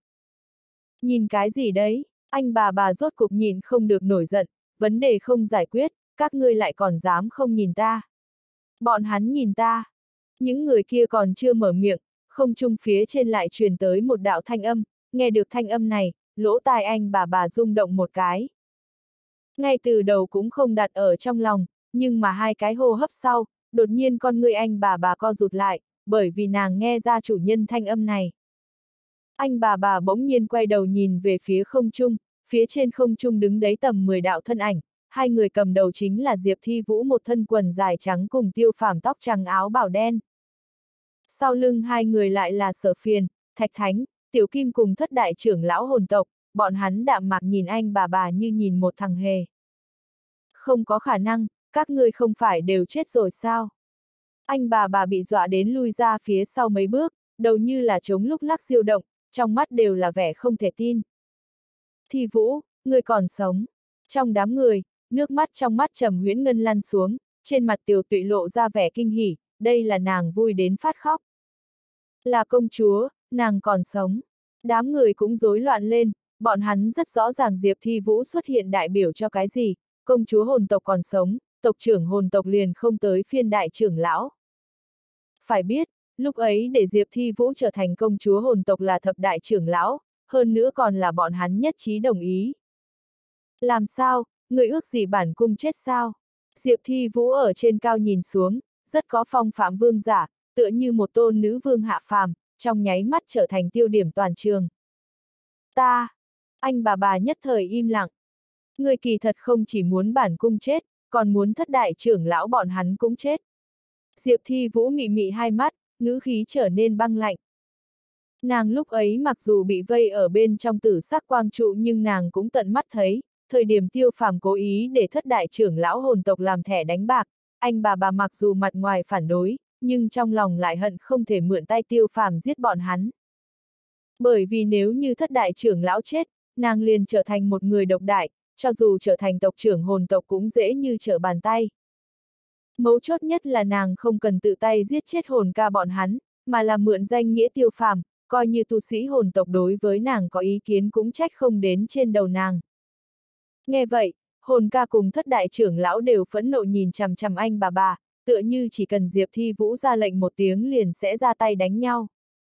Nhìn cái gì đấy? Anh bà bà rốt cục nhìn không được nổi giận, vấn đề không giải quyết, các ngươi lại còn dám không nhìn ta. Bọn hắn nhìn ta. Những người kia còn chưa mở miệng, không trung phía trên lại truyền tới một đạo thanh âm, nghe được thanh âm này, lỗ tai anh bà bà rung động một cái. Ngay từ đầu cũng không đặt ở trong lòng, nhưng mà hai cái hô hấp sau, đột nhiên con người anh bà bà co rụt lại, bởi vì nàng nghe ra chủ nhân thanh âm này. Anh bà bà bỗng nhiên quay đầu nhìn về phía không trung, phía trên không trung đứng đấy tầm mười đạo thân ảnh, hai người cầm đầu chính là Diệp Thi Vũ một thân quần dài trắng cùng Tiêu Phàm tóc trắng áo bào đen. Sau lưng hai người lại là Sở Phiền, Thạch Thánh, Tiểu Kim cùng thất đại trưởng lão hồn tộc, bọn hắn đạm mạc nhìn anh bà bà như nhìn một thằng hề. Không có khả năng, các ngươi không phải đều chết rồi sao? Anh bà bà bị dọa đến lui ra phía sau mấy bước, đầu như là trống lúc lắc diêu động, trong mắt đều là vẻ không thể tin. Thi Vũ, ngươi còn sống. Trong đám người, nước mắt trong mắt Trầm Huyễn Ngân lăn xuống, trên mặt Tiểu Tụy lộ ra vẻ kinh hỉ, đây là nàng vui đến phát khóc. Là công chúa, nàng còn sống. Đám người cũng rối loạn lên, bọn hắn rất rõ ràng Diệp Thi Vũ xuất hiện đại biểu cho cái gì, công chúa hồn tộc còn sống, tộc trưởng hồn tộc liền không tới phiên đại trưởng lão. Phải biết, lúc ấy để Diệp Thi Vũ trở thành công chúa hồn tộc là thập đại trưởng lão, hơn nữa còn là bọn hắn nhất trí đồng ý. Làm sao, người ước gì bản cung chết sao? Diệp Thi Vũ ở trên cao nhìn xuống, rất có phong phạm vương giả, tựa như một tôn nữ vương hạ phàm, trong nháy mắt trở thành tiêu điểm toàn trường. Ta! Anh bà bà nhất thời im lặng. Người kỳ thật không chỉ muốn bản cung chết, còn muốn thất đại trưởng lão bọn hắn cũng chết. Diệp Thi Vũ mị mị hai mắt, ngữ khí trở nên băng lạnh. Nàng lúc ấy mặc dù bị vây ở bên trong tử sắc quang trụ nhưng nàng cũng tận mắt thấy, thời điểm Tiêu Phàm cố ý để thất đại trưởng lão hồn tộc làm thẻ đánh bạc, anh bà bà mặc dù mặt ngoài phản đối, nhưng trong lòng lại hận không thể mượn tay Tiêu Phàm giết bọn hắn. Bởi vì nếu như thất đại trưởng lão chết, nàng liền trở thành một người độc đại, cho dù trở thành tộc trưởng hồn tộc cũng dễ như trở bàn tay. Mấu chốt nhất là nàng không cần tự tay giết chết hồn ca bọn hắn, mà là mượn danh nghĩa Tiêu Phàm, coi như tu sĩ hồn tộc đối với nàng có ý kiến cũng trách không đến trên đầu nàng. Nghe vậy, hồn ca cùng thất đại trưởng lão đều phẫn nộ nhìn chằm chằm anh bà bà, tựa như chỉ cần Diệp Thi Vũ ra lệnh một tiếng liền sẽ ra tay đánh nhau.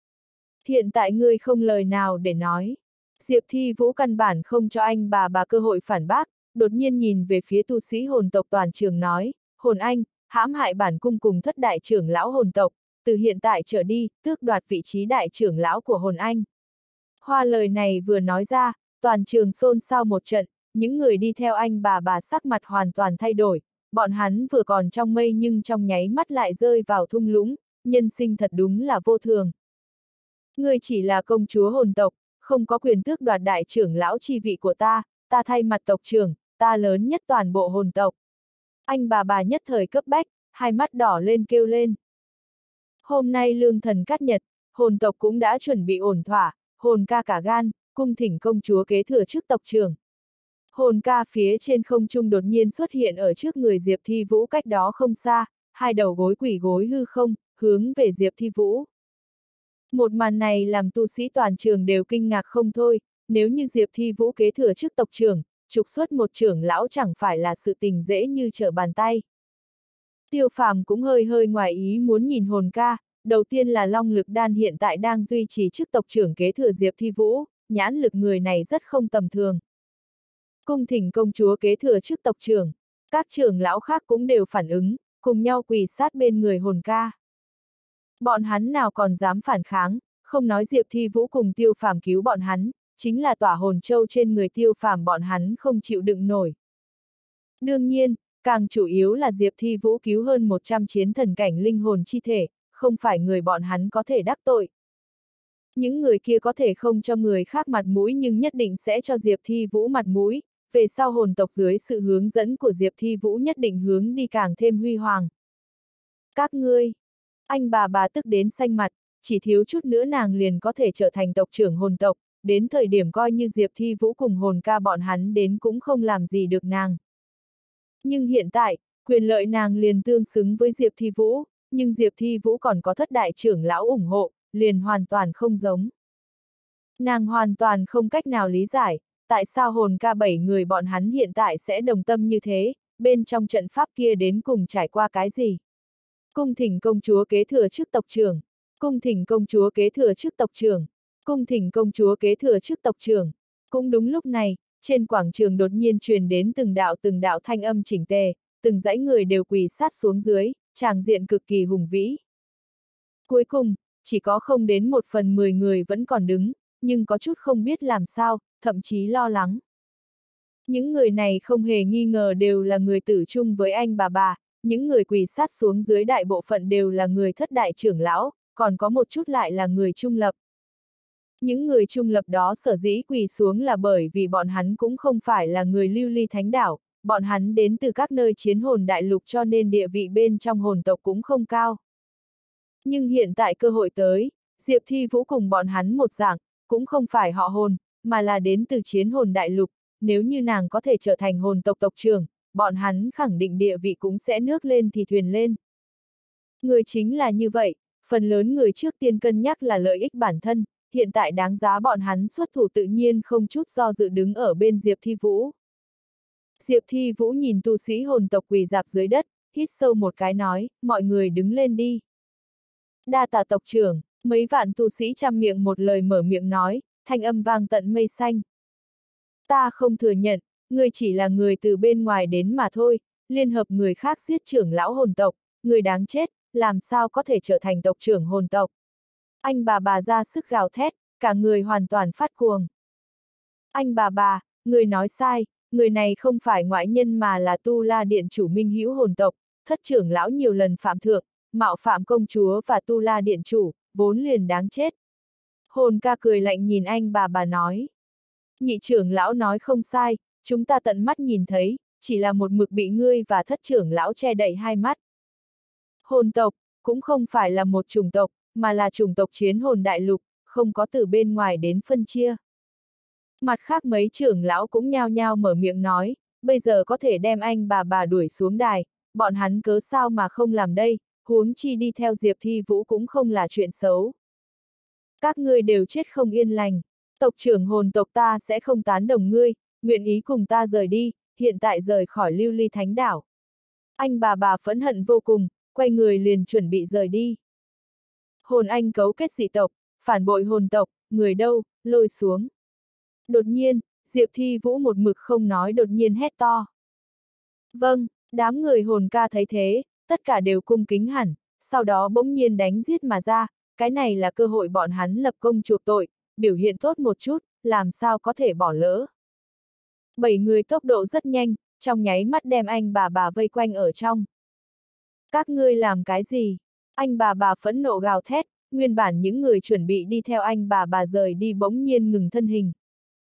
Hiện tại ngươi không lời nào để nói. Diệp Thi Vũ căn bản không cho anh bà bà cơ hội phản bác, đột nhiên nhìn về phía tu sĩ hồn tộc toàn trường nói, hồn anh, hãm hại bản cung cùng thất đại trưởng lão hồn tộc, từ hiện tại trở đi, tước đoạt vị trí đại trưởng lão của hồn anh. Hoa lời này vừa nói ra, toàn trường xôn xao một trận, những người đi theo anh bà bà sắc mặt hoàn toàn thay đổi, bọn hắn vừa còn trong mây nhưng trong nháy mắt lại rơi vào thung lũng, nhân sinh thật đúng là vô thường. Ngươi chỉ là công chúa hồn tộc, không có quyền tước đoạt đại trưởng lão chi vị của ta, ta thay mặt tộc trưởng, ta lớn nhất toàn bộ hồn tộc. Anh bà bà nhất thời cấp bách, hai mắt đỏ lên kêu lên. Hôm nay lương thần cát nhật, hồn tộc cũng đã chuẩn bị ổn thỏa, hồn ca cả gan, cung thỉnh công chúa kế thừa chức tộc trưởng. Hồn ca phía trên không trung đột nhiên xuất hiện ở trước người Diệp Thi Vũ cách đó không xa, hai đầu gối quỳ gối hư không, hướng về Diệp Thi Vũ. Một màn này làm tu sĩ toàn trường đều kinh ngạc không thôi, nếu như Diệp Thi Vũ kế thừa chức tộc trưởng, trục xuất một trưởng lão chẳng phải là sự tình dễ như trở bàn tay. Tiêu Phàm cũng hơi hơi ngoài ý muốn nhìn hồn ca, đầu tiên là Long Lực Đan hiện tại đang duy trì chức tộc trưởng kế thừa Diệp Thi Vũ, nhãn lực người này rất không tầm thường. Cung thỉnh công chúa kế thừa chức tộc trưởng, các trưởng lão khác cũng đều phản ứng, cùng nhau quỳ sát bên người hồn ca. Bọn hắn nào còn dám phản kháng, không nói Diệp Thi Vũ cùng Tiêu Phàm cứu bọn hắn, chính là tỏa hồn châu trên người Tiêu Phàm bọn hắn không chịu đựng nổi. Đương nhiên, càng chủ yếu là Diệp Thi Vũ cứu hơn một trăm chiến thần cảnh linh hồn chi thể, không phải người bọn hắn có thể đắc tội. Những người kia có thể không cho người khác mặt mũi nhưng nhất định sẽ cho Diệp Thi Vũ mặt mũi, về sau hồn tộc dưới sự hướng dẫn của Diệp Thi Vũ nhất định hướng đi càng thêm huy hoàng. Các ngươi, anh bà bà tức đến xanh mặt, chỉ thiếu chút nữa nàng liền có thể trở thành tộc trưởng hồn tộc, đến thời điểm coi như Diệp Thi Vũ cùng hồn ca bọn hắn đến cũng không làm gì được nàng. Nhưng hiện tại, Quyền lợi nàng liền tương xứng với Diệp Thi Vũ, nhưng Diệp Thi Vũ còn có thất đại trưởng lão ủng hộ, liền hoàn toàn không giống. Nàng hoàn toàn không cách nào lý giải, tại sao hồn ca bảy người bọn hắn hiện tại sẽ đồng tâm như thế, bên trong trận pháp kia đến cùng trải qua cái gì. Cung thỉnh công chúa kế thừa chức tộc trưởng, cung thỉnh công chúa kế thừa chức tộc trưởng, cung thỉnh công chúa kế thừa chức tộc trưởng. Cũng đúng lúc này, trên quảng trường đột nhiên truyền đến từng đạo từng đạo thanh âm chỉnh tề, từng dãy người đều quỳ sát xuống dưới, tràng diện cực kỳ hùng vĩ. Cuối cùng, chỉ có không đến một phần mười người vẫn còn đứng, nhưng có chút không biết làm sao, thậm chí lo lắng. Những người này không hề nghi ngờ đều là người tử chung với anh bà bà, những người quỳ sát xuống dưới đại bộ phận đều là người thất đại trưởng lão, còn có một chút lại là người trung lập. Những người trung lập đó sở dĩ quỳ xuống là bởi vì bọn hắn cũng không phải là người lưu ly thánh đảo, bọn hắn đến từ các nơi chiến hồn đại lục cho nên địa vị bên trong hồn tộc cũng không cao. Nhưng hiện tại cơ hội tới, Diệp Thi Vũ cùng bọn hắn một dạng, cũng không phải họ hồn, mà là đến từ chiến hồn đại lục, nếu như nàng có thể trở thành hồn tộc tộc trưởng, bọn hắn khẳng định địa vị cũng sẽ nước lên thì thuyền lên. Người chính là như vậy, phần lớn người trước tiên cân nhắc là lợi ích bản thân, hiện tại đáng giá bọn hắn xuất thủ tự nhiên không chút do dự đứng ở bên Diệp Thi Vũ. Diệp Thi Vũ nhìn tu sĩ hồn tộc quỳ rạp dưới đất, hít sâu một cái nói, mọi người đứng lên đi. Đa tạ tộc trưởng, mấy vạn tu sĩ trăm miệng một lời mở miệng nói, thanh âm vang tận mây xanh. Ta không thừa nhận, người chỉ là người từ bên ngoài đến mà thôi, liên hợp người khác giết trưởng lão hồn tộc, người đáng chết, làm sao có thể trở thành tộc trưởng hồn tộc. Anh bà bà ra sức gào thét, cả người hoàn toàn phát cuồng. Anh bà bà, người nói sai, người này không phải ngoại nhân mà là Tu La Điện chủ minh hữu hồn tộc, thất trưởng lão nhiều lần phạm thượng, mạo phạm công chúa và Tu La Điện chủ, vốn liền đáng chết. Hồn ca cười lạnh nhìn anh bà bà nói. Nhị trưởng lão nói không sai, chúng ta tận mắt nhìn thấy, chỉ là một mực bị ngươi và thất trưởng lão che đậy hai mắt. Hồn tộc, cũng không phải là một chủng tộc, mà là chủng tộc chiến hồn đại lục, không có từ bên ngoài đến phân chia. Mặt khác mấy trưởng lão cũng nhao nhao mở miệng nói, bây giờ có thể đem anh bà bà đuổi xuống đài, bọn hắn cớ sao mà không làm đây, huống chi đi theo Diệp Thi Vũ cũng không là chuyện xấu. Các ngươi đều chết không yên lành, tộc trưởng hồn tộc ta sẽ không tán đồng ngươi, nguyện ý cùng ta rời đi, hiện tại rời khỏi lưu ly thánh đảo. Anh bà bà phẫn hận vô cùng, quay người liền chuẩn bị rời đi. Hồn anh cấu kết dị tộc, phản bội hồn tộc, người đâu, lôi xuống. Đột nhiên, Diệp Thi Vũ một mực không nói đột nhiên hét to. Vâng, đám người hồn ca thấy thế, tất cả đều cung kính hẳn, sau đó bỗng nhiên đánh giết mà ra, cái này là cơ hội bọn hắn lập công chuộc tội, biểu hiện tốt một chút, làm sao có thể bỏ lỡ. Bảy người tốc độ rất nhanh, trong nháy mắt đem anh bà bà vây quanh ở trong. Các ngươi làm cái gì? Anh bà bà phẫn nộ gào thét, nguyên bản những người chuẩn bị đi theo anh bà bà rời đi bỗng nhiên ngừng thân hình.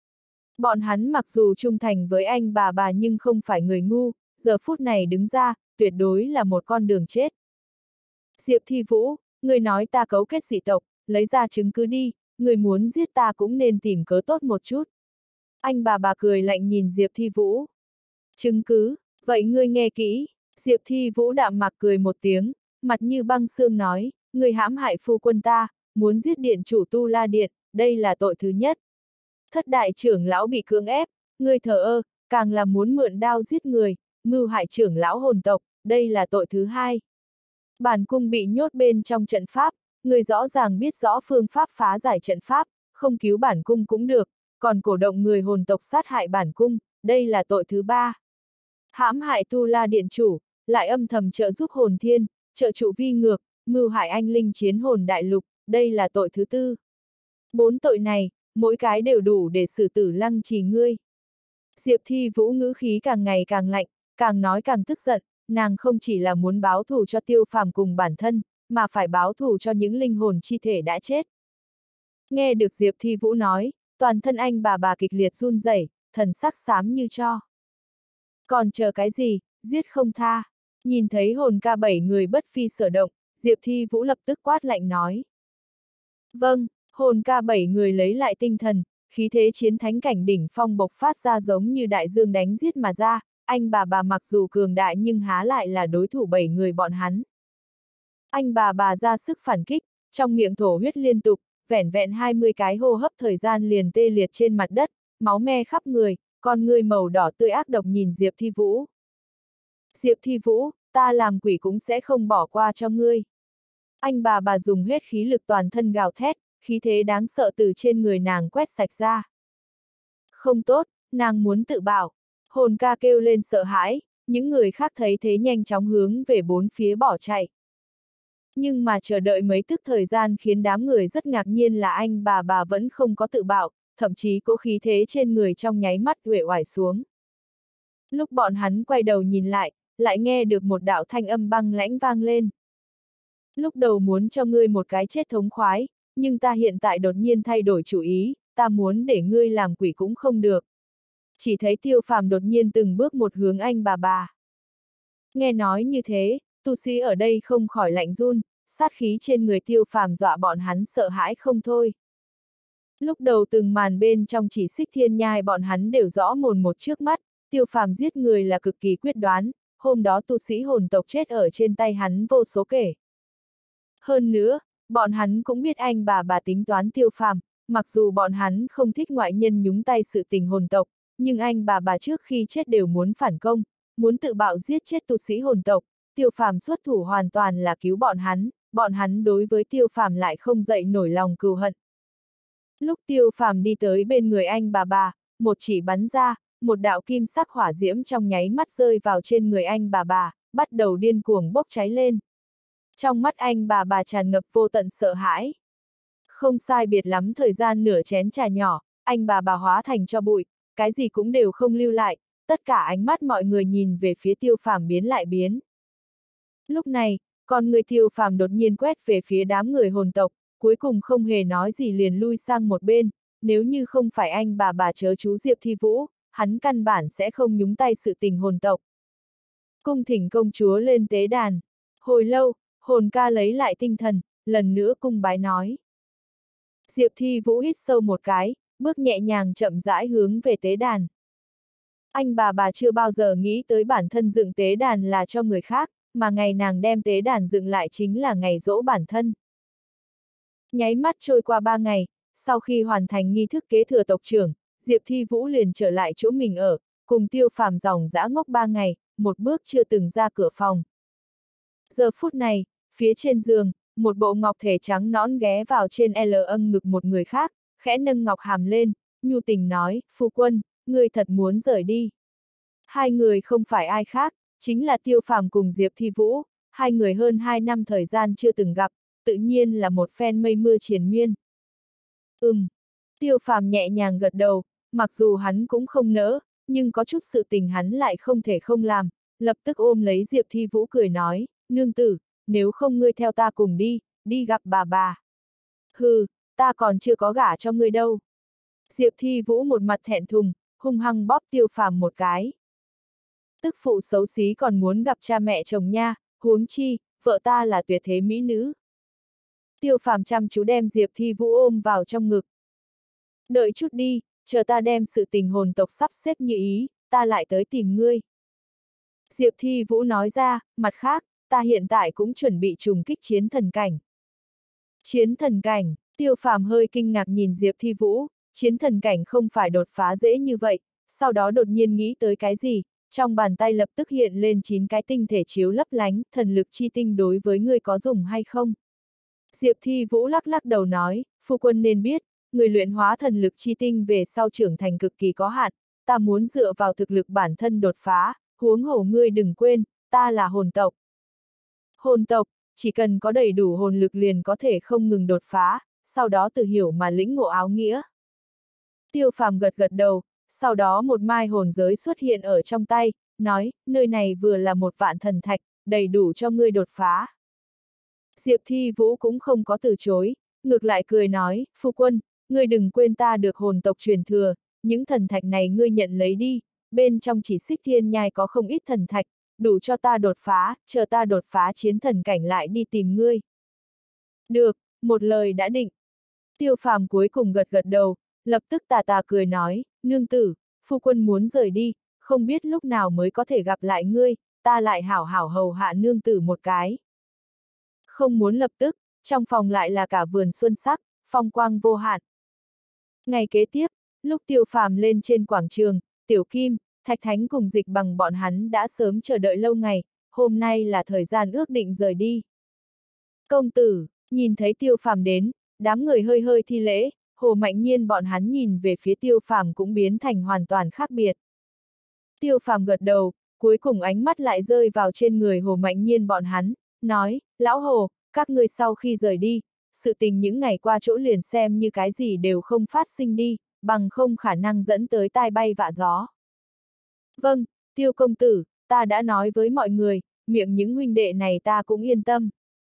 Bọn hắn mặc dù trung thành với anh bà bà nhưng không phải người ngu, giờ phút này đứng ra, tuyệt đối là một con đường chết. Diệp Thi Vũ, người nói ta cấu kết dị tộc, lấy ra chứng cứ đi, người muốn giết ta cũng nên tìm cớ tốt một chút. Anh bà bà cười lạnh nhìn Diệp Thi Vũ. Chứng cứ, vậy ngươi nghe kỹ, Diệp Thi Vũ đạm mạc cười một tiếng, mặt như băng xương nói, người hãm hại phu quân ta, muốn giết điện chủ Tu La Điện, đây là tội thứ nhất. Thất đại trưởng lão bị cưỡng ép, ngươi thờ ơ, càng là muốn mượn đao giết người, mưu hại trưởng lão hồn tộc, đây là tội thứ hai. Bản cung bị nhốt bên trong trận pháp, người rõ ràng biết rõ phương pháp phá giải trận pháp, không cứu bản cung cũng được, còn cổ động người hồn tộc sát hại bản cung, đây là tội thứ ba. Hãm hại Tu La Điện chủ, lại âm thầm trợ giúp hồn thiên, trợ trụ vi ngược, mưu hại anh linh chiến hồn đại lục, đây là tội thứ tư. Bốn tội này, mỗi cái đều đủ để xử tử Lăng Trì ngươi. Diệp Thi Vũ ngữ khí càng ngày càng lạnh, càng nói càng tức giận, nàng không chỉ là muốn báo thù cho Tiêu Phàm cùng bản thân, mà phải báo thù cho những linh hồn chi thể đã chết. Nghe được Diệp Thi Vũ nói, toàn thân anh bà bà kịch liệt run rẩy, thần sắc xám như tro. Còn chờ cái gì, giết không tha. Nhìn thấy hồn ca bảy người bất phi sở động, Diệp Thi Vũ lập tức quát lạnh nói. Vâng, hồn ca bảy người lấy lại tinh thần, khí thế chiến thánh cảnh đỉnh phong bộc phát ra giống như đại dương đánh giết mà ra, anh bà bà mặc dù cường đại nhưng há lại là đối thủ bảy người bọn hắn. Anh bà bà ra sức phản kích, trong miệng thổ huyết liên tục, vẻn vẹn hai mươi cái hô hấp thời gian liền tê liệt trên mặt đất, máu me khắp người, con người màu đỏ tươi ác độc nhìn Diệp Thi Vũ. Diệp Thi Vũ, ta làm quỷ cũng sẽ không bỏ qua cho ngươi. Anh bà bà dùng hết khí lực toàn thân gào thét, khí thế đáng sợ từ trên người nàng quét sạch ra. Không tốt, nàng muốn tự bảo. Hồn ca kêu lên sợ hãi, những người khác thấy thế nhanh chóng hướng về bốn phía bỏ chạy. Nhưng mà chờ đợi mấy tức thời gian khiến đám người rất ngạc nhiên là anh bà bà vẫn không có tự bạo, thậm chí cỗ khí thế trên người trong nháy mắt uể oải xuống. Lúc bọn hắn quay đầu nhìn lại, lại nghe được một đạo thanh âm băng lãnh vang lên. Lúc đầu muốn cho ngươi một cái chết thống khoái, nhưng ta hiện tại đột nhiên thay đổi chủ ý, ta muốn để ngươi làm quỷ cũng không được. Chỉ thấy Tiêu Phàm đột nhiên từng bước một hướng anh bà bà. Nghe nói như thế, tu sĩ ở đây không khỏi lạnh run, sát khí trên người Tiêu Phàm dọa bọn hắn sợ hãi không thôi. Lúc đầu từng màn bên trong chỉ xích thiên nhai bọn hắn đều rõ mồn một trước mắt, Tiêu Phàm giết người là cực kỳ quyết đoán, hôm đó tu sĩ hồn tộc chết ở trên tay hắn vô số kể. Hơn nữa, bọn hắn cũng biết anh bà bà tính toán Tiêu Phàm, mặc dù bọn hắn không thích ngoại nhân nhúng tay sự tình hồn tộc, nhưng anh bà bà trước khi chết đều muốn phản công, muốn tự bạo giết chết tu sĩ hồn tộc, Tiêu Phàm xuất thủ hoàn toàn là cứu bọn hắn, bọn hắn đối với Tiêu Phàm lại không dậy nổi lòng cừu hận. Lúc Tiêu Phàm đi tới bên người anh bà bà, một chỉ bắn ra, một đạo kim sắc hỏa diễm trong nháy mắt rơi vào trên người anh bà bà, bắt đầu điên cuồng bốc cháy lên. Trong mắt anh bà bà tràn ngập vô tận sợ hãi. Không sai biệt lắm thời gian nửa chén trà nhỏ, anh bà bà hóa thành cho bụi, cái gì cũng đều không lưu lại, tất cả ánh mắt mọi người nhìn về phía Tiêu Phàm biến lại biến. Lúc này, con người Tiêu Phàm đột nhiên quét về phía đám người hồn tộc, cuối cùng không hề nói gì liền lui sang một bên, nếu như không phải anh bà bà chớ chú Diệp Thi Vũ, hắn căn bản sẽ không nhúng tay sự tình hồn tộc. Cung thỉnh công chúa lên tế đàn. Hồi lâu, hồn ca lấy lại tinh thần, lần nữa cung bái nói. Diệp Thi Vũ hít sâu một cái, bước nhẹ nhàng chậm rãi hướng về tế đàn. Anh bà bà chưa bao giờ nghĩ tới bản thân dựng tế đàn là cho người khác, mà ngày nàng đem tế đàn dựng lại chính là ngày giỗ bản thân. Nháy mắt trôi qua ba ngày, sau khi hoàn thành nghi thức kế thừa tộc trưởng, Diệp Thi Vũ liền trở lại chỗ mình ở, cùng Tiêu Phàm dòng dã ngốc ba ngày, một bước chưa từng ra cửa phòng. Giờ phút này, phía trên giường, một bộ ngọc thể trắng nõn ghé vào trên L âng ngực một người khác, khẽ nâng ngọc hàm lên, nhu tình nói, phu quân, ngươi thật muốn rời đi. Hai người không phải ai khác, chính là Tiêu Phàm cùng Diệp Thi Vũ, hai người hơn hai năm thời gian chưa từng gặp, tự nhiên là một phen mây mưa triền miên. Ừm, Tiêu Phàm nhẹ nhàng gật đầu, mặc dù hắn cũng không nỡ, nhưng có chút sự tình hắn lại không thể không làm, lập tức ôm lấy Diệp Thi Vũ cười nói, nương tử, nếu không ngươi theo ta cùng đi, đi gặp bà bà. Hừ, ta còn chưa có gả cho ngươi đâu. Diệp Thi Vũ một mặt thẹn thùng, hung hăng bóp Tiêu Phàm một cái. Tức phụ xấu xí còn muốn gặp cha mẹ chồng nha, huống chi, vợ ta là tuyệt thế mỹ nữ. Tiêu Phàm chăm chú đem Diệp Thi Vũ ôm vào trong ngực. Đợi chút đi, chờ ta đem sự tình hồn tộc sắp xếp như ý, ta lại tới tìm ngươi. Diệp Thi Vũ nói ra, mặt khác, ta hiện tại cũng chuẩn bị trùng kích chiến thần cảnh. Chiến thần cảnh, Tiêu Phàm hơi kinh ngạc nhìn Diệp Thi Vũ, chiến thần cảnh không phải đột phá dễ như vậy, sau đó đột nhiên nghĩ tới cái gì, trong bàn tay lập tức hiện lên chín cái tinh thể chiếu lấp lánh, thần lực chi tinh đối với ngươi có dùng hay không? Diệp Thi Vũ lắc lắc đầu nói, phu quân nên biết, người luyện hóa thần lực chi tinh về sau trưởng thành cực kỳ có hạn, ta muốn dựa vào thực lực bản thân đột phá, huống hồ ngươi đừng quên, ta là hồn tộc. Hồn tộc, chỉ cần có đầy đủ hồn lực liền có thể không ngừng đột phá, sau đó tự hiểu mà lĩnh ngộ áo nghĩa. Tiêu Phàm gật gật đầu, sau đó một mai hồn giới xuất hiện ở trong tay, nói, nơi này vừa là một vạn thần thạch, đầy đủ cho ngươi đột phá. Diệp Thi Vũ cũng không có từ chối, ngược lại cười nói, phu quân, ngươi đừng quên ta được hồn tộc truyền thừa, những thần thạch này ngươi nhận lấy đi, bên trong chỉ xích thiên nhai có không ít thần thạch, đủ cho ta đột phá, chờ ta đột phá chiến thần cảnh lại đi tìm ngươi. Được, một lời đã định. Tiêu Phàm cuối cùng gật gật đầu, lập tức tà tà cười nói, nương tử, phu quân muốn rời đi, không biết lúc nào mới có thể gặp lại ngươi, ta lại hảo hảo hầu hạ nương tử một cái. Không muốn lập tức, trong phòng lại là cả vườn xuân sắc, phong quang vô hạn. Ngày kế tiếp, lúc Tiêu Phàm lên trên quảng trường, Tiểu Kim, Thạch Thánh cùng Dịch Bằng bọn hắn đã sớm chờ đợi lâu ngày, hôm nay là thời gian ước định rời đi. Công tử, nhìn thấy Tiêu Phàm đến, đám người hơi hơi thi lễ, Hồ Mạnh Nhiên bọn hắn nhìn về phía Tiêu Phàm cũng biến thành hoàn toàn khác biệt. Tiêu Phàm gật đầu, cuối cùng ánh mắt lại rơi vào trên người Hồ Mạnh Nhiên bọn hắn, nói, lão Hồ, các ngươi sau khi rời đi, sự tình những ngày qua chỗ liền xem như cái gì đều không phát sinh đi, bằng không khả năng dẫn tới tai bay vạ gió. Vâng, Tiêu công tử, ta đã nói với mọi người, miệng những huynh đệ này ta cũng yên tâm.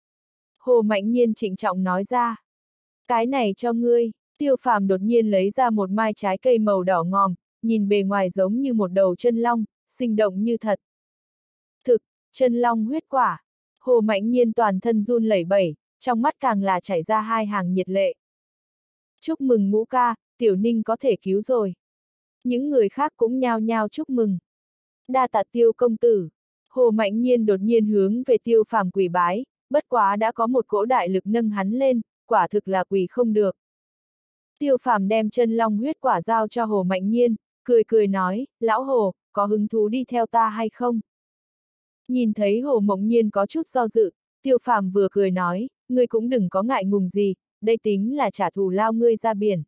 Hồ Mạnh Nhiên trịnh trọng nói ra. Cái này cho ngươi, Tiêu Phàm đột nhiên lấy ra một mai trái cây màu đỏ ngòm, nhìn bề ngoài giống như một đầu chân long, sinh động như thật. Thực, chân long huyết quả. Hồ Mạnh Nhiên toàn thân run lẩy bẩy, trong mắt càng là chảy ra hai hàng nhiệt lệ. Chúc mừng Ngũ ca, Tiểu Ninh có thể cứu rồi. Những người khác cũng nhao nhao chúc mừng. Đa tạ Tiêu công tử. Hồ Mạnh Nhiên đột nhiên hướng về Tiêu Phàm quỳ bái, bất quá đã có một cỗ đại lực nâng hắn lên, quả thực là quỳ không được. Tiêu Phàm đem chân long huyết quả giao cho Hồ Mạnh Nhiên, cười cười nói, lão Hồ, có hứng thú đi theo ta hay không? Nhìn thấy Hồ Mạnh Nhiên có chút do dự, Tiêu Phàm vừa cười nói, ngươi cũng đừng có ngại ngùng gì, đây tính là trả thù lao ngươi ra biển.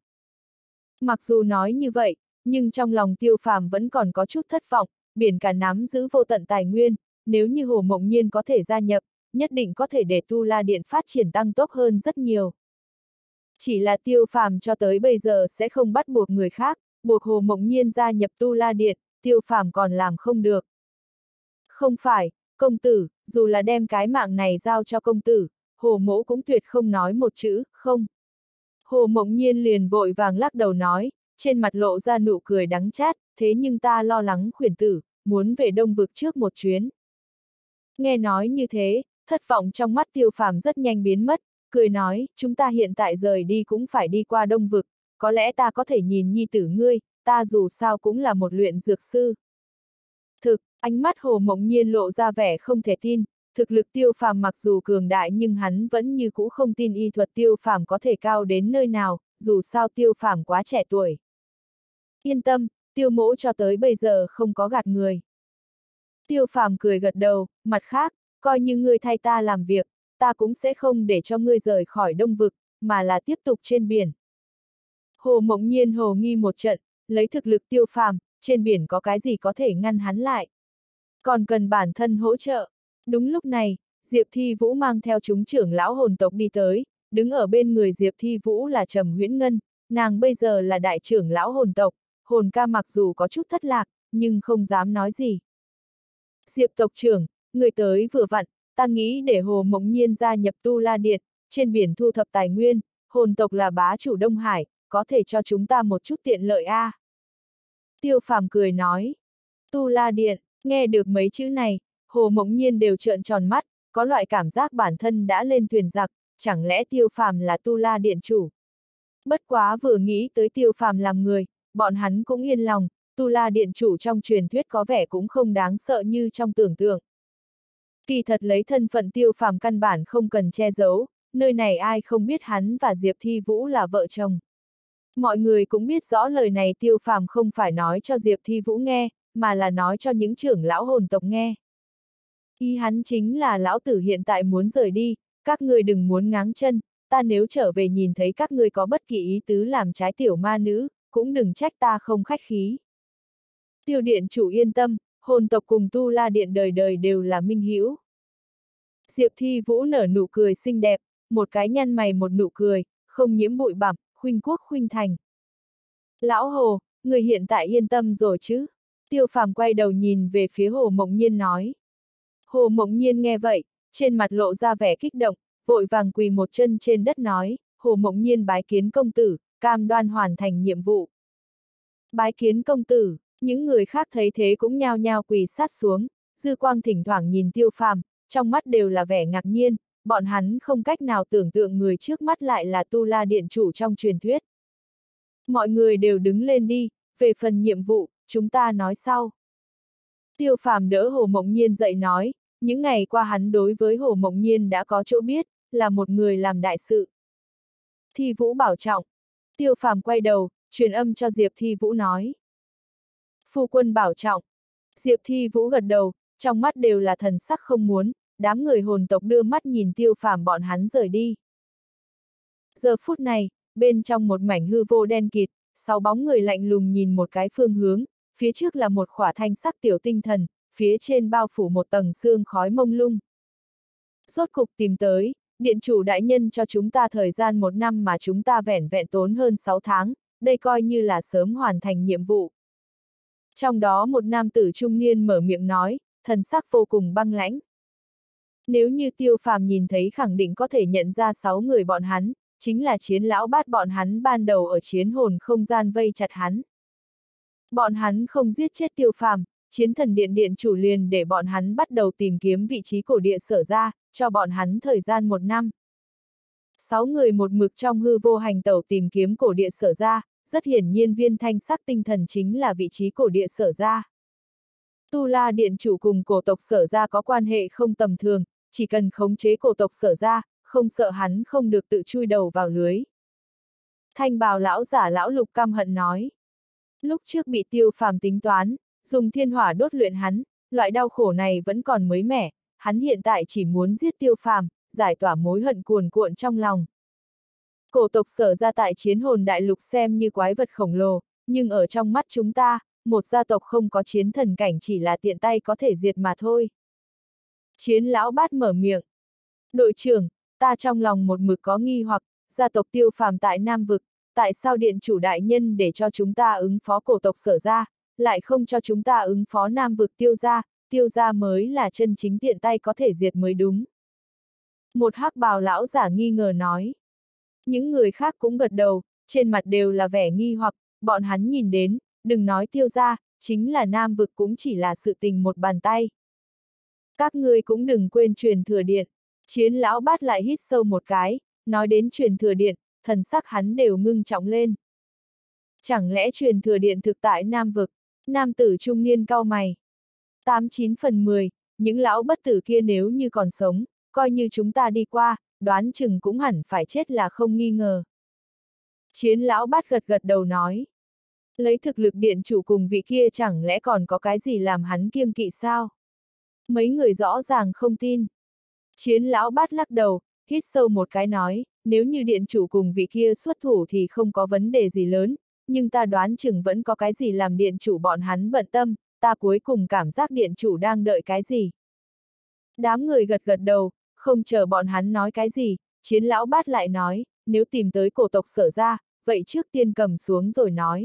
Mặc dù nói như vậy, nhưng trong lòng Tiêu Phàm vẫn còn có chút thất vọng, biển cả nắm giữ vô tận tài nguyên, nếu như Hồ Mạnh Nhiên có thể gia nhập, nhất định có thể để Tu La Điện phát triển tăng tốc hơn rất nhiều. Chỉ là Tiêu Phàm cho tới bây giờ sẽ không bắt buộc người khác, buộc Hồ Mạnh Nhiên gia nhập Tu La Điện, Tiêu Phàm còn làm không được. Không phải, công tử, dù là đem cái mạng này giao cho công tử, Hồ mỗ cũng tuyệt không nói một chữ, không. Hồ Mạnh Nhiên liền vội vàng lắc đầu nói, trên mặt lộ ra nụ cười đắng chát, thế nhưng ta lo lắng khuyển tử, muốn về Đông Vực trước một chuyến. Nghe nói như thế, thất vọng trong mắt Tiêu Phàm rất nhanh biến mất, cười nói, chúng ta hiện tại rời đi cũng phải đi qua Đông Vực, có lẽ ta có thể nhìn nhi tử ngươi, ta dù sao cũng là một luyện dược sư. Thực, ánh mắt Hồ Mạnh Nhiên lộ ra vẻ không thể tin, thực lực Tiêu Phàm mặc dù cường đại nhưng hắn vẫn như cũ không tin y thuật Tiêu Phàm có thể cao đến nơi nào, dù sao Tiêu Phàm quá trẻ tuổi. Yên tâm, Tiêu mỗ cho tới bây giờ không có gạt người. Tiêu Phàm cười gật đầu, mặt khác, coi như ngươi thay ta làm việc, ta cũng sẽ không để cho ngươi rời khỏi Đông Vực, mà là tiếp tục trên biển. Hồ Mạnh Nhiên hồ nghi một trận, lấy thực lực Tiêu Phàm, trên biển có cái gì có thể ngăn hắn lại. Còn cần bản thân hỗ trợ. Đúng lúc này, Diệp Thi Vũ mang theo chúng trưởng lão hồn tộc đi tới, đứng ở bên người Diệp Thi Vũ là Trầm Huyễn Ngân, nàng bây giờ là đại trưởng lão hồn tộc, hồn ca mặc dù có chút thất lạc, nhưng không dám nói gì. Diệp tộc trưởng, người tới vừa vặn, ta nghĩ để Hồ Mạnh Nhiên gia nhập Tu La Điện, trên biển thu thập tài nguyên, hồn tộc là bá chủ Đông Hải, có thể cho chúng ta một chút tiện lợi a. À? Tiêu Phàm cười nói. Tu La Điện, nghe được mấy chữ này, Hồ Mạnh Nhiên đều trợn tròn mắt, có loại cảm giác bản thân đã lên thuyền giặc, chẳng lẽ Tiêu Phàm là Tu La Điện chủ. Bất quá vừa nghĩ tới Tiêu Phàm làm người, bọn hắn cũng yên lòng, Tu La Điện chủ trong truyền thuyết có vẻ cũng không đáng sợ như trong tưởng tượng. Kỳ thật lấy thân phận Tiêu Phàm căn bản không cần che giấu, nơi này ai không biết hắn và Diệp Thi Vũ là vợ chồng. Mọi người cũng biết rõ lời này Tiêu Phàm không phải nói cho Diệp Thi Vũ nghe, mà là nói cho những trưởng lão hồn tộc nghe. Ý hắn chính là lão tử hiện tại muốn rời đi, các người đừng muốn ngáng chân, ta nếu trở về nhìn thấy các người có bất kỳ ý tứ làm trái tiểu ma nữ, cũng đừng trách ta không khách khí. Tiêu điện chủ yên tâm, hồn tộc cùng Tu La Điện đời đời đều là minh hữu. Diệp Thi Vũ nở nụ cười xinh đẹp, một cái nhăn mày một nụ cười, không nhiễm bụi bặm, khuynh quốc khuynh thành. Lão Hồ, người hiện tại yên tâm rồi chứ? Tiêu Phàm quay đầu nhìn về phía Hồ Mạnh Nhiên nói. Hồ Mạnh Nhiên nghe vậy, trên mặt lộ ra vẻ kích động, vội vàng quỳ một chân trên đất nói, Hồ Mạnh Nhiên bái kiến công tử, cam đoan hoàn thành nhiệm vụ. Bái kiến công tử, những người khác thấy thế cũng nhao nhao quỳ sát xuống, dư quang thỉnh thoảng nhìn Tiêu Phàm, trong mắt đều là vẻ ngạc nhiên, bọn hắn không cách nào tưởng tượng người trước mắt lại là Tu La Điện chủ trong truyền thuyết. Mọi người đều đứng lên đi, về phần nhiệm vụ, chúng ta nói sau. Tiêu Phàm đỡ Hồ Mộng Nhiên dậy nói, những ngày qua hắn đối với Hồ Mộng Nhiên đã có chỗ biết, là một người làm đại sự. Thi Vũ bảo trọng. Tiêu Phàm quay đầu, truyền âm cho Diệp Thi Vũ nói. Phu quân bảo trọng. Diệp Thi Vũ gật đầu, trong mắt đều là thần sắc không muốn, đám người hồn tộc đưa mắt nhìn Tiêu Phàm bọn hắn rời đi. Giờ phút này, bên trong một mảnh hư vô đen kịt, sáu bóng người lạnh lùng nhìn một cái phương hướng, phía trước là một khỏa thanh sắc tiểu tinh thần, phía trên bao phủ một tầng sương khói mông lung. Rốt cục tìm tới, điện chủ đại nhân cho chúng ta thời gian một năm mà chúng ta vẻn vẹn tốn hơn sáu tháng, đây coi như là sớm hoàn thành nhiệm vụ. Trong đó một nam tử trung niên mở miệng nói, thần sắc vô cùng băng lãnh. Nếu như Tiêu Phàm nhìn thấy khẳng định có thể nhận ra sáu người bọn hắn, chính là Chiến Lão Bát bọn hắn ban đầu ở chiến hồn không gian vây chặt hắn. Bọn hắn không giết chết Tiêu Phàm, Chiến Thần Điện điện chủ liền để bọn hắn bắt đầu tìm kiếm vị trí cổ địa sở ra, cho bọn hắn thời gian một năm. Sáu người một mực trong hư vô hành tẩu tìm kiếm cổ địa sở ra, rất hiển nhiên viên thanh sắc tinh thần chính là vị trí cổ địa sở ra. Tu La điện chủ cùng cổ tộc sở ra có quan hệ không tầm thường, chỉ cần khống chế cổ tộc sở ra, không sợ hắn không được tự chui đầu vào lưới. Thanh bào lão giả lão Lục căm hận nói. Lúc trước bị Tiêu Phàm tính toán, dùng thiên hỏa đốt luyện hắn, loại đau khổ này vẫn còn mới mẻ, hắn hiện tại chỉ muốn giết Tiêu Phàm, giải tỏa mối hận cuồn cuộn trong lòng. Cổ tộc sở ra tại chiến hồn đại lục xem như quái vật khổng lồ, nhưng ở trong mắt chúng ta, một gia tộc không có chiến thần cảnh chỉ là tiện tay có thể diệt mà thôi. Chiến Lão Bát mở miệng. Đội trưởng, ta trong lòng một mực có nghi hoặc, gia tộc Tiêu Phàm tại Nam Vực, tại sao điện chủ đại nhân để cho chúng ta ứng phó cổ tộc sở ra, lại không cho chúng ta ứng phó Nam Vực Tiêu gia, Tiêu gia mới là chân chính tiện tay có thể diệt mới đúng. Một hắc bào lão giả nghi ngờ nói. Những người khác cũng gật đầu, trên mặt đều là vẻ nghi hoặc, bọn hắn nhìn đến, đừng nói Tiêu gia, chính là Nam Vực cũng chỉ là sự tình một bàn tay. Các ngươi cũng đừng quên truyền thừa điện. Chiến Lão Bát lại hít sâu một cái, nói đến truyền thừa điện, thần sắc hắn đều ngưng trọng lên. Chẳng lẽ truyền thừa điện thực tại Nam Vực? Nam tử trung niên cau mày. Tám chín phần mười, những lão bất tử kia nếu như còn sống, coi như chúng ta đi qua, đoán chừng cũng hẳn phải chết là không nghi ngờ. Chiến Lão Bát gật gật đầu nói. Lấy thực lực điện chủ cùng vị kia chẳng lẽ còn có cái gì làm hắn kiêng kỵ sao? Mấy người rõ ràng không tin. Chiến Lão Bát lắc đầu, hít sâu một cái nói, nếu như điện chủ cùng vị kia xuất thủ thì không có vấn đề gì lớn, nhưng ta đoán chừng vẫn có cái gì làm điện chủ bọn hắn bận tâm, ta cuối cùng cảm giác điện chủ đang đợi cái gì. Đám người gật gật đầu, không chờ bọn hắn nói cái gì, Chiến Lão Bát lại nói, nếu tìm tới cổ tộc sở ra, vậy trước tiên cầm xuống rồi nói.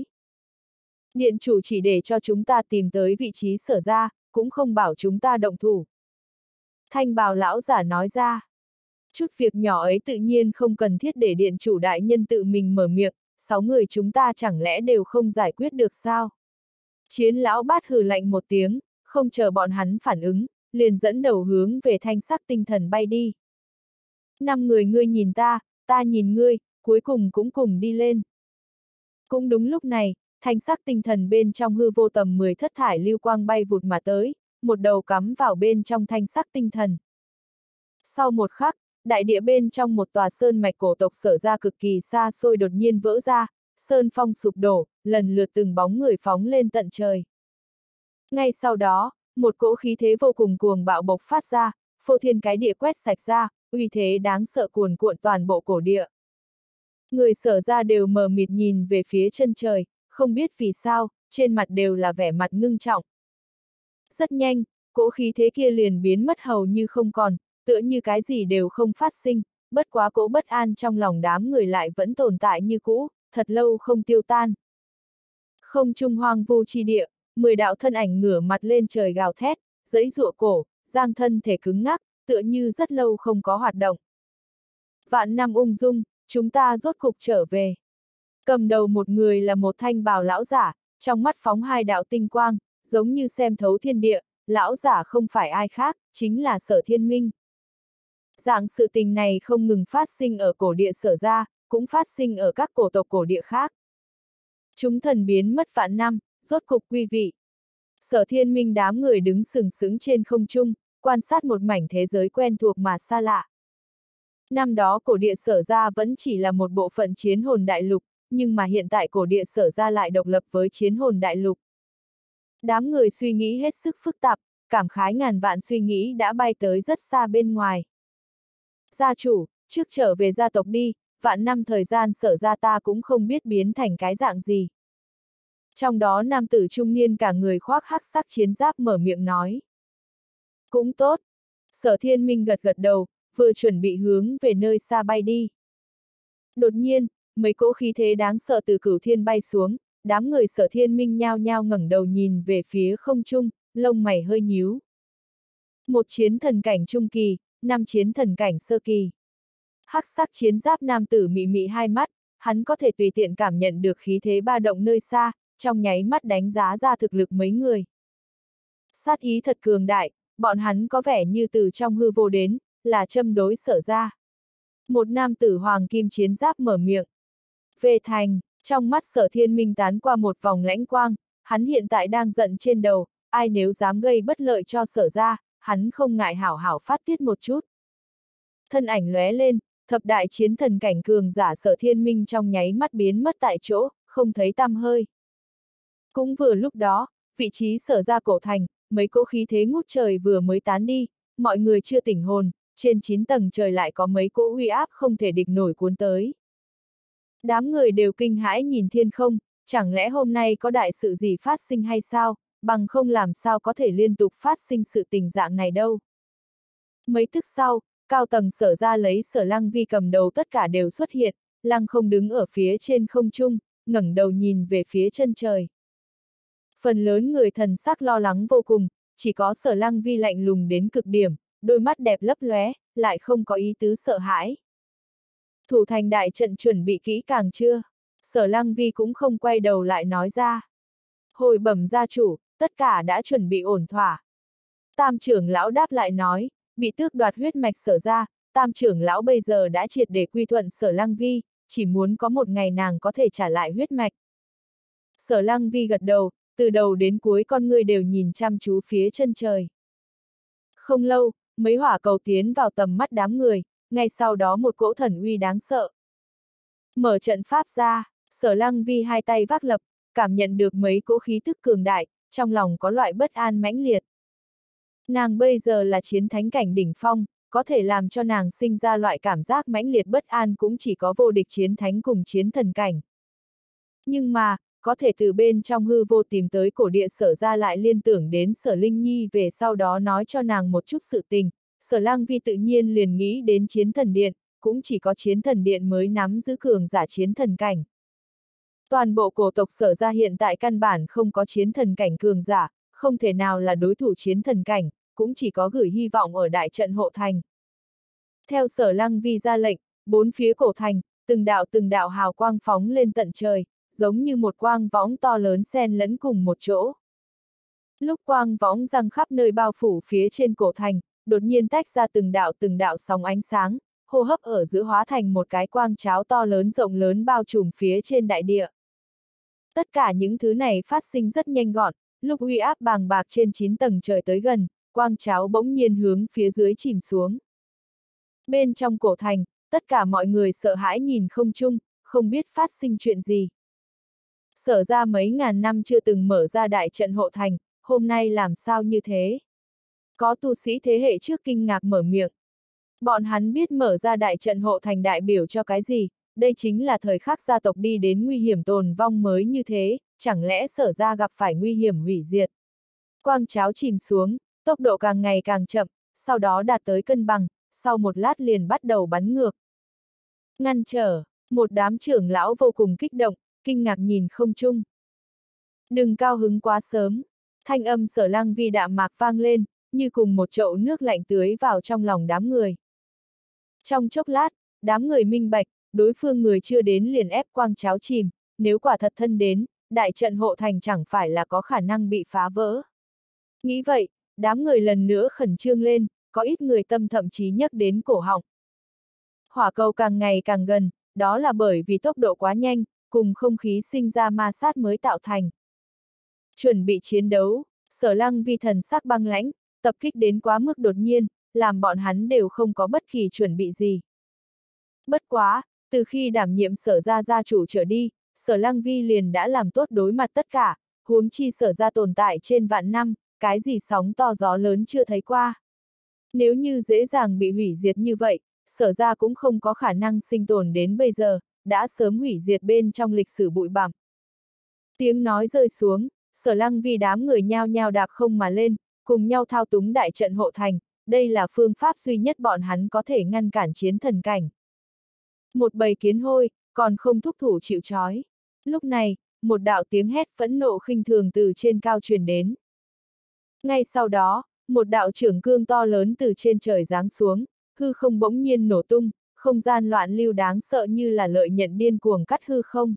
Điện chủ chỉ để cho chúng ta tìm tới vị trí sở ra, cũng không bảo chúng ta động thủ. Thanh bào lão giả nói ra. Chút việc nhỏ ấy tự nhiên không cần thiết để điện chủ đại nhân tự mình mở miệng, sáu người chúng ta chẳng lẽ đều không giải quyết được sao? Chiến Lão Bát hừ lạnh một tiếng, không chờ bọn hắn phản ứng, liền dẫn đầu hướng về thanh sắc tinh thần bay đi. Năm người ngươi nhìn ta, ta nhìn ngươi, cuối cùng cũng cùng đi lên. Cũng đúng lúc này, thanh sắc tinh thần bên trong hư vô tầm mười thất thải lưu quang bay vụt mà tới, một đầu cắm vào bên trong thanh sắc tinh thần. Sau một khắc, đại địa bên trong một tòa sơn mạch cổ tộc sở ra cực kỳ xa xôi đột nhiên vỡ ra, sơn phong sụp đổ, lần lượt từng bóng người phóng lên tận trời. Ngay sau đó, một cỗ khí thế vô cùng cuồng bạo bộc phát ra, phô thiên cái địa quét sạch ra, uy thế đáng sợ cuồn cuộn toàn bộ cổ địa. Người sở ra đều mờ mịt nhìn về phía chân trời, không biết vì sao, trên mặt đều là vẻ mặt ngưng trọng. Rất nhanh, cỗ khí thế kia liền biến mất hầu như không còn, tựa như cái gì đều không phát sinh, bất quá cỗ bất an trong lòng đám người lại vẫn tồn tại như cũ, thật lâu không tiêu tan. Không trung hoang vu chi địa, mười đạo thân ảnh ngửa mặt lên trời gào thét, giãy giụa cổ, giang thân thể cứng ngắc, tựa như rất lâu không có hoạt động. Vạn năm ung dung, chúng ta rốt cục trở về. Cầm đầu một người là một thanh bào lão giả, trong mắt phóng hai đạo tinh quang, giống như xem thấu thiên địa, lão giả không phải ai khác, chính là Sở Thiên Minh. Dạng sự tình này không ngừng phát sinh ở cổ địa sở ra, cũng phát sinh ở các cổ tộc cổ địa khác. Chúng thần biến mất vạn năm, rốt cục quy vị. Sở Thiên Minh đám người đứng sừng sững trên không trung, quan sát một mảnh thế giới quen thuộc mà xa lạ. Năm đó cổ địa Sở gia vẫn chỉ là một bộ phận chiến hồn đại lục, nhưng mà hiện tại cổ địa Sở gia lại độc lập với chiến hồn đại lục. Đám người suy nghĩ hết sức phức tạp, cảm khái ngàn vạn suy nghĩ đã bay tới rất xa bên ngoài. Gia chủ, trước trở về gia tộc đi, vạn năm thời gian Sở gia ta cũng không biết biến thành cái dạng gì. Trong đó nam tử trung niên cả người khoác hắc sắc chiến giáp mở miệng nói. Cũng tốt. Sở Thiên Minh gật gật đầu, vừa chuẩn bị hướng về nơi xa bay đi. Đột nhiên, mấy cỗ khí thế đáng sợ từ cửu thiên bay xuống, đám người Sở Thiên Minh nhao nhao ngẩng đầu nhìn về phía không trung, lông mày hơi nhíu. Một chiến thần cảnh trung kỳ, năm chiến thần cảnh sơ kỳ. Hắc sắc chiến giáp nam tử mị mị hai mắt, hắn có thể tùy tiện cảm nhận được khí thế ba động nơi xa, trong nháy mắt đánh giá ra thực lực mấy người. Sát ý thật cường đại, bọn hắn có vẻ như từ trong hư vô đến, là châm đối Sở gia. Một nam tử hoàng kim chiến giáp mở miệng. Về thành, trong mắt Sở Thiên Minh tán qua một vòng lãnh quang, hắn hiện tại đang giận trên đầu, ai nếu dám gây bất lợi cho Sở gia, hắn không ngại hảo hảo phát tiết một chút. Thân ảnh lóe lên, thập đại chiến thần cảnh cường giả Sở Thiên Minh trong nháy mắt biến mất tại chỗ, không thấy tăm hơi. Cũng vừa lúc đó, vị trí Sở gia cổ thành, mấy cỗ khí thế ngút trời vừa mới tán đi, mọi người chưa tỉnh hồn, trên chín tầng trời lại có mấy cỗ uy áp không thể địch nổi cuốn tới. Đám người đều kinh hãi nhìn thiên không, chẳng lẽ hôm nay có đại sự gì phát sinh hay sao, bằng không làm sao có thể liên tục phát sinh sự tình dạng này đâu. Mấy tức sau, cao tầng Sở gia lấy Sở Lăng Vi cầm đầu tất cả đều xuất hiện, Lăng không đứng ở phía trên không trung, ngẩng đầu nhìn về phía chân trời. Phần lớn người thần sắc lo lắng vô cùng, chỉ có Sở Lăng Vi lạnh lùng đến cực điểm, đôi mắt đẹp lấp lóe, lại không có ý tứ sợ hãi. Thủ thành đại trận chuẩn bị kỹ càng chưa? Sở Lăng Vi cũng không quay đầu lại nói ra. Hồi bẩm gia chủ, tất cả đã chuẩn bị ổn thỏa. Tam trưởng lão đáp lại nói, bị tước đoạt huyết mạch Sở gia, tam trưởng lão bây giờ đã triệt để quy thuận Sở Lăng Vi, chỉ muốn có một ngày nàng có thể trả lại huyết mạch. Sở Lăng Vi gật đầu, từ đầu đến cuối con ngươi đều nhìn chăm chú phía chân trời. Không lâu, mấy hỏa cầu tiến vào tầm mắt đám người, ngay sau đó một cỗ thần uy đáng sợ. Mở trận pháp ra, Sở Lăng Vi hai tay vác lập, cảm nhận được mấy cỗ khí tức cường đại, trong lòng có loại bất an mãnh liệt. Nàng bây giờ là chiến thánh cảnh đỉnh phong, có thể làm cho nàng sinh ra loại cảm giác mãnh liệt bất an cũng chỉ có vô địch chiến thánh cùng chiến thần cảnh. Nhưng mà, có thể từ bên trong hư vô tìm tới cổ địa Sở gia lại liên tưởng đến Sở Linh Nhi về sau đó nói cho nàng một chút sự tình, Sở Lăng Vi tự nhiên liền nghĩ đến chiến thần điện, cũng chỉ có chiến thần điện mới nắm giữ cường giả chiến thần cảnh. Toàn bộ cổ tộc Sở gia hiện tại căn bản không có chiến thần cảnh cường giả, không thể nào là đối thủ chiến thần cảnh, cũng chỉ có gửi hy vọng ở đại trận hộ thành. Theo Sở Lăng Vi ra lệnh, bốn phía cổ thành, từng đạo từng đạo hào quang phóng lên tận trời, giống như một quang võng to lớn xen lẫn cùng một chỗ. Lúc quang võng răng khắp nơi bao phủ phía trên cổ thành, đột nhiên tách ra từng đạo từng đạo sóng ánh sáng, hô hấp ở giữa hóa thành một cái quang cháo to lớn rộng lớn bao trùm phía trên đại địa. Tất cả những thứ này phát sinh rất nhanh gọn, lúc uy áp bàng bạc trên chín tầng trời tới gần, quang cháo bỗng nhiên hướng phía dưới chìm xuống. Bên trong cổ thành, tất cả mọi người sợ hãi nhìn không chung, không biết phát sinh chuyện gì. Sở ra mấy ngàn năm chưa từng mở ra đại trận hộ thành, hôm nay làm sao như thế? Có tu sĩ thế hệ trước kinh ngạc mở miệng. Bọn hắn biết mở ra đại trận hộ thành đại biểu cho cái gì, đây chính là thời khắc gia tộc đi đến nguy hiểm tồn vong mới như thế, chẳng lẽ Sở ra gặp phải nguy hiểm hủy diệt. Quang cháo chìm xuống, tốc độ càng ngày càng chậm, sau đó đạt tới cân bằng, sau một lát liền bắt đầu bắn ngược. Ngăn trở, một đám trưởng lão vô cùng kích động, kinh ngạc nhìn không chung. Đừng cao hứng quá sớm, thanh âm Sở Lăng Vi đạm mạc vang lên, như cùng một chậu nước lạnh tưới vào trong lòng đám người. Trong chốc lát, đám người minh bạch, đối phương người chưa đến liền ép quang cháo chìm, nếu quả thật thân đến, đại trận hộ thành chẳng phải là có khả năng bị phá vỡ. Nghĩ vậy, đám người lần nữa khẩn trương lên, có ít người tâm thậm chí nhắc đến cổ họng. Hỏa cầu càng ngày càng gần, đó là bởi vì tốc độ quá nhanh, cùng không khí sinh ra ma sát mới tạo thành. Chuẩn bị chiến đấu, Sở Lăng Vi thần sắc băng lãnh, tập kích đến quá mức đột nhiên, làm bọn hắn đều không có bất kỳ chuẩn bị gì. Bất quá, từ khi đảm nhiệm sở gia gia chủ trở đi, sở Lăng Vi liền đã làm tốt đối mặt tất cả, huống chi sở gia tồn tại trên vạn năm, cái gì sóng to gió lớn chưa thấy qua. Nếu như dễ dàng bị hủy diệt như vậy, sở gia cũng không có khả năng sinh tồn đến bây giờ, đã sớm hủy diệt bên trong lịch sử bụi bặm. Tiếng nói rơi xuống, sở Lăng Vi đám người nhao nhao đạp không mà lên, cùng nhau thao túng đại trận hộ thành, đây là phương pháp duy nhất bọn hắn có thể ngăn cản chiến thần cảnh. Một bầy kiến hôi, còn không thúc thủ chịu trói. Lúc này, một đạo tiếng hét phẫn nộ khinh thường từ trên cao truyền đến. Ngay sau đó, một đạo trưởng cương to lớn từ trên trời giáng xuống, hư không bỗng nhiên nổ tung, không gian loạn lưu đáng sợ như là lợi nhận điên cuồng cắt hư không.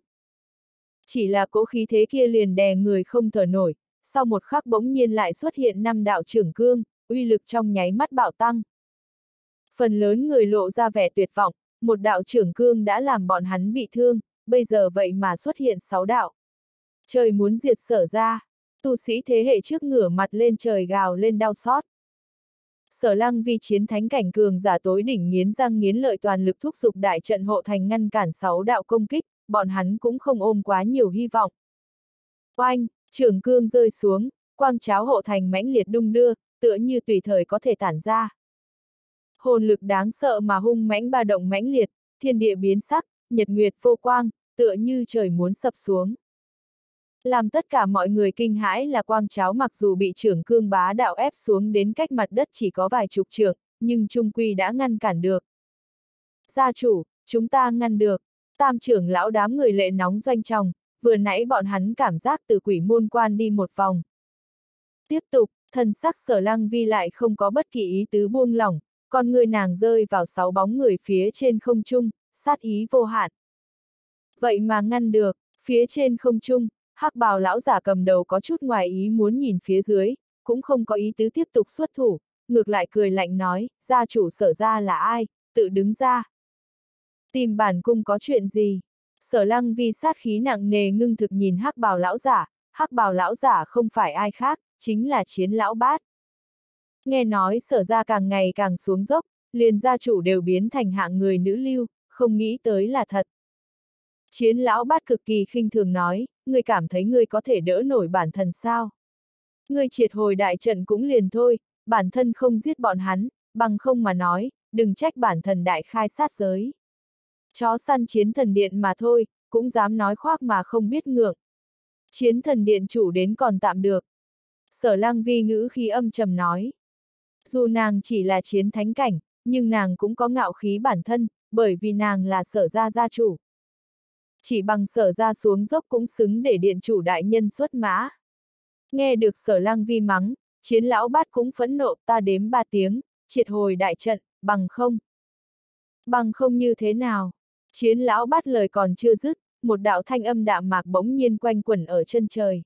Chỉ là cỗ khí thế kia liền đè người không thở nổi, sau một khắc bỗng nhiên lại xuất hiện năm đạo trưởng cương, uy lực trong nháy mắt bạo tăng. Phần lớn người lộ ra vẻ tuyệt vọng, một đạo trưởng cương đã làm bọn hắn bị thương, bây giờ vậy mà xuất hiện sáu đạo. Trời muốn diệt sở ra, tu sĩ thế hệ trước ngửa mặt lên trời gào lên đau xót. Sở Lăng Vi chiến thánh cảnh cường giả tối đỉnh nghiến răng nghiến lợi toàn lực thúc giục đại trận hộ thành ngăn cản sáu đạo công kích, bọn hắn cũng không ôm quá nhiều hy vọng. Oanh, trưởng cương rơi xuống, quang cháo hộ thành mãnh liệt đung đưa, tựa như tùy thời có thể tản ra. Hồn lực đáng sợ mà hung mãnh ba động mãnh liệt, thiên địa biến sắc, nhật nguyệt vô quang, tựa như trời muốn sập xuống. Làm tất cả mọi người kinh hãi là quang cháo mặc dù bị trưởng cương bá đạo ép xuống đến cách mặt đất chỉ có vài chục trượng, nhưng trung quy đã ngăn cản được. Gia chủ, chúng ta ngăn được. Tam trưởng lão đám người lệ nóng doanh tròng, vừa nãy bọn hắn cảm giác từ quỷ môn quan đi một vòng. Tiếp tục, thần sắc sở Lăng Vi lại không có bất kỳ ý tứ buông lỏng, con người nàng rơi vào sáu bóng người phía trên không trung, sát ý vô hạn. Vậy mà ngăn được, phía trên không trung, hắc bào lão giả cầm đầu có chút ngoài ý muốn nhìn phía dưới, cũng không có ý tứ tiếp tục xuất thủ, ngược lại cười lạnh nói, gia chủ sở ra là ai, tự đứng ra. Tìm bản cung có chuyện gì? Sở Lăng Vi sát khí nặng nề ngưng thực nhìn hắc bào lão giả, hắc bào lão giả không phải ai khác, chính là Chiến lão bát. Nghe nói sở ra càng ngày càng xuống dốc, liền gia chủ đều biến thành hạng người nữ lưu, không nghĩ tới là thật. Chiến lão bát cực kỳ khinh thường nói, ngươi cảm thấy ngươi có thể đỡ nổi bản thân sao? Ngươi triệt hồi đại trận cũng liền thôi, bản thân không giết bọn hắn, bằng không mà nói, đừng trách bản thân đại khai sát giới. Chó săn chiến thần điện mà thôi, cũng dám nói khoác mà không biết ngượng. Chiến thần điện chủ đến còn tạm được. Sở Lăng Vi ngữ khí âm trầm nói. Dù nàng chỉ là chiến thánh cảnh, nhưng nàng cũng có ngạo khí bản thân, bởi vì nàng là sở gia gia chủ. Chỉ bằng sở gia xuống dốc cũng xứng để điện chủ đại nhân xuất mã. Nghe được sở Lăng Vi mắng, Chiến lão bát cũng phẫn nộ, ta đếm ba tiếng, triệt hồi đại trận, bằng không. Bằng không như thế nào? Chiến lão bát lời còn chưa dứt, một đạo thanh âm đạm mạc bỗng nhiên quanh quẩn ở chân trời.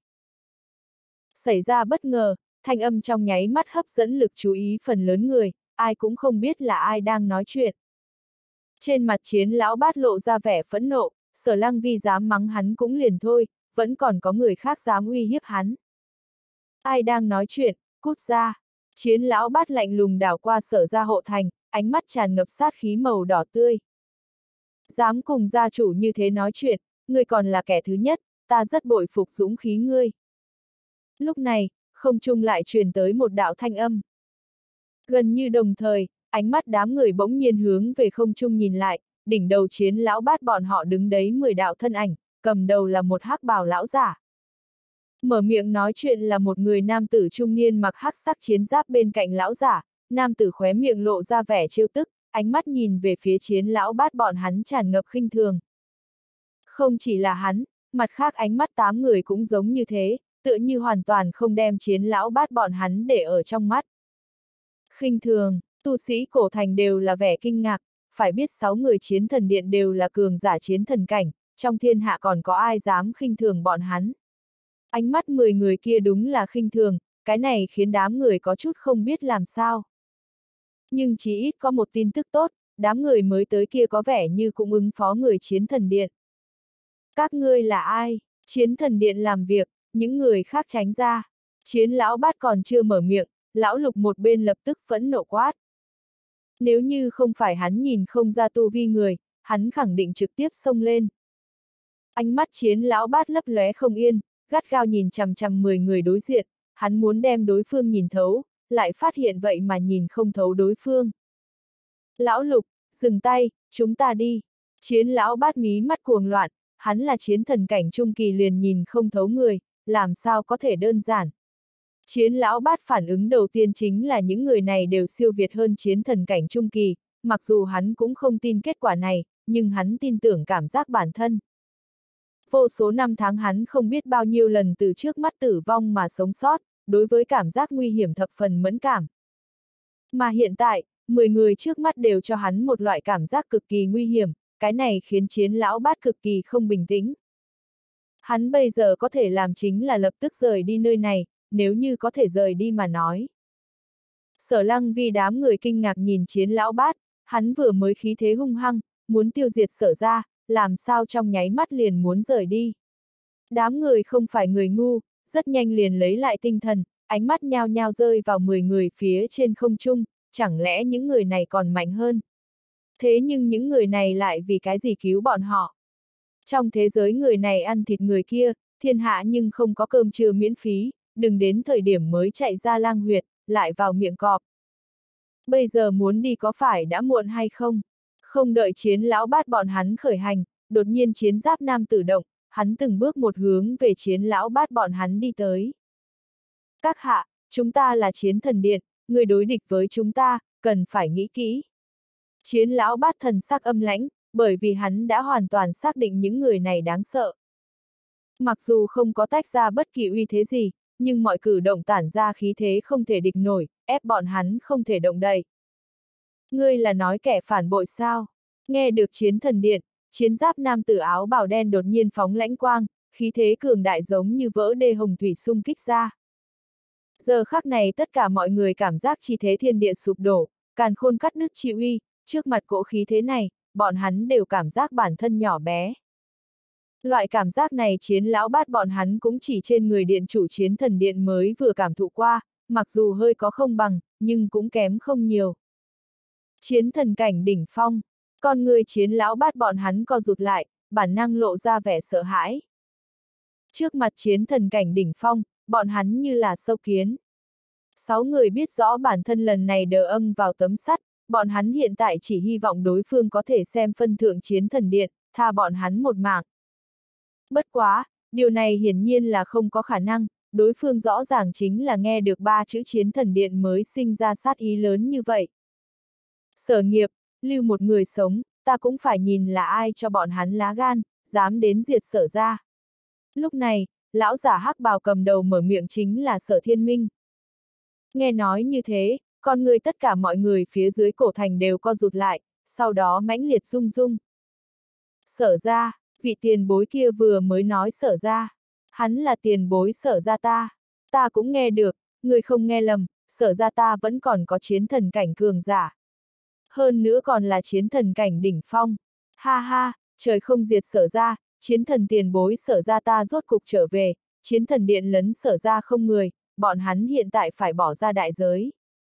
Xảy ra bất ngờ, thanh âm trong nháy mắt hấp dẫn lực chú ý phần lớn người, ai cũng không biết là ai đang nói chuyện. Trên mặt Chiến lão bát lộ ra vẻ phẫn nộ, sở Lăng Vi dám mắng hắn cũng liền thôi, vẫn còn có người khác dám uy hiếp hắn. Ai đang nói chuyện, cút ra. Chiến lão bát lạnh lùng đảo qua sở gia hộ thành, ánh mắt tràn ngập sát khí màu đỏ tươi. Dám cùng gia chủ như thế nói chuyện, ngươi còn là kẻ thứ nhất, ta rất bội phục dũng khí ngươi. Lúc này, không trung lại truyền tới một đạo thanh âm. Gần như đồng thời, ánh mắt đám người bỗng nhiên hướng về không trung nhìn lại, đỉnh đầu Chiến lão bát bọn họ đứng đấy mười đạo thân ảnh, cầm đầu là một hắc bào lão giả. Mở miệng nói chuyện là một người nam tử trung niên mặc hắc sắc chiến giáp bên cạnh lão giả, nam tử khóe miệng lộ ra vẻ trêu tức, ánh mắt nhìn về phía Chiến lão bát bọn hắn tràn ngập khinh thường. Không chỉ là hắn, mặt khác ánh mắt tám người cũng giống như thế, tựa như hoàn toàn không đem Chiến lão bát bọn hắn để ở trong mắt. Khinh thường, tu sĩ cổ thành đều là vẻ kinh ngạc, phải biết sáu người chiến thần điện đều là cường giả chiến thần cảnh, trong thiên hạ còn có ai dám khinh thường bọn hắn. Ánh mắt mười người kia đúng là khinh thường, cái này khiến đám người có chút không biết làm sao. Nhưng chỉ ít có một tin tức tốt, đám người mới tới kia có vẻ như cũng ứng phó người chiến thần điện. Các ngươi là ai? Chiến thần điện làm việc, những người khác tránh ra. Chiến lão bát còn chưa mở miệng, lão lục một bên lập tức phẫn nộ quát. Nếu như không phải hắn nhìn không ra tu vi người, hắn khẳng định trực tiếp xông lên. Ánh mắt chiến lão bát lấp lóe không yên, gắt gao nhìn chằm chằm mười người đối diện, hắn muốn đem đối phương nhìn thấu, lại phát hiện vậy mà nhìn không thấu đối phương. Lão lục, dừng tay, chúng ta đi. Chiến lão bát mí mắt cuồng loạn, hắn là chiến thần cảnh trung kỳ liền nhìn không thấu người, làm sao có thể đơn giản. Chiến lão bát phản ứng đầu tiên chính là những người này đều siêu việt hơn chiến thần cảnh trung kỳ, mặc dù hắn cũng không tin kết quả này, nhưng hắn tin tưởng cảm giác bản thân. Vô số năm tháng hắn không biết bao nhiêu lần từ trước mắt tử vong mà sống sót, đối với cảm giác nguy hiểm thập phần mẫn cảm. Mà hiện tại, mười người trước mắt đều cho hắn một loại cảm giác cực kỳ nguy hiểm, cái này khiến chiến lão bát cực kỳ không bình tĩnh. Hắn bây giờ có thể làm chính là lập tức rời đi nơi này, nếu như có thể rời đi mà nói. Sở Lăng Vi đám người kinh ngạc nhìn chiến lão bát, hắn vừa mới khí thế hung hăng, muốn tiêu diệt Sở ra, làm sao trong nháy mắt liền muốn rời đi. Đám người không phải người ngu, rất nhanh liền lấy lại tinh thần, ánh mắt nhao nhao rơi vào mười người phía trên không trung, chẳng lẽ những người này còn mạnh hơn. Thế nhưng những người này lại vì cái gì cứu bọn họ? Trong thế giới người này ăn thịt người kia, thiên hạ nhưng không có cơm trưa miễn phí, đừng đến thời điểm mới chạy ra lang huyệt, lại vào miệng cọp. Bây giờ muốn đi có phải đã muộn hay không? Không đợi chiến lão bát bọn hắn khởi hành, đột nhiên chiến giáp nam tử động, hắn từng bước một hướng về chiến lão bát bọn hắn đi tới. Các hạ, chúng ta là chiến thần điện, người đối địch với chúng ta, cần phải nghĩ kỹ. Chiến lão bát thần sắc âm lãnh, bởi vì hắn đã hoàn toàn xác định những người này đáng sợ. Mặc dù không có tách ra bất kỳ uy thế gì, nhưng mọi cử động tản ra khí thế không thể địch nổi, ép bọn hắn không thể động đậy. Ngươi là nói kẻ phản bội sao? Nghe được chiến thần điện, chiến giáp nam tử áo bào đen đột nhiên phóng lãnh quang, khí thế cường đại giống như vỡ đê hồng thủy xung kích ra. Giờ khắc này tất cả mọi người cảm giác chi thế thiên địa sụp đổ, càn khôn cắt đứt chi uy, trước mặt cỗ khí thế này, bọn hắn đều cảm giác bản thân nhỏ bé. Loại cảm giác này chiến lão bát bọn hắn cũng chỉ trên người điện chủ chiến thần điện mới vừa cảm thụ qua, mặc dù hơi có không bằng, nhưng cũng kém không nhiều. Chiến thần cảnh đỉnh phong, con người chiến lão bát bọn hắn co rụt lại, bản năng lộ ra vẻ sợ hãi. Trước mặt chiến thần cảnh đỉnh phong, bọn hắn như là sâu kiến. Sáu người biết rõ bản thân lần này đờ âng vào tấm sắt, bọn hắn hiện tại chỉ hy vọng đối phương có thể xem phân thượng chiến thần điện, tha bọn hắn một mạng. Bất quá, điều này hiển nhiên là không có khả năng, đối phương rõ ràng chính là nghe được ba chữ chiến thần điện mới sinh ra sát ý lớn như vậy. Sở nghiệp, lưu một người sống, ta cũng phải nhìn là ai cho bọn hắn lá gan, dám đến diệt Sở ra. Lúc này, lão giả hắc bào cầm đầu mở miệng chính là Sở Thiên Minh. Nghe nói như thế, con người tất cả mọi người phía dưới cổ thành đều co rụt lại, sau đó mãnh liệt rung rung. Sở ra, vị tiền bối kia vừa mới nói Sở ra. Hắn là tiền bối Sở ra ta. Ta cũng nghe được, người không nghe lầm, Sở ra ta vẫn còn có chiến thần cảnh cường giả. Hơn nữa còn là chiến thần cảnh đỉnh phong. Ha ha, trời không diệt Sở ra, chiến thần tiền bối Sở ra ta rốt cục trở về, chiến thần điện lấn Sở ra không người, bọn hắn hiện tại phải bỏ ra đại giới.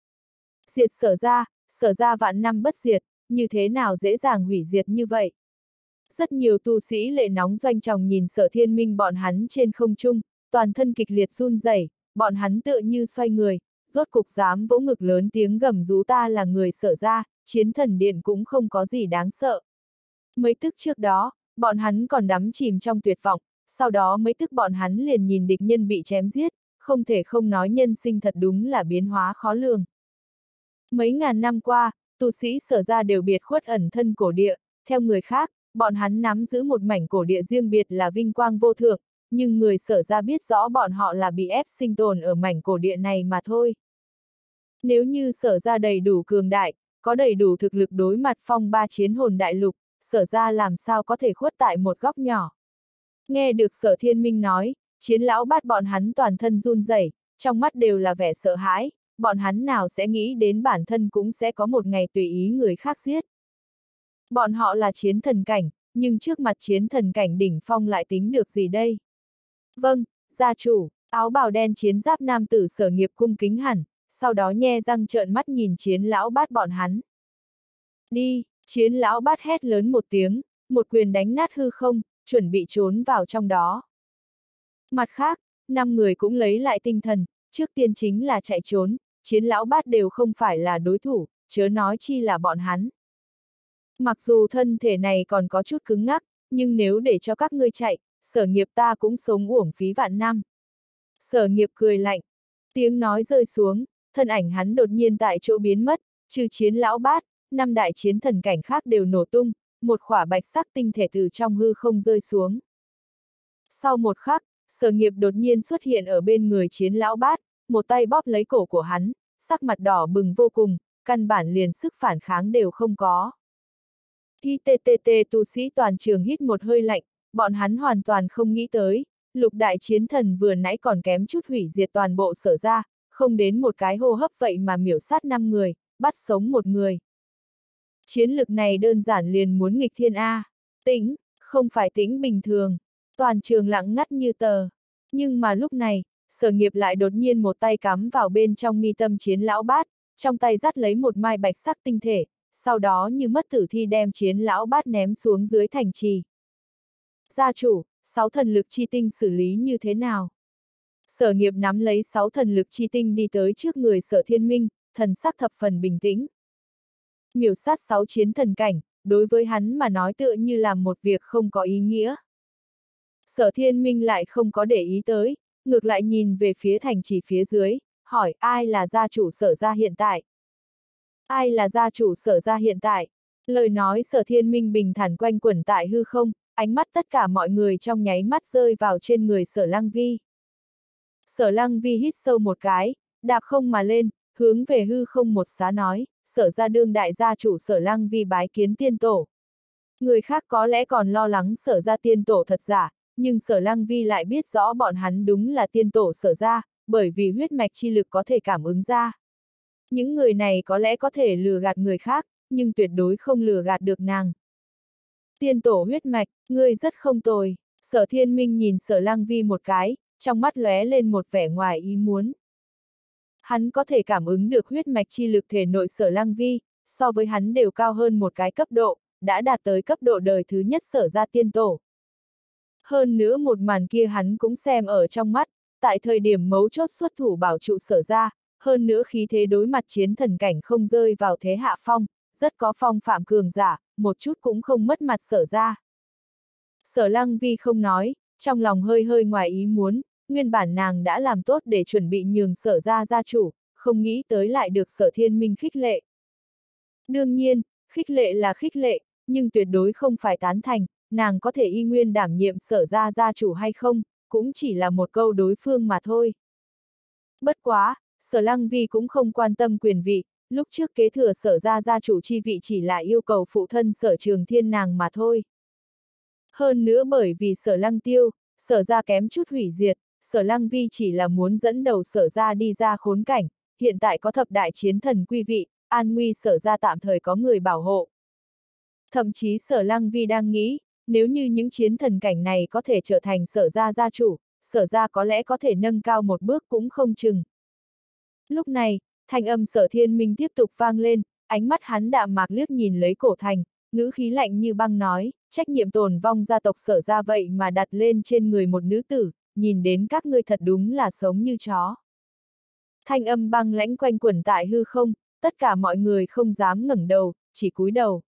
Diệt Sở ra, Sở ra vạn năm bất diệt, như thế nào dễ dàng hủy diệt như vậy? Rất nhiều tu sĩ lệ nóng doanh trọng nhìn Sở Thiên Minh bọn hắn trên không trung, toàn thân kịch liệt run rẩy, bọn hắn tựa như xoay người, rốt cục dám vỗ ngực lớn tiếng gầm rú ta là người Sở ra, chiến thần điện cũng không có gì đáng sợ. Mấy tức trước đó, bọn hắn còn đắm chìm trong tuyệt vọng, sau đó mấy tức bọn hắn liền nhìn địch nhân bị chém giết, không thể không nói nhân sinh thật đúng là biến hóa khó lường. Mấy ngàn năm qua, tu sĩ Sở ra đều biệt khuất ẩn thân cổ địa, theo người khác, bọn hắn nắm giữ một mảnh cổ địa riêng biệt là vinh quang vô thượng, nhưng người Sở ra biết rõ bọn họ là bị ép sinh tồn ở mảnh cổ địa này mà thôi. Nếu như Sở ra đầy đủ cường đại, có đầy đủ thực lực đối mặt phong ba chiến hồn đại lục, Sở ra làm sao có thể khuất tại một góc nhỏ. Nghe được Sở Thiên Minh nói, chiến lão bát bọn hắn toàn thân run rẩy, trong mắt đều là vẻ sợ hãi, bọn hắn nào sẽ nghĩ đến bản thân cũng sẽ có một ngày tùy ý người khác giết. Bọn họ là chiến thần cảnh, nhưng trước mặt chiến thần cảnh đỉnh phong lại tính được gì đây? Vâng, gia chủ, Áo bào đen chiến giáp nam tử Sở Nghiệp cung kính hẳn, sau đó nhe răng trợn mắt nhìn Chiến lão bát bọn hắn. Đi, Chiến lão bát hét lớn một tiếng, một quyền đánh nát hư không, chuẩn bị trốn vào trong đó. Mặt khác, năm người cũng lấy lại tinh thần, trước tiên chính là chạy trốn, Chiến lão bát đều không phải là đối thủ, chớ nói chi là bọn hắn. Mặc dù thân thể này còn có chút cứng ngắc, nhưng nếu để cho các ngươi chạy, Sở Nghiệp ta cũng sống uổng phí vạn năm. Sở Nghiệp cười lạnh, tiếng nói rơi xuống, thân ảnh hắn đột nhiên tại chỗ biến mất, trừ Chiến lão bát, năm đại chiến thần cảnh khác đều nổ tung, một khỏa bạch sắc tinh thể từ trong hư không rơi xuống. Sau một khắc, Sở Nghiệp đột nhiên xuất hiện ở bên người Chiến lão bát, một tay bóp lấy cổ của hắn, sắc mặt đỏ bừng vô cùng, căn bản liền sức phản kháng đều không có. Hi tê tê tê tu sĩ toàn trường hít một hơi lạnh, bọn hắn hoàn toàn không nghĩ tới, lục đại chiến thần vừa nãy còn kém chút hủy diệt toàn bộ Sở ra, không đến một cái hô hấp vậy mà miểu sát năm người, bắt sống một người. Chiến lực này đơn giản liền muốn nghịch thiên A. Tĩnh, không phải tĩnh bình thường. Toàn trường lặng ngắt như tờ. Nhưng mà lúc này, Sở Nghiệp lại đột nhiên một tay cắm vào bên trong mi tâm Chiến lão bát, trong tay dắt lấy một mai bạch sắc tinh thể, sau đó như mất tử thi đem Chiến lão bát ném xuống dưới thành trì. Gia chủ, sáu thần lực chi tinh xử lý như thế nào? Sở Nghiệp nắm lấy sáu thần lực chi tinh đi tới trước người Sở Thiên Minh, thần sắc thập phần bình tĩnh. Miểu sát sáu chiến thần cảnh, đối với hắn mà nói tựa như là một việc không có ý nghĩa. Sở Thiên Minh lại không có để ý tới, ngược lại nhìn về phía thành trì phía dưới, hỏi ai là gia chủ Sở gia hiện tại? Ai là gia chủ Sở gia hiện tại? Lời nói Sở Thiên Minh bình thản quanh quẩn tại hư không, ánh mắt tất cả mọi người trong nháy mắt rơi vào trên người Sở Lăng Vi. Sở Lăng Vi hít sâu một cái, đạp không mà lên, hướng về hư không một xá nói, Sở gia đương đại gia chủ Sở Lăng Vi bái kiến tiên tổ. Người khác có lẽ còn lo lắng Sở gia tiên tổ thật giả, nhưng Sở Lăng Vi lại biết rõ bọn hắn đúng là tiên tổ Sở gia, bởi vì huyết mạch chi lực có thể cảm ứng ra. Những người này có lẽ có thể lừa gạt người khác, nhưng tuyệt đối không lừa gạt được nàng. Tiên tổ huyết mạch, ngươi rất không tồi. Sở Thiên Minh nhìn Sở Lăng Vi một cái, trong mắt lóe lên một vẻ ngoài ý muốn. Hắn có thể cảm ứng được huyết mạch chi lực thể nội Sở Lăng Vi, so với hắn đều cao hơn một cái cấp độ, đã đạt tới cấp độ đời thứ nhất Sở gia tiên tổ. Hơn nữa một màn kia hắn cũng xem ở trong mắt, tại thời điểm mấu chốt xuất thủ bảo trụ Sở gia, hơn nữa khí thế đối mặt chiến thần cảnh không rơi vào thế hạ phong, rất có phong phạm cường giả, một chút cũng không mất mặt Sở gia. Sở Lăng Vi không nói, trong lòng hơi hơi ngoài ý muốn, nguyên bản nàng đã làm tốt để chuẩn bị nhường Sở gia gia chủ, không nghĩ tới lại được Sở Thiên Minh khích lệ. Đương nhiên, khích lệ là khích lệ, nhưng tuyệt đối không phải tán thành, nàng có thể y nguyên đảm nhiệm Sở gia gia chủ hay không, cũng chỉ là một câu đối phương mà thôi. Bất quá, Sở Lăng Vi cũng không quan tâm quyền vị, lúc trước kế thừa Sở gia gia chủ chi vị chỉ là yêu cầu phụ thân Sở Trường Thiên nàng mà thôi. Hơn nữa bởi vì Sở Lăng tiêu, Sở gia kém chút hủy diệt, Sở Lăng Vi chỉ là muốn dẫn đầu Sở gia đi ra khốn cảnh, hiện tại có thập đại chiến thần quy vị, an nguy Sở gia tạm thời có người bảo hộ. Thậm chí Sở Lăng Vi đang nghĩ, nếu như những chiến thần cảnh này có thể trở thành Sở gia gia chủ, Sở gia có lẽ có thể nâng cao một bước cũng không chừng. Lúc này, thanh âm Sở Thiên Minh tiếp tục vang lên, ánh mắt hắn đạm mạc liếc nhìn lấy cổ thành, ngữ khí lạnh như băng nói, trách nhiệm tồn vong gia tộc Sở gia vậy mà đặt lên trên người một nữ tử, nhìn đến các ngươi thật đúng là sống như chó. Thanh âm băng lãnh quanh quẩn tại hư không, tất cả mọi người không dám ngẩng đầu, chỉ cúi đầu.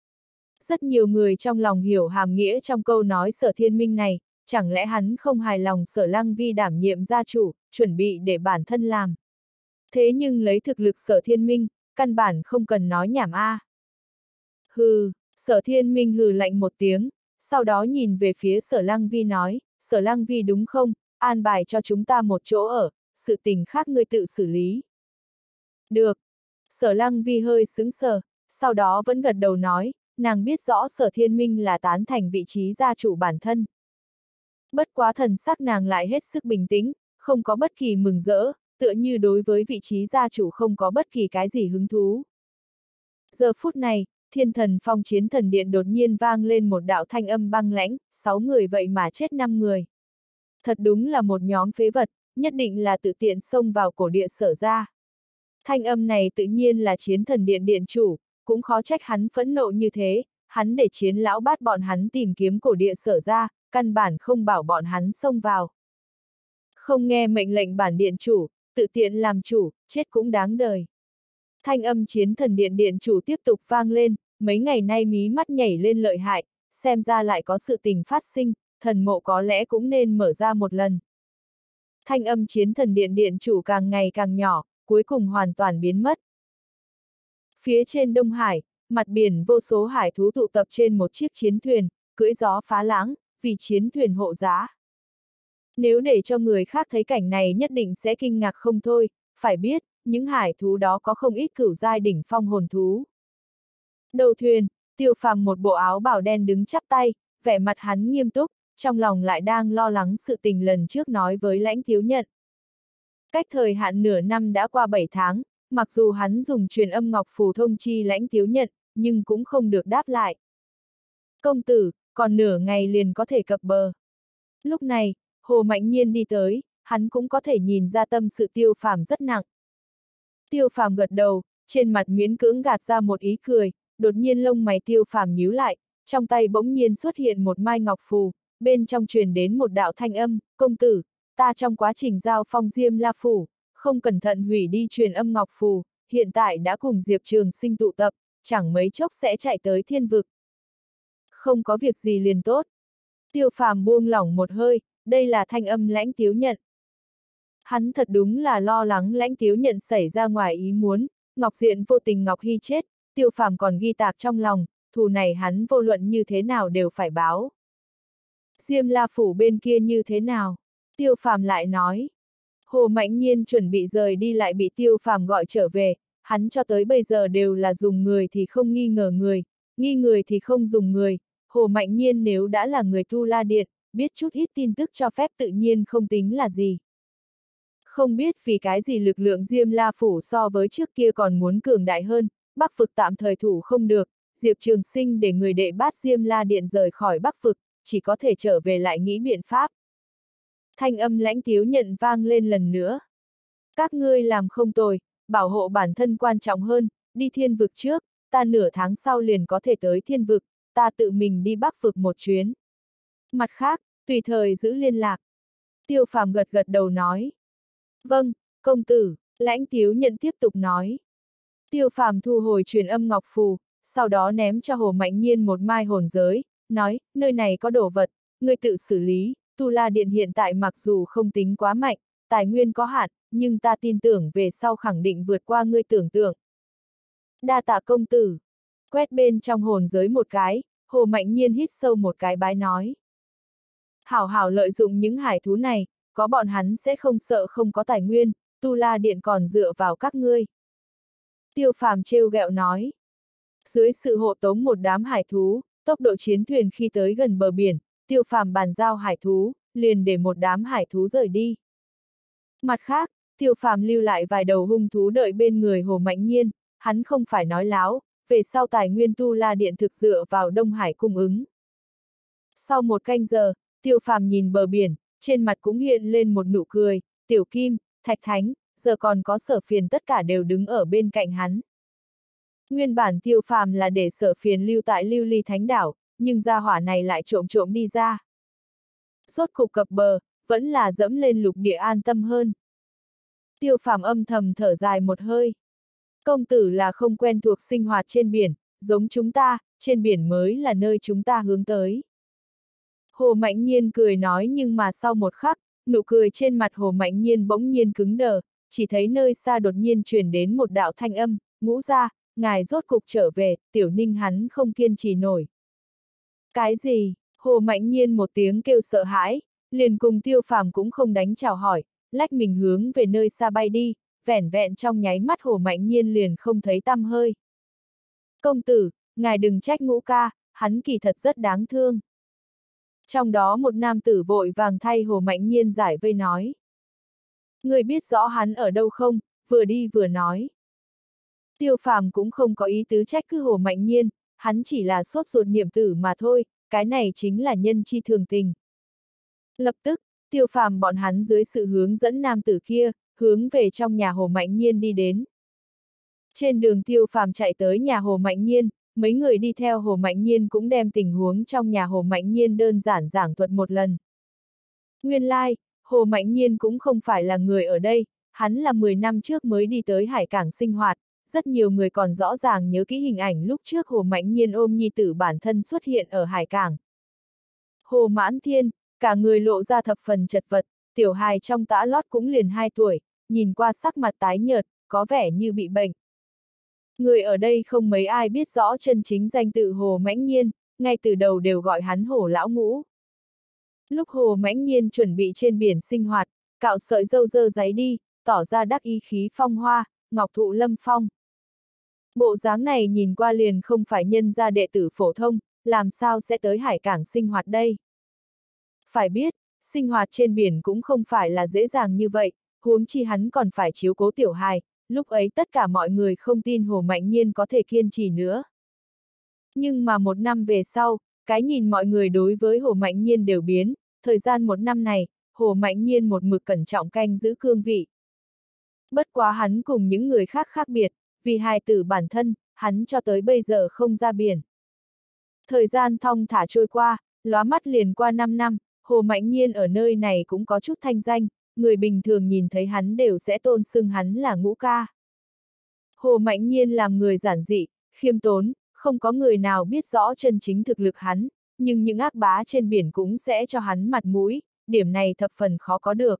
Rất nhiều người trong lòng hiểu hàm nghĩa trong câu nói Sở Thiên Minh này, chẳng lẽ hắn không hài lòng Sở Lăng Vi đảm nhiệm gia chủ, chuẩn bị để bản thân làm. Thế nhưng lấy thực lực Sở Thiên Minh, căn bản không cần nói nhảm a. À. Hừ, Sở Thiên Minh hừ lạnh một tiếng, sau đó nhìn về phía Sở Lăng Vi nói, Sở Lăng Vi đúng không, an bài cho chúng ta một chỗ ở, sự tình khác ngươi tự xử lý. Được. Sở Lăng Vi hơi sững sờ, sau đó vẫn gật đầu nói, nàng biết rõ Sở Thiên Minh là tán thành vị trí gia chủ bản thân. Bất quá thần sắc nàng lại hết sức bình tĩnh, không có bất kỳ mừng rỡ, tựa như đối với vị trí gia chủ không có bất kỳ cái gì hứng thú. Giờ phút này, Thiên Thần Phong Chiến Thần Điện đột nhiên vang lên một đạo thanh âm băng lãnh, sáu người vậy mà chết năm người. Thật đúng là một nhóm phế vật, nhất định là tự tiện xông vào cổ địa Sở ra. Thanh âm này tự nhiên là Chiến Thần Điện điện chủ, cũng khó trách hắn phẫn nộ như thế, hắn để Chiến lão bát bọn hắn tìm kiếm cổ địa Sở ra, căn bản không bảo bọn hắn xông vào. Không nghe mệnh lệnh bản điện chủ, tự tiện làm chủ, chết cũng đáng đời. Thanh âm Chiến Thần Điện điện chủ tiếp tục vang lên, mấy ngày nay mí mắt nhảy lên lợi hại, xem ra lại có sự tình phát sinh, thần mộ có lẽ cũng nên mở ra một lần. Thanh âm Chiến Thần Điện điện chủ càng ngày càng nhỏ, cuối cùng hoàn toàn biến mất. Phía trên Đông Hải, mặt biển vô số hải thú tụ tập trên một chiếc chiến thuyền, cưỡi gió phá lãng, vì chiến thuyền hộ giá. Nếu để cho người khác thấy cảnh này nhất định sẽ kinh ngạc không thôi, phải biết, những hải thú đó có không ít cửu giai đỉnh phong hồn thú. Đầu thuyền, Tiêu Phàm một bộ áo bào đen đứng chắp tay, vẻ mặt hắn nghiêm túc, trong lòng lại đang lo lắng sự tình lần trước nói với Lãnh Thiếu Nhận. Cách thời hạn nửa năm đã qua bảy tháng, mặc dù hắn dùng truyền âm ngọc phù thông chi Lãnh Thiếu Nhận, nhưng cũng không được đáp lại. Công tử, còn nửa ngày liền có thể cập bờ. Lúc này, Hồ Mạnh Nhiên đi tới, hắn cũng có thể nhìn ra tâm sự Tiêu Phàm rất nặng. Tiêu Phàm gật đầu, trên mặt miễn cưỡng gạt ra một ý cười, đột nhiên lông mày Tiêu Phàm nhíu lại, trong tay bỗng nhiên xuất hiện một mai ngọc phù, bên trong truyền đến một đạo thanh âm, công tử, ta trong quá trình giao phong Diêm La Phủ, không cẩn thận hủy đi truyền âm ngọc phù, hiện tại đã cùng Diệp Trường Sinh tụ tập, chẳng mấy chốc sẽ chạy tới thiên vực. Không có việc gì liền tốt. Tiêu Phàm buông lỏng một hơi, đây là thanh âm Lãnh Thiếu Nhận. Hắn thật đúng là lo lắng Lãnh Thiếu Nhận xảy ra ngoài ý muốn, Ngọc Diện vô tình Ngọc Hy chết, Tiêu Phàm còn ghi tạc trong lòng, thù này hắn vô luận như thế nào đều phải báo. Diêm La Phủ bên kia như thế nào? Tiêu Phàm lại nói. Hồ Mạnh Nhiên chuẩn bị rời đi lại bị Tiêu Phàm gọi trở về, hắn cho tới bây giờ đều là dùng người thì không nghi ngờ người, nghi người thì không dùng người, Hồ Mạnh Nhiên nếu đã là người Tu La Điện, biết chút ít tin tức cho phép tự nhiên không tính là gì. Không biết vì cái gì lực lượng Diêm La Phủ so với trước kia còn muốn cường đại hơn, Bắc vực tạm thời thủ không được, Diệp Trường Sinh để người đệ bát Diêm La Điện rời khỏi Bắc vực, chỉ có thể trở về lại nghĩ biện pháp. Thanh âm Lãnh Thiếu Nhận vang lên lần nữa. Các ngươi làm không tồi, bảo hộ bản thân quan trọng hơn, đi thiên vực trước, ta nửa tháng sau liền có thể tới thiên vực, ta tự mình đi Bắc vực một chuyến. Mặt khác, tùy thời giữ liên lạc. Tiêu Phàm gật gật đầu nói. Vâng, công tử, Lãnh Thiếu Nhận tiếp tục nói. Tiêu Phàm thu hồi truyền âm ngọc phù, sau đó ném cho Hồ Mạnh Nhiên một mai hồn giới, nói, nơi này có đồ vật, ngươi tự xử lý, Tu La Điện hiện tại mặc dù không tính quá mạnh, tài nguyên có hạn, nhưng ta tin tưởng về sau khẳng định vượt qua ngươi tưởng tượng. Đa tạ công tử. Quét bên trong hồn giới một cái, Hồ Mạnh Nhiên hít sâu một cái bái nói. Hảo hảo lợi dụng những hải thú này, có bọn hắn sẽ không sợ không có tài nguyên, Tu La Điện còn dựa vào các ngươi. Tiêu Phàm trêu ghẹo nói. Dưới sự hộ tống một đám hải thú, tốc độ chiến thuyền khi tới gần bờ biển, Tiêu Phàm bàn giao hải thú, liền để một đám hải thú rời đi. Mặt khác, Tiêu Phàm lưu lại vài đầu hung thú đợi bên người Hồ Mạnh Nhiên, hắn không phải nói láo, về sau tài nguyên Tu La Điện thực dựa vào Đông Hải cung ứng. Sau một canh giờ, Tiêu Phàm nhìn bờ biển, trên mặt cũng hiện lên một nụ cười, Tiểu Kim, Thạch Thánh, giờ còn có Sở Phiền tất cả đều đứng ở bên cạnh hắn. Nguyên bản Tiêu Phàm là để Sở Phiền lưu tại Lưu Ly Thánh Đảo, nhưng gia hỏa này lại trộm trộm đi ra. Rốt cục cập bờ, vẫn là dẫm lên lục địa an tâm hơn. Tiêu Phàm âm thầm thở dài một hơi. Công tử là không quen thuộc sinh hoạt trên biển, giống chúng ta, trên biển mới là nơi chúng ta hướng tới. Hồ Mạnh Nhiên cười nói nhưng mà sau một khắc, nụ cười trên mặt Hồ Mạnh Nhiên bỗng nhiên cứng đờ, chỉ thấy nơi xa đột nhiên truyền đến một đạo thanh âm, Ngũ gia, ngài rốt cục trở về, Tiểu Ninh hắn không kiên trì nổi. Cái gì? Hồ Mạnh Nhiên một tiếng kêu sợ hãi, liền cùng Tiêu Phàm cũng không đánh chào hỏi, lách mình hướng về nơi xa bay đi, vẻn vẹn trong nháy mắt Hồ Mạnh Nhiên liền không thấy tăm hơi. Công tử, ngài đừng trách Ngũ ca, hắn kỳ thật rất đáng thương. Trong đó một nam tử vội vàng thay Hồ Mạnh Nhiên giải vây nói. Người biết rõ hắn ở đâu không, vừa đi vừa nói. Tiêu Phàm cũng không có ý tứ trách cứ Hồ Mạnh Nhiên, hắn chỉ là sốt ruột niệm tử mà thôi, cái này chính là nhân chi thường tình. Lập tức, Tiêu Phàm bọn hắn dưới sự hướng dẫn nam tử kia, hướng về trong nhà Hồ Mạnh Nhiên đi đến. Trên đường Tiêu Phàm chạy tới nhà Hồ Mạnh Nhiên, mấy người đi theo Hồ Mạnh Nhiên cũng đem tình huống trong nhà Hồ Mạnh Nhiên đơn giản giảng thuật một lần. Nguyên lai, like, Hồ Mạnh Nhiên cũng không phải là người ở đây, hắn là mười năm trước mới đi tới hải cảng sinh hoạt, rất nhiều người còn rõ ràng nhớ kỹ hình ảnh lúc trước Hồ Mạnh Nhiên ôm nhi tử bản thân xuất hiện ở hải cảng. Hồ Mãn Thiên, cả người lộ ra thập phần chật vật, tiểu hài trong tã lót cũng liền hai tuổi, nhìn qua sắc mặt tái nhợt, có vẻ như bị bệnh. Người ở đây không mấy ai biết rõ chân chính danh tự Hồ Mãnh Nhiên, ngay từ đầu đều gọi hắn Hồ Lão Ngũ. Lúc Hồ Mãnh Nhiên chuẩn bị trên biển sinh hoạt, cạo sợi râu dơ giấy đi, tỏ ra đắc ý khí phong hoa, ngọc thụ lâm phong. Bộ dáng này nhìn qua liền không phải nhân gia đệ tử phổ thông, làm sao sẽ tới hải cảng sinh hoạt đây? Phải biết, sinh hoạt trên biển cũng không phải là dễ dàng như vậy, huống chi hắn còn phải chiếu cố tiểu hài, lúc ấy tất cả mọi người không tin Hồ Mạnh Nhiên có thể kiên trì nữa. Nhưng mà một năm về sau, cái nhìn mọi người đối với Hồ Mạnh Nhiên đều biến, thời gian một năm này, Hồ Mạnh Nhiên một mực cẩn trọng canh giữ cương vị. Bất quá hắn cùng những người khác khác biệt, vì hài tử bản thân, hắn cho tới bây giờ không ra biển. Thời gian thong thả trôi qua, lóa mắt liền qua năm năm, Hồ Mạnh Nhiên ở nơi này cũng có chút thanh danh, người bình thường nhìn thấy hắn đều sẽ tôn xưng hắn là Ngũ ca. Hồ Mạnh Nhiên làm người giản dị, khiêm tốn, không có người nào biết rõ chân chính thực lực hắn, nhưng những ác bá trên biển cũng sẽ cho hắn mặt mũi, điểm này thập phần khó có được.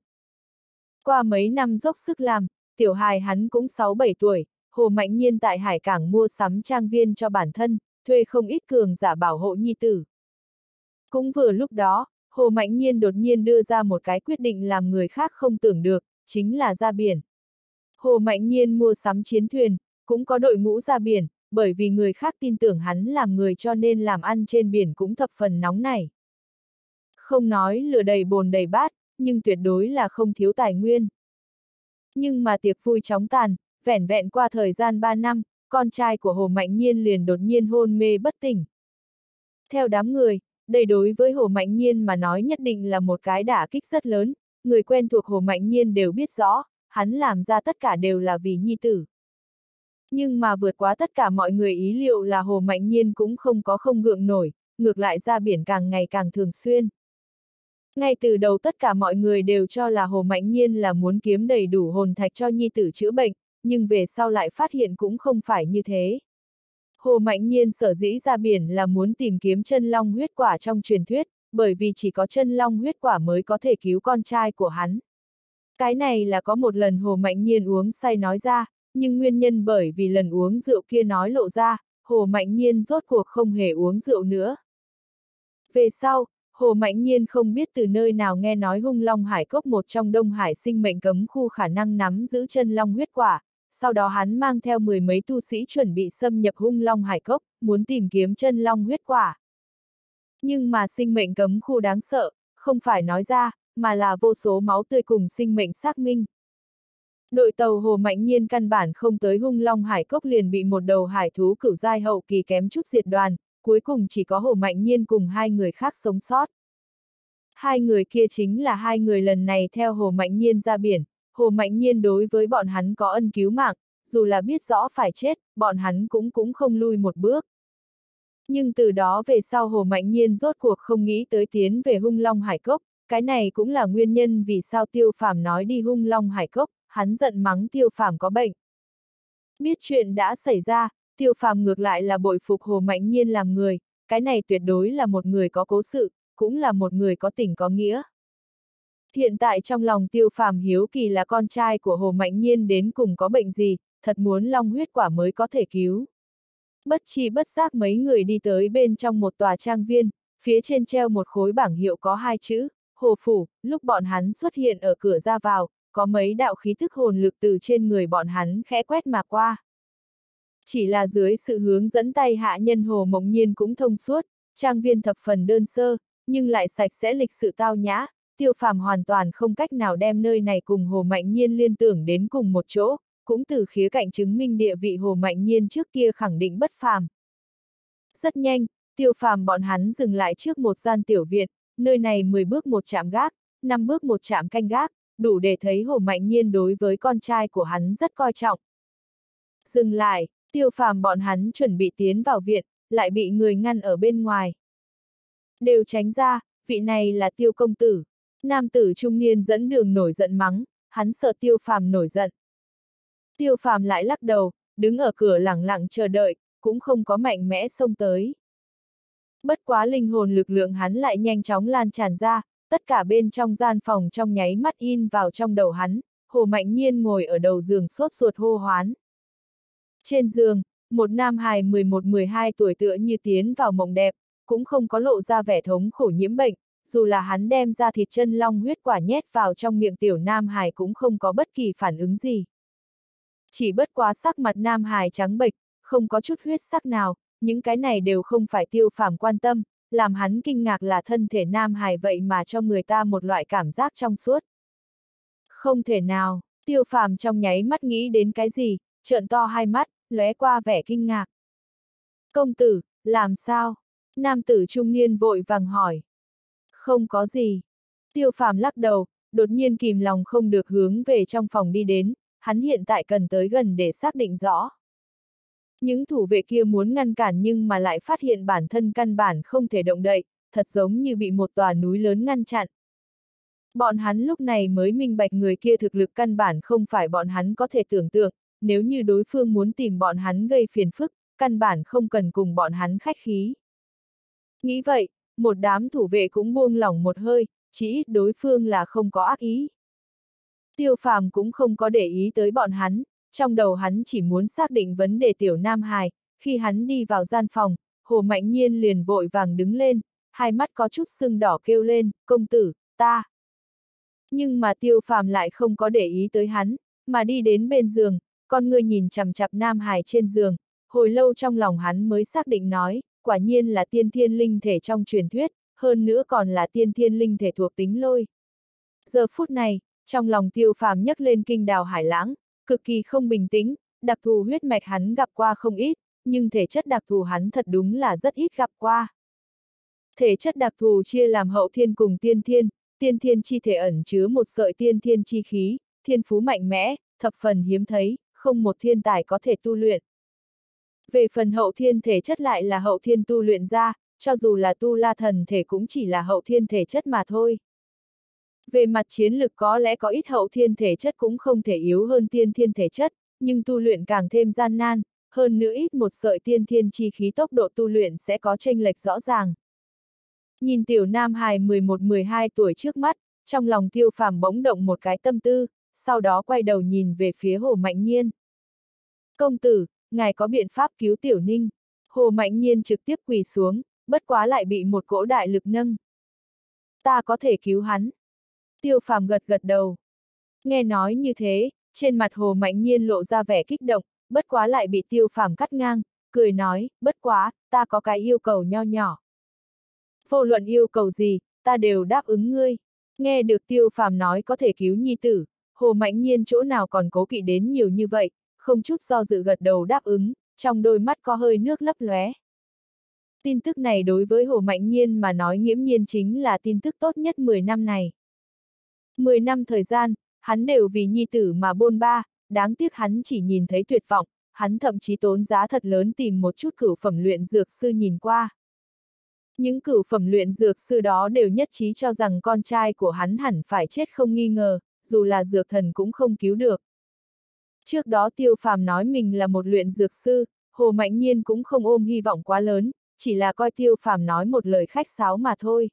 Qua mấy năm dốc sức làm, tiểu hài hắn cũng sáu bảy tuổi, Hồ Mạnh Nhiên tại hải cảng mua sắm trang viên cho bản thân, thuê không ít cường giả bảo hộ nhi tử. Cũng vừa lúc đó, Hồ Mạnh Nhiên đột nhiên đưa ra một cái quyết định làm người khác không tưởng được, chính là ra biển. Hồ Mạnh Nhiên mua sắm chiến thuyền, cũng có đội ngũ ra biển, bởi vì người khác tin tưởng hắn làm người cho nên làm ăn trên biển cũng thập phần nóng nảy. Không nói lừa đầy bồn đầy bát, nhưng tuyệt đối là không thiếu tài nguyên. Nhưng mà tiệc vui chóng tàn, vẻn vẹn qua thời gian ba năm, con trai của Hồ Mạnh Nhiên liền đột nhiên hôn mê bất tỉnh. Theo đám người, đây đối với Hồ Mạnh Nhiên mà nói nhất định là một cái đả kích rất lớn, người quen thuộc Hồ Mạnh Nhiên đều biết rõ, hắn làm ra tất cả đều là vì nhi tử. Nhưng mà vượt quá tất cả mọi người ý liệu là Hồ Mạnh Nhiên cũng không có không gượng nổi, ngược lại ra biển càng ngày càng thường xuyên. Ngay từ đầu tất cả mọi người đều cho là Hồ Mạnh Nhiên là muốn kiếm đầy đủ hồn thạch cho nhi tử chữa bệnh, nhưng về sau lại phát hiện cũng không phải như thế. Hồ Mạnh Nhiên sở dĩ ra biển là muốn tìm kiếm chân long huyết quả trong truyền thuyết, bởi vì chỉ có chân long huyết quả mới có thể cứu con trai của hắn. Cái này là có một lần Hồ Mạnh Nhiên uống say nói ra, nhưng nguyên nhân bởi vì lần uống rượu kia nói lộ ra, Hồ Mạnh Nhiên rốt cuộc không hề uống rượu nữa. Về sau, Hồ Mạnh Nhiên không biết từ nơi nào nghe nói Hung Long Hải Cốc một trong Đông Hải sinh mệnh cấm khu khả năng nắm giữ chân long huyết quả, sau đó hắn mang theo mười mấy tu sĩ chuẩn bị xâm nhập Hung Long Hải Cốc, muốn tìm kiếm chân long huyết quả. Nhưng mà sinh mệnh cấm khu đáng sợ, không phải nói ra, mà là vô số máu tươi cùng sinh mệnh xác minh. Đội tàu Hồ Mạnh Nhiên căn bản không tới Hung Long Hải Cốc liền bị một đầu hải thú cửu giai hậu kỳ kém chút diệt đoàn, cuối cùng chỉ có Hồ Mạnh Nhiên cùng hai người khác sống sót. Hai người kia chính là hai người lần này theo Hồ Mạnh Nhiên ra biển, Hồ Mạnh Nhiên đối với bọn hắn có ân cứu mạng, dù là biết rõ phải chết, bọn hắn cũng cũng không lui một bước. Nhưng từ đó về sau Hồ Mạnh Nhiên rốt cuộc không nghĩ tới tiến về Hung Long Hải Cốc, cái này cũng là nguyên nhân vì sao Tiêu Phàm nói đi Hung Long Hải Cốc, hắn giận mắng Tiêu Phàm có bệnh. Biết chuyện đã xảy ra, Tiêu Phàm ngược lại là bội phục Hồ Mạnh Nhiên làm người, cái này tuyệt đối là một người có cố sự, cũng là một người có tình có nghĩa. Hiện tại trong lòng Tiêu Phàm hiếu kỳ là con trai của Hồ Mạnh Nhiên đến cùng có bệnh gì, thật muốn long huyết quả mới có thể cứu. Bất chi bất giác mấy người đi tới bên trong một tòa trang viên, phía trên treo một khối bảng hiệu có hai chữ, Hồ Phủ, lúc bọn hắn xuất hiện ở cửa ra vào, có mấy đạo khí thức hồn lực từ trên người bọn hắn khẽ quét mà qua. Chỉ là dưới sự hướng dẫn tay hạ nhân Hồ Mộng Nhiên cũng thông suốt, trang viên thập phần đơn sơ, nhưng lại sạch sẽ lịch sự tao nhã, Tiêu Phàm hoàn toàn không cách nào đem nơi này cùng Hồ Mạnh Nhiên liên tưởng đến cùng một chỗ, cũng từ khía cạnh chứng minh địa vị Hồ Mạnh Nhiên trước kia khẳng định bất phàm. Rất nhanh, Tiêu Phàm bọn hắn dừng lại trước một gian tiểu viện, nơi này mười bước một chạm gác, năm bước một chạm canh gác, đủ để thấy Hồ Mạnh Nhiên đối với con trai của hắn rất coi trọng. Dừng lại, Tiêu Phàm bọn hắn chuẩn bị tiến vào viện, lại bị người ngăn ở bên ngoài. Đều tránh ra, vị này là Tiêu công tử. Nam tử trung niên dẫn đường nổi giận mắng, hắn sợ Tiêu Phàm nổi giận. Tiêu Phàm lại lắc đầu, đứng ở cửa lẳng lặng chờ đợi, cũng không có mạnh mẽ xông tới. Bất quá linh hồn lực lượng hắn lại nhanh chóng lan tràn ra, tất cả bên trong gian phòng trong nháy mắt in vào trong đầu hắn, Hồ Mạnh Nhiên ngồi ở đầu giường sốt ruột hô hoán. Trên giường, một nam hài mười một mười hai tuổi tựa như tiến vào mộng đẹp, cũng không có lộ ra vẻ thống khổ nhiễm bệnh, dù là hắn đem ra thịt chân long huyết quả nhét vào trong miệng tiểu nam hài cũng không có bất kỳ phản ứng gì. Chỉ bất quá sắc mặt nam hài trắng bệch, không có chút huyết sắc nào, những cái này đều không phải Tiêu Phàm quan tâm, làm hắn kinh ngạc là thân thể nam hài vậy mà cho người ta một loại cảm giác trong suốt. Không thể nào, Tiêu Phàm trong nháy mắt nghĩ đến cái gì, trợn to hai mắt, lóe qua vẻ kinh ngạc. Công tử, làm sao? Nam tử trung niên vội vàng hỏi. Không có gì. Tiêu Phàm lắc đầu, đột nhiên kìm lòng không được hướng về trong phòng đi đến, hắn hiện tại cần tới gần để xác định rõ. Những thủ vệ kia muốn ngăn cản nhưng mà lại phát hiện bản thân căn bản không thể động đậy, thật giống như bị một tòa núi lớn ngăn chặn. Bọn hắn lúc này mới minh bạch người kia thực lực căn bản không phải bọn hắn có thể tưởng tượng, nếu như đối phương muốn tìm bọn hắn gây phiền phức, căn bản không cần cùng bọn hắn khách khí. Nghĩ vậy, một đám thủ vệ cũng buông lỏng một hơi, chỉ ít đối phương là không có ác ý. Tiêu Phàm cũng không có để ý tới bọn hắn, trong đầu hắn chỉ muốn xác định vấn đề tiểu nam hài, khi hắn đi vào gian phòng, Hồ Mạnh Nhiên liền vội vàng đứng lên, hai mắt có chút sưng đỏ kêu lên, công tử, ta. Nhưng mà Tiêu Phàm lại không có để ý tới hắn, mà đi đến bên giường, con ngươi nhìn chằm chằm nam hài trên giường, hồi lâu trong lòng hắn mới xác định nói, quả nhiên là tiên thiên linh thể trong truyền thuyết, hơn nữa còn là tiên thiên linh thể thuộc tính lôi. Giờ phút này, trong lòng Tiêu Phàm nhấc lên kinh đào hải lãng, cực kỳ không bình tĩnh, đặc thù huyết mạch hắn gặp qua không ít, nhưng thể chất đặc thù hắn thật đúng là rất ít gặp qua. Thể chất đặc thù chia làm hậu thiên cùng tiên thiên, tiên thiên chi thể ẩn chứa một sợi tiên thiên chi khí, thiên phú mạnh mẽ, thập phần hiếm thấy, không một thiên tài có thể tu luyện. Về phần hậu thiên thể chất lại là hậu thiên tu luyện ra, cho dù là tu la thần thể cũng chỉ là hậu thiên thể chất mà thôi. Về mặt chiến lực có lẽ có ít hậu thiên thể chất cũng không thể yếu hơn tiên thiên thể chất, nhưng tu luyện càng thêm gian nan, hơn nữa ít một sợi tiên thiên chi khí tốc độ tu luyện sẽ có chênh lệch rõ ràng. Nhìn tiểu nam hài mười một mười hai tuổi trước mắt, trong lòng Tiêu Phàm bỗng động một cái tâm tư, sau đó quay đầu nhìn về phía Hồ Mạnh Nhiên. Công tử, ngài có biện pháp cứu tiểu ninh? Hồ Mạnh Nhiên trực tiếp quỳ xuống, bất quá lại bị một cỗ đại lực nâng. Ta có thể cứu hắn. Tiêu Phàm gật gật đầu. Nghe nói như thế, trên mặt Hồ Mạnh Nhiên lộ ra vẻ kích động, bất quá lại bị Tiêu Phàm cắt ngang, cười nói, bất quá, ta có cái yêu cầu nho nhỏ. Vô luận yêu cầu gì, ta đều đáp ứng ngươi. Nghe được Tiêu Phàm nói có thể cứu nhi tử, Hồ Mạnh Nhiên chỗ nào còn cố kỵ đến nhiều như vậy, không chút do dự gật đầu đáp ứng, trong đôi mắt có hơi nước lấp lóe. Tin tức này đối với Hồ Mạnh Nhiên mà nói nghiễm nhiên chính là tin tức tốt nhất mười năm này. mười năm thời gian, hắn đều vì nhi tử mà bôn ba, đáng tiếc hắn chỉ nhìn thấy tuyệt vọng, hắn thậm chí tốn giá thật lớn tìm một chút cửu phẩm luyện dược sư nhìn qua. Những cửu phẩm luyện dược sư đó đều nhất trí cho rằng con trai của hắn hẳn phải chết không nghi ngờ, dù là dược thần cũng không cứu được. Trước đó Tiêu Phàm nói mình là một luyện dược sư, Hồ Mạnh Nhiên cũng không ôm hy vọng quá lớn, chỉ là coi Tiêu Phàm nói một lời khách sáo mà thôi.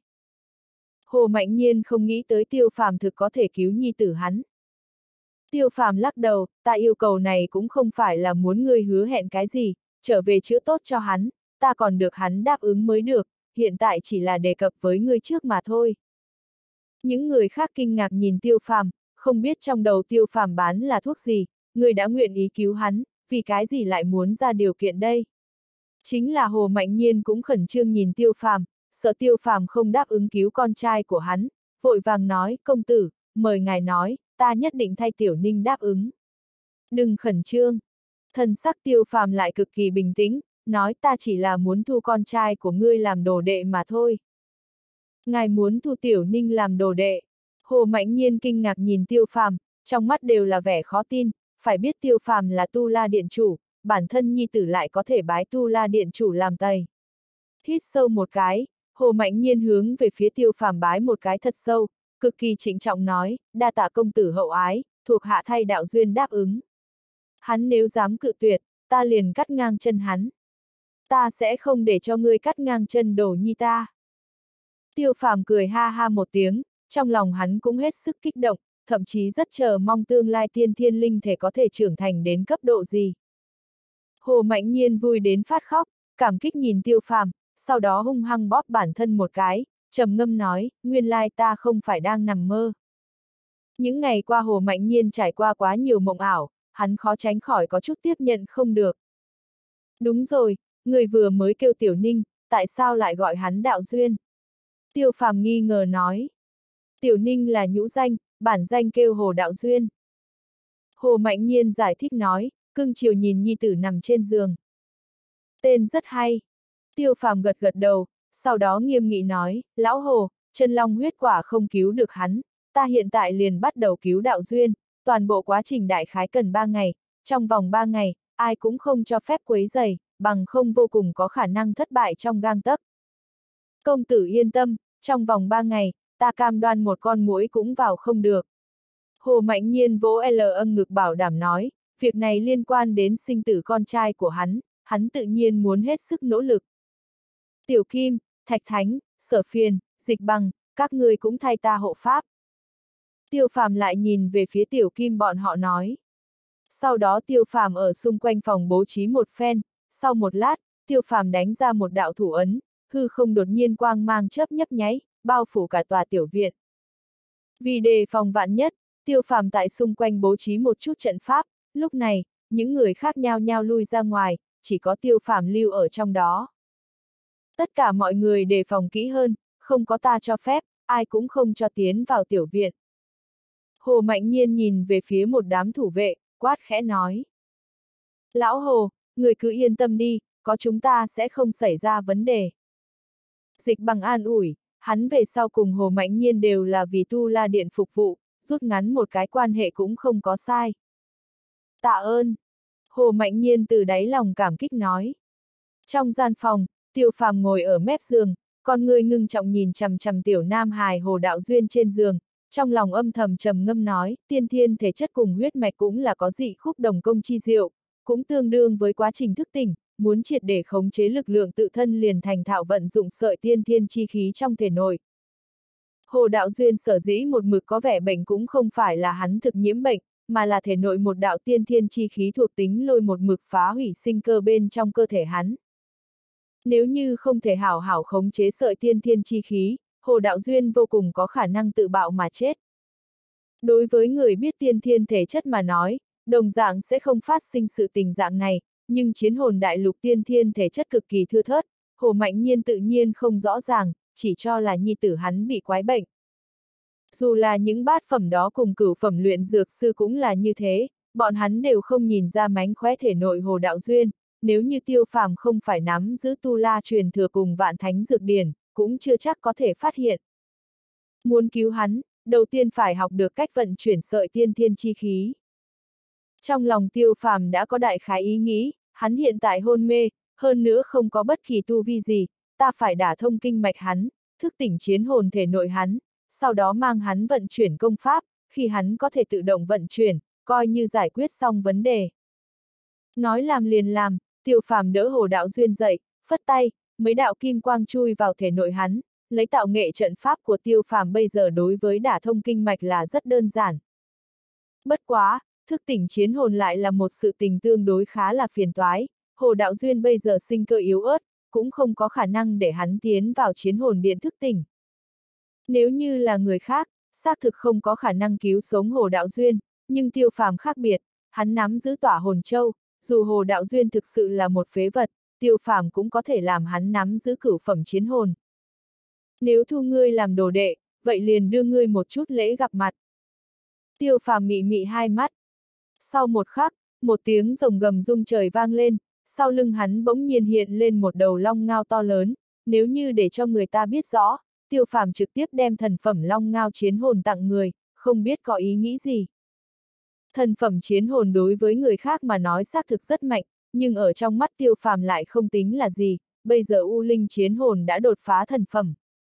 Hồ Mạnh Nhiên không nghĩ tới Tiêu Phàm thực có thể cứu nhi tử hắn. Tiêu Phàm lắc đầu, ta yêu cầu này cũng không phải là muốn ngươi hứa hẹn cái gì, trở về chữa tốt cho hắn, ta còn được hắn đáp ứng mới được, hiện tại chỉ là đề cập với ngươi trước mà thôi. Những người khác kinh ngạc nhìn Tiêu Phàm, không biết trong đầu Tiêu Phàm bán là thuốc gì, ngươi đã nguyện ý cứu hắn, vì cái gì lại muốn ra điều kiện đây? Chính là Hồ Mạnh Nhiên cũng khẩn trương nhìn Tiêu Phàm, sợ Tiêu Phàm không đáp ứng cứu con trai của hắn, vội vàng nói, công tử, mời ngài nói, ta nhất định thay tiểu ninh đáp ứng. Đừng khẩn trương. Thần sắc Tiêu Phàm lại cực kỳ bình tĩnh, nói ta chỉ là muốn thu con trai của ngươi làm đồ đệ mà thôi. Ngài muốn thu tiểu ninh làm đồ đệ. Hồ Mạnh Nhiên kinh ngạc nhìn Tiêu Phàm, trong mắt đều là vẻ khó tin, phải biết Tiêu Phàm là Tu La Điện chủ, bản thân nhi tử lại có thể bái Tu La Điện chủ làm thầy. Hít sâu một cái, Hồ Mạnh Nhiên hướng về phía Tiêu Phàm bái một cái thật sâu, cực kỳ trịnh trọng nói, đa tạ công tử hậu ái, thuộc hạ thay đạo duyên đáp ứng. Hắn nếu dám cự tuyệt, ta liền cắt ngang chân hắn. Ta sẽ không để cho ngươi cắt ngang chân đồ nhi ta. Tiêu Phàm cười ha ha một tiếng, trong lòng hắn cũng hết sức kích động, thậm chí rất chờ mong tương lai tiên thiên linh thể có thể trưởng thành đến cấp độ gì. Hồ Mạnh Nhiên vui đến phát khóc, cảm kích nhìn Tiêu Phàm, sau đó hung hăng bóp bản thân một cái, trầm ngâm nói, nguyên lai ta không phải đang nằm mơ. Những ngày qua Hồ Mạnh Nhiên trải qua quá nhiều mộng ảo, hắn khó tránh khỏi có chút tiếp nhận không được. Đúng rồi, người vừa mới kêu Tiểu Ninh, tại sao lại gọi hắn đạo duyên? Tiêu Phàm nghi ngờ nói. Tiểu Ninh là nhũ danh, bản danh kêu Hồ Đạo Duyên. Hồ Mạnh Nhiên giải thích nói, cưng chiều nhìn nhi tử nằm trên giường. Tên rất hay. Tiêu Phàm gật gật đầu, sau đó nghiêm nghị nói, lão Hồ, chân long huyết quả không cứu được hắn, ta hiện tại liền bắt đầu cứu Đạo Duyên, toàn bộ quá trình đại khái cần ba ngày, trong vòng ba ngày, ai cũng không cho phép quấy rầy, bằng không vô cùng có khả năng thất bại trong gang tấc. Công tử yên tâm, trong vòng ba ngày, ta cam đoan một con muỗi cũng vào không được. Hồ Mạnh Nhiên vỗ L âng ngực bảo đảm nói, việc này liên quan đến sinh tử con trai của hắn, hắn tự nhiên muốn hết sức nỗ lực. Tiểu Kim, Thạch Thánh, Sở Phiền, Dịch Bằng, các ngươi cũng thay ta hộ pháp. Tiêu Phàm lại nhìn về phía Tiểu Kim bọn họ nói. Sau đó Tiêu Phàm ở xung quanh phòng bố trí một phen, sau một lát, Tiêu Phàm đánh ra một đạo thủ ấn, hư không đột nhiên quang mang chớp nhấp nháy, bao phủ cả tòa tiểu viện. Vì đề phòng vạn nhất, Tiêu Phàm tại xung quanh bố trí một chút trận pháp, lúc này, những người khác nhao nhao lui ra ngoài, chỉ có Tiêu Phàm lưu ở trong đó. Tất cả mọi người đề phòng kỹ hơn, không có ta cho phép, ai cũng không cho tiến vào tiểu viện. Hồ Mạnh Nhiên nhìn về phía một đám thủ vệ, quát khẽ nói. Lão Hồ, người cứ yên tâm đi, có chúng ta sẽ không xảy ra vấn đề. Dịch Bằng an ủi, hắn về sau cùng Hồ Mạnh Nhiên đều là vì Tu La Điện phục vụ, rút ngắn một cái quan hệ cũng không có sai. Tạ ơn. Hồ Mạnh Nhiên từ đáy lòng cảm kích nói. Trong gian phòng, Tiêu Phàm ngồi ở mép giường, con người ngưng trọng nhìn chằm chằm tiểu nam hài Hồ Đạo Duyên trên giường, trong lòng âm thầm trầm ngâm nói, tiên thiên thể chất cùng huyết mạch cũng là có dị khúc đồng công chi diệu, cũng tương đương với quá trình thức tỉnh, muốn triệt để khống chế lực lượng tự thân liền thành thạo vận dụng sợi tiên thiên chi khí trong thể nội. Hồ Đạo Duyên sở dĩ một mực có vẻ bệnh cũng không phải là hắn thực nhiễm bệnh, mà là thể nội một đạo tiên thiên chi khí thuộc tính lôi một mực phá hủy sinh cơ bên trong cơ thể hắn. Nếu như không thể hảo hảo khống chế sợi tiên thiên chi khí, Hồ Đạo Duyên vô cùng có khả năng tự bạo mà chết. Đối với người biết tiên thiên thể chất mà nói, đồng dạng sẽ không phát sinh sự tình dạng này, nhưng chiến hồn đại lục tiên thiên thể chất cực kỳ thưa thớt, Hồ Mạnh Nhiên tự nhiên không rõ ràng, chỉ cho là nhi tử hắn bị quái bệnh. Dù là những bát phẩm đó cùng cửu phẩm luyện dược sư cũng là như thế, bọn hắn đều không nhìn ra mánh khóe thể nội Hồ Đạo Duyên, nếu như Tiêu Phàm không phải nắm giữ tu la truyền thừa cùng vạn thánh dược điển, cũng chưa chắc có thể phát hiện. Muốn cứu hắn, đầu tiên phải học được cách vận chuyển sợi tiên thiên chi khí. Trong lòng Tiêu Phàm đã có đại khái ý nghĩ, hắn hiện tại hôn mê, hơn nữa không có bất kỳ tu vi gì, ta phải đả thông kinh mạch hắn, thức tỉnh chiến hồn thể nội hắn, sau đó mang hắn vận chuyển công pháp, khi hắn có thể tự động vận chuyển, coi như giải quyết xong vấn đề. Nói làm liền làm, Tiêu Phàm đỡ Hồ Đạo Duyên dậy, phất tay, mấy đạo kim quang chui vào thể nội hắn, lấy tạo nghệ trận pháp của Tiêu Phàm bây giờ đối với đả thông kinh mạch là rất đơn giản. Bất quá, thức tỉnh chiến hồn lại là một sự tình tương đối khá là phiền toái, Hồ Đạo Duyên bây giờ sinh cơ yếu ớt, cũng không có khả năng để hắn tiến vào chiến hồn điện thức tỉnh. Nếu như là người khác, xác thực không có khả năng cứu sống Hồ Đạo Duyên, nhưng Tiêu Phàm khác biệt, hắn nắm giữ tỏa hồn châu, dù Hồ Đạo Duyên thực sự là một phế vật, Tiêu Phàm cũng có thể làm hắn nắm giữ cửu phẩm chiến hồn. Nếu thu ngươi làm đồ đệ, vậy liền đưa ngươi một chút lễ gặp mặt. Tiêu Phàm mị mị hai mắt. Sau một khắc, một tiếng rồng gầm rung trời vang lên, sau lưng hắn bỗng nhiên hiện lên một đầu long ngao to lớn, nếu như để cho người ta biết rõ, Tiêu Phàm trực tiếp đem thần phẩm long ngao chiến hồn tặng người, không biết có ý nghĩ gì. Thần phẩm chiến hồn đối với người khác mà nói xác thực rất mạnh, nhưng ở trong mắt Tiêu Phàm lại không tính là gì, bây giờ U Linh chiến hồn đã đột phá thần phẩm.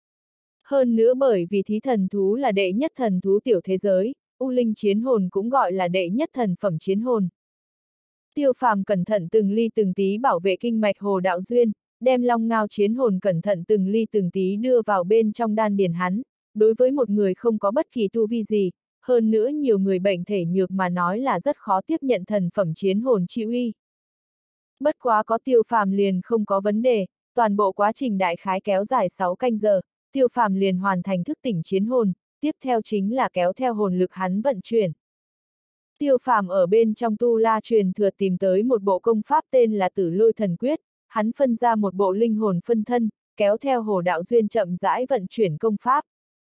Hơn nữa bởi vì thí thần thú là đệ nhất thần thú tiểu thế giới, U Linh chiến hồn cũng gọi là đệ nhất thần phẩm chiến hồn. Tiêu Phàm cẩn thận từng ly từng tí bảo vệ kinh mạch Hồ Đạo Duyên, đem long ngao chiến hồn cẩn thận từng ly từng tí đưa vào bên trong đan điền hắn. Đối với một người không có bất kỳ tu vi gì, hơn nữa nhiều người bệnh thể nhược mà nói là rất khó tiếp nhận thần phẩm chiến hồn chi uy. Bất quá có Tiêu Phàm liền không có vấn đề, toàn bộ quá trình đại khái kéo dài sáu canh giờ, Tiêu Phàm liền hoàn thành thức tỉnh chiến hồn, tiếp theo chính là kéo theo hồn lực hắn vận chuyển. Tiêu Phàm ở bên trong tu la truyền thừa tìm tới một bộ công pháp tên là Tử Lôi Thần Quyết, hắn phân ra một bộ linh hồn phân thân, kéo theo Hồ Đạo Duyên chậm rãi vận chuyển công pháp.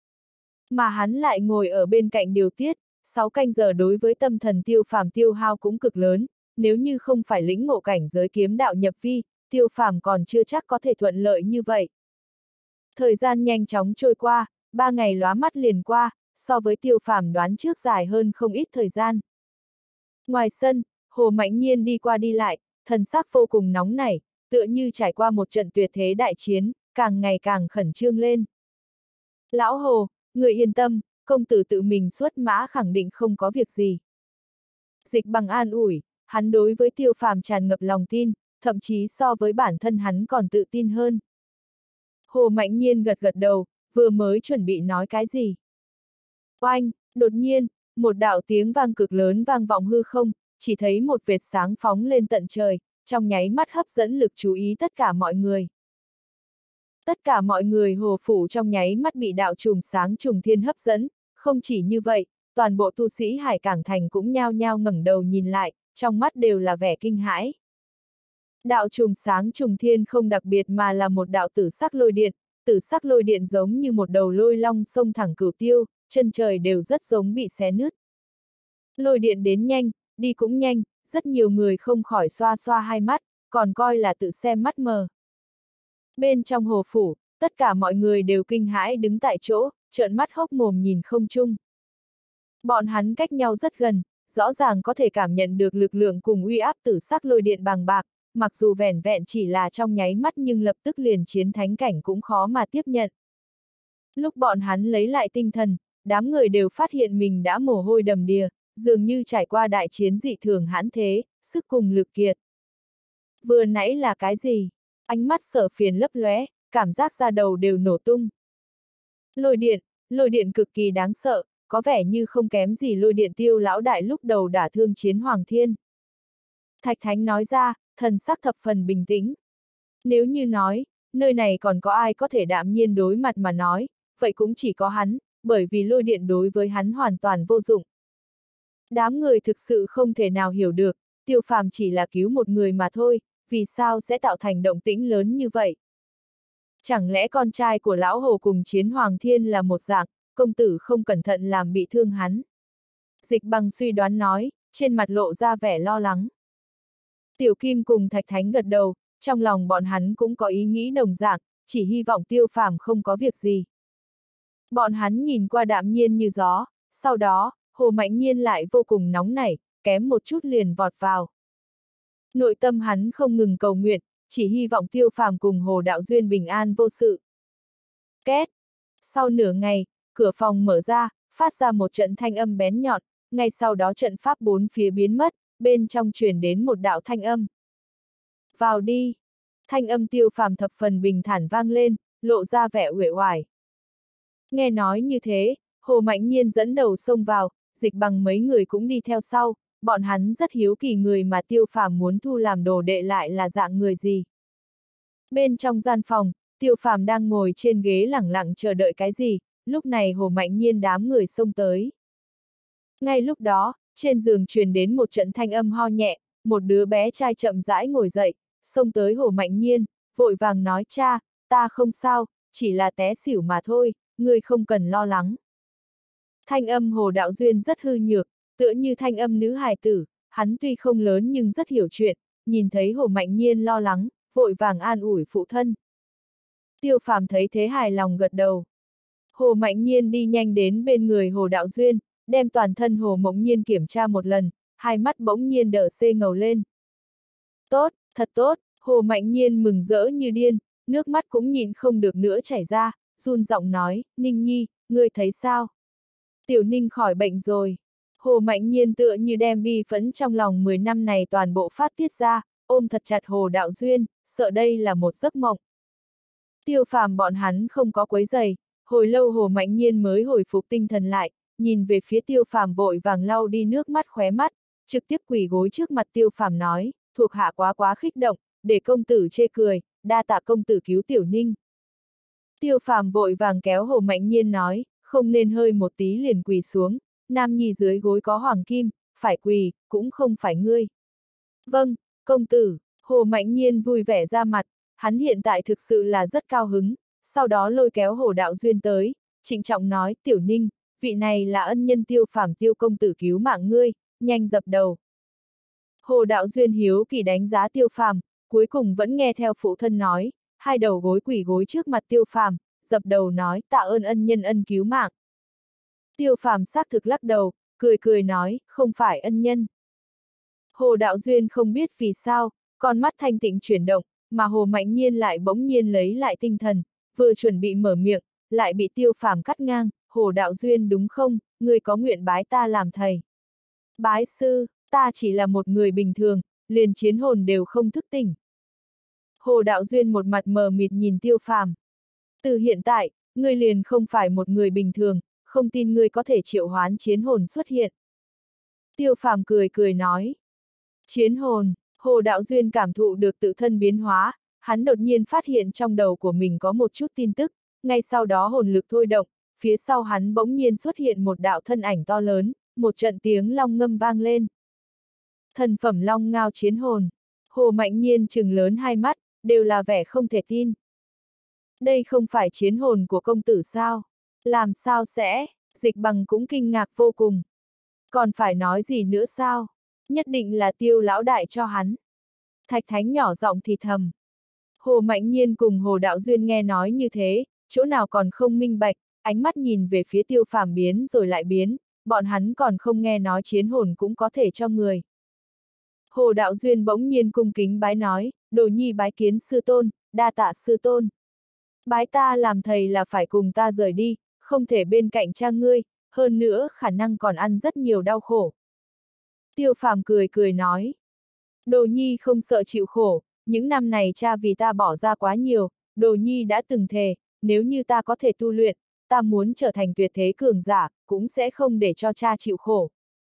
Mà hắn lại ngồi ở bên cạnh điều tiết, sáu canh giờ đối với tâm thần Tiêu Phàm tiêu hao cũng cực lớn, nếu như không phải lĩnh ngộ cảnh giới kiếm đạo nhập vi, Tiêu Phàm còn chưa chắc có thể thuận lợi như vậy. Thời gian nhanh chóng trôi qua, ba ngày lóa mắt liền qua, so với Tiêu Phàm đoán trước dài hơn không ít thời gian. Ngoài sân, Hồ Mạnh Nhiên đi qua đi lại, thần sắc vô cùng nóng nảy, tựa như trải qua một trận tuyệt thế đại chiến, càng ngày càng khẩn trương lên. Lão Hồ, người yên tâm, công tử tự mình xuất mã khẳng định không có việc gì. Dịch Bằng an ủi, hắn đối với Tiêu Phàm tràn ngập lòng tin, thậm chí so với bản thân hắn còn tự tin hơn. Hồ Mạnh Nhiên gật gật đầu, vừa mới chuẩn bị nói cái gì. Oanh, đột nhiên, một đạo tiếng vang cực lớn vang vọng hư không, chỉ thấy một vệt sáng phóng lên tận trời, trong nháy mắt hấp dẫn lực chú ý tất cả mọi người. Tất cả mọi người hồ phủ trong nháy mắt bị đạo chùm sáng trùng thiên hấp dẫn, không chỉ như vậy, toàn bộ tu sĩ Hải Cảng Thành cũng nhao nhao ngẩng đầu nhìn lại, trong mắt đều là vẻ kinh hãi. Đạo chùm sáng trùng thiên không đặc biệt mà là một đạo tử sắc lôi điện, tử sắc lôi điện giống như một đầu lôi long xông thẳng cửu tiêu, chân trời đều rất giống bị xé nứt. Lôi điện đến nhanh, đi cũng nhanh, rất nhiều người không khỏi xoa xoa hai mắt, còn coi là tự xem mắt mờ. Bên trong hồ phủ, tất cả mọi người đều kinh hãi đứng tại chỗ, trợn mắt hốc mồm nhìn không chung. Bọn hắn cách nhau rất gần, rõ ràng có thể cảm nhận được lực lượng cùng uy áp tử sắc lôi điện bàng bạc, mặc dù vẻn vẹn chỉ là trong nháy mắt nhưng lập tức liền chiến thánh cảnh cũng khó mà tiếp nhận. Lúc bọn hắn lấy lại tinh thần, đám người đều phát hiện mình đã mồ hôi đầm đìa, dường như trải qua đại chiến dị thường hãn thế, sức cùng lực kiệt. Vừa nãy là cái gì? Ánh mắt Sở Phiền lấp lóe, cảm giác da đầu đều nổ tung. Lôi điện, lôi điện cực kỳ đáng sợ, có vẻ như không kém gì lôi điện Tiêu lão đại lúc đầu đả thương chiến Hoàng Thiên. Thạch Thánh nói ra, thần sắc thập phần bình tĩnh. Nếu như nói, nơi này còn có ai có thể đạm nhiên đối mặt mà nói, vậy cũng chỉ có hắn, bởi vì lôi điện đối với hắn hoàn toàn vô dụng. Đám người thực sự không thể nào hiểu được, Tiêu Phàm chỉ là cứu một người mà thôi, vì sao sẽ tạo thành động tĩnh lớn như vậy? Chẳng lẽ con trai của lão Hồ cùng chiến Hoàng Thiên là một dạng, công tử không cẩn thận làm bị thương hắn? Dịch Bằng suy đoán nói, trên mặt lộ ra vẻ lo lắng. Tiểu Kim cùng Thạch Thánh gật đầu, trong lòng bọn hắn cũng có ý nghĩ đồng dạng, chỉ hy vọng Tiêu Phàm không có việc gì. Bọn hắn nhìn qua đạm nhiên như gió, sau đó, Hồ Mạnh Nhiên lại vô cùng nóng nảy, kém một chút liền vọt vào. Nội tâm hắn không ngừng cầu nguyện, chỉ hy vọng Tiêu Phàm cùng Hồ Đạo Duyên bình an vô sự. Két! Sau nửa ngày, cửa phòng mở ra, phát ra một trận thanh âm bén nhọn, ngay sau đó trận pháp bốn phía biến mất, bên trong truyền đến một đạo thanh âm. Vào đi! Thanh âm Tiêu Phàm thập phần bình thản vang lên, lộ ra vẻ uể oải. Nghe nói như thế, Hồ Mạnh Nhiên dẫn đầu xông vào, Dịch Bằng mấy người cũng đi theo sau, bọn hắn rất hiếu kỳ người mà Tiêu Phàm muốn thu làm đồ đệ lại là dạng người gì. Bên trong gian phòng, Tiêu Phàm đang ngồi trên ghế lẳng lặng chờ đợi cái gì, lúc này Hồ Mạnh Nhiên đám người xông tới. Ngay lúc đó, trên giường truyền đến một trận thanh âm ho nhẹ, một đứa bé trai chậm rãi ngồi dậy, xông tới Hồ Mạnh Nhiên, vội vàng nói cha, ta không sao, chỉ là té xỉu mà thôi, ngươi không cần lo lắng. Thanh âm Hồ Đạo Duyên rất hư nhược, tựa như thanh âm nữ hài tử, hắn tuy không lớn nhưng rất hiểu chuyện, nhìn thấy Hồ Mạnh Nhiên lo lắng, vội vàng an ủi phụ thân. Tiêu Phàm thấy thế hài lòng gật đầu, Hồ Mạnh Nhiên đi nhanh đến bên người Hồ Đạo Duyên, đem toàn thân Hồ Mộng Nhiên kiểm tra một lần, hai mắt bỗng nhiên đờ xê ngầu lên. Tốt, thật tốt, Hồ Mạnh Nhiên mừng rỡ như điên, nước mắt cũng nhịn không được nữa chảy ra, run giọng nói, Ninh Nhi, ngươi thấy sao? Tiểu Ninh khỏi bệnh rồi. Hồ Mạnh Nhiên tựa như đem bi phẫn trong lòng mười năm này toàn bộ phát tiết ra, ôm thật chặt Hồ Đạo Duyên, sợ đây là một giấc mộng. Tiêu Phàm bọn hắn không có quấy giày, hồi lâu Hồ Mạnh Nhiên mới hồi phục tinh thần lại, nhìn về phía Tiêu Phàm vội vàng lau đi nước mắt khóe mắt, trực tiếp quỳ gối trước mặt Tiêu Phàm nói, thuộc hạ quá quá khích động, để công tử chê cười, đa tạ công tử cứu Tiểu Ninh. Tiêu Phàm vội vàng kéo Hồ Mạnh Nhiên nói, không nên hơi một tí liền quỳ xuống, nam nhi dưới gối có hoàng kim, phải quỳ, cũng không phải ngươi. Vâng, công tử, Hồ Mạnh Nhiên vui vẻ ra mặt, hắn hiện tại thực sự là rất cao hứng, sau đó lôi kéo Hồ Đạo Duyên tới, trịnh trọng nói, Tiểu Ninh, vị này là ân nhân Tiêu Phàm Tiêu công tử cứu mạng ngươi, nhanh dập đầu. Hồ Đạo Duyên hiếu kỳ đánh giá Tiêu Phàm, cuối cùng vẫn nghe theo phụ thân nói, hai đầu gối quỳ gối trước mặt Tiêu Phàm, dập đầu nói, tạ ơn ân nhân ân cứu mạng. Tiêu Phàm xác thực lắc đầu, cười cười nói, không phải ân nhân. Hồ Đạo Duyên không biết vì sao, con mắt thanh tịnh chuyển động, mà Hồ Mạnh Nhiên lại bỗng nhiên lấy lại tinh thần, vừa chuẩn bị mở miệng, lại bị Tiêu Phàm cắt ngang, Hồ Đạo Duyên đúng không, ngươi có nguyện bái ta làm thầy. Bái sư, ta chỉ là một người bình thường, liền chiến hồn đều không thức tỉnh. Hồ Đạo Duyên một mặt mờ mịt nhìn Tiêu Phàm. Từ hiện tại, ngươi liền không phải một người bình thường, không tin ngươi có thể triệu hoán chiến hồn xuất hiện. Tiêu Phàm cười cười nói. Chiến hồn, Hồ Đạo Duyên cảm thụ được tự thân biến hóa, hắn đột nhiên phát hiện trong đầu của mình có một chút tin tức, ngay sau đó hồn lực thôi động, phía sau hắn bỗng nhiên xuất hiện một đạo thân ảnh to lớn, một trận tiếng long ngâm vang lên. Thần phẩm long ngao chiến hồn, Hồ Mạnh Nhiên trừng lớn hai mắt, đều là vẻ không thể tin. Đây không phải chiến hồn của công tử sao? Làm sao sẽ? Dịch Bằng cũng kinh ngạc vô cùng. Còn phải nói gì nữa sao? Nhất định là Tiêu lão đại cho hắn. Thạch Thánh nhỏ giọng thì thầm. Hồ Mạnh Nhiên cùng Hồ Đạo Duyên nghe nói như thế, chỗ nào còn không minh bạch, ánh mắt nhìn về phía Tiêu Phàm biến rồi lại biến, bọn hắn còn không nghe nói chiến hồn cũng có thể cho người. Hồ Đạo Duyên bỗng nhiên cung kính bái nói, đồ nhi bái kiến sư tôn, đa tạ sư tôn. Bái ta làm thầy là phải cùng ta rời đi, không thể bên cạnh cha ngươi, hơn nữa khả năng còn ăn rất nhiều đau khổ. Tiêu Phàm cười cười nói. Đồ nhi không sợ chịu khổ, những năm này cha vì ta bỏ ra quá nhiều, đồ nhi đã từng thề, nếu như ta có thể tu luyện, ta muốn trở thành tuyệt thế cường giả, cũng sẽ không để cho cha chịu khổ.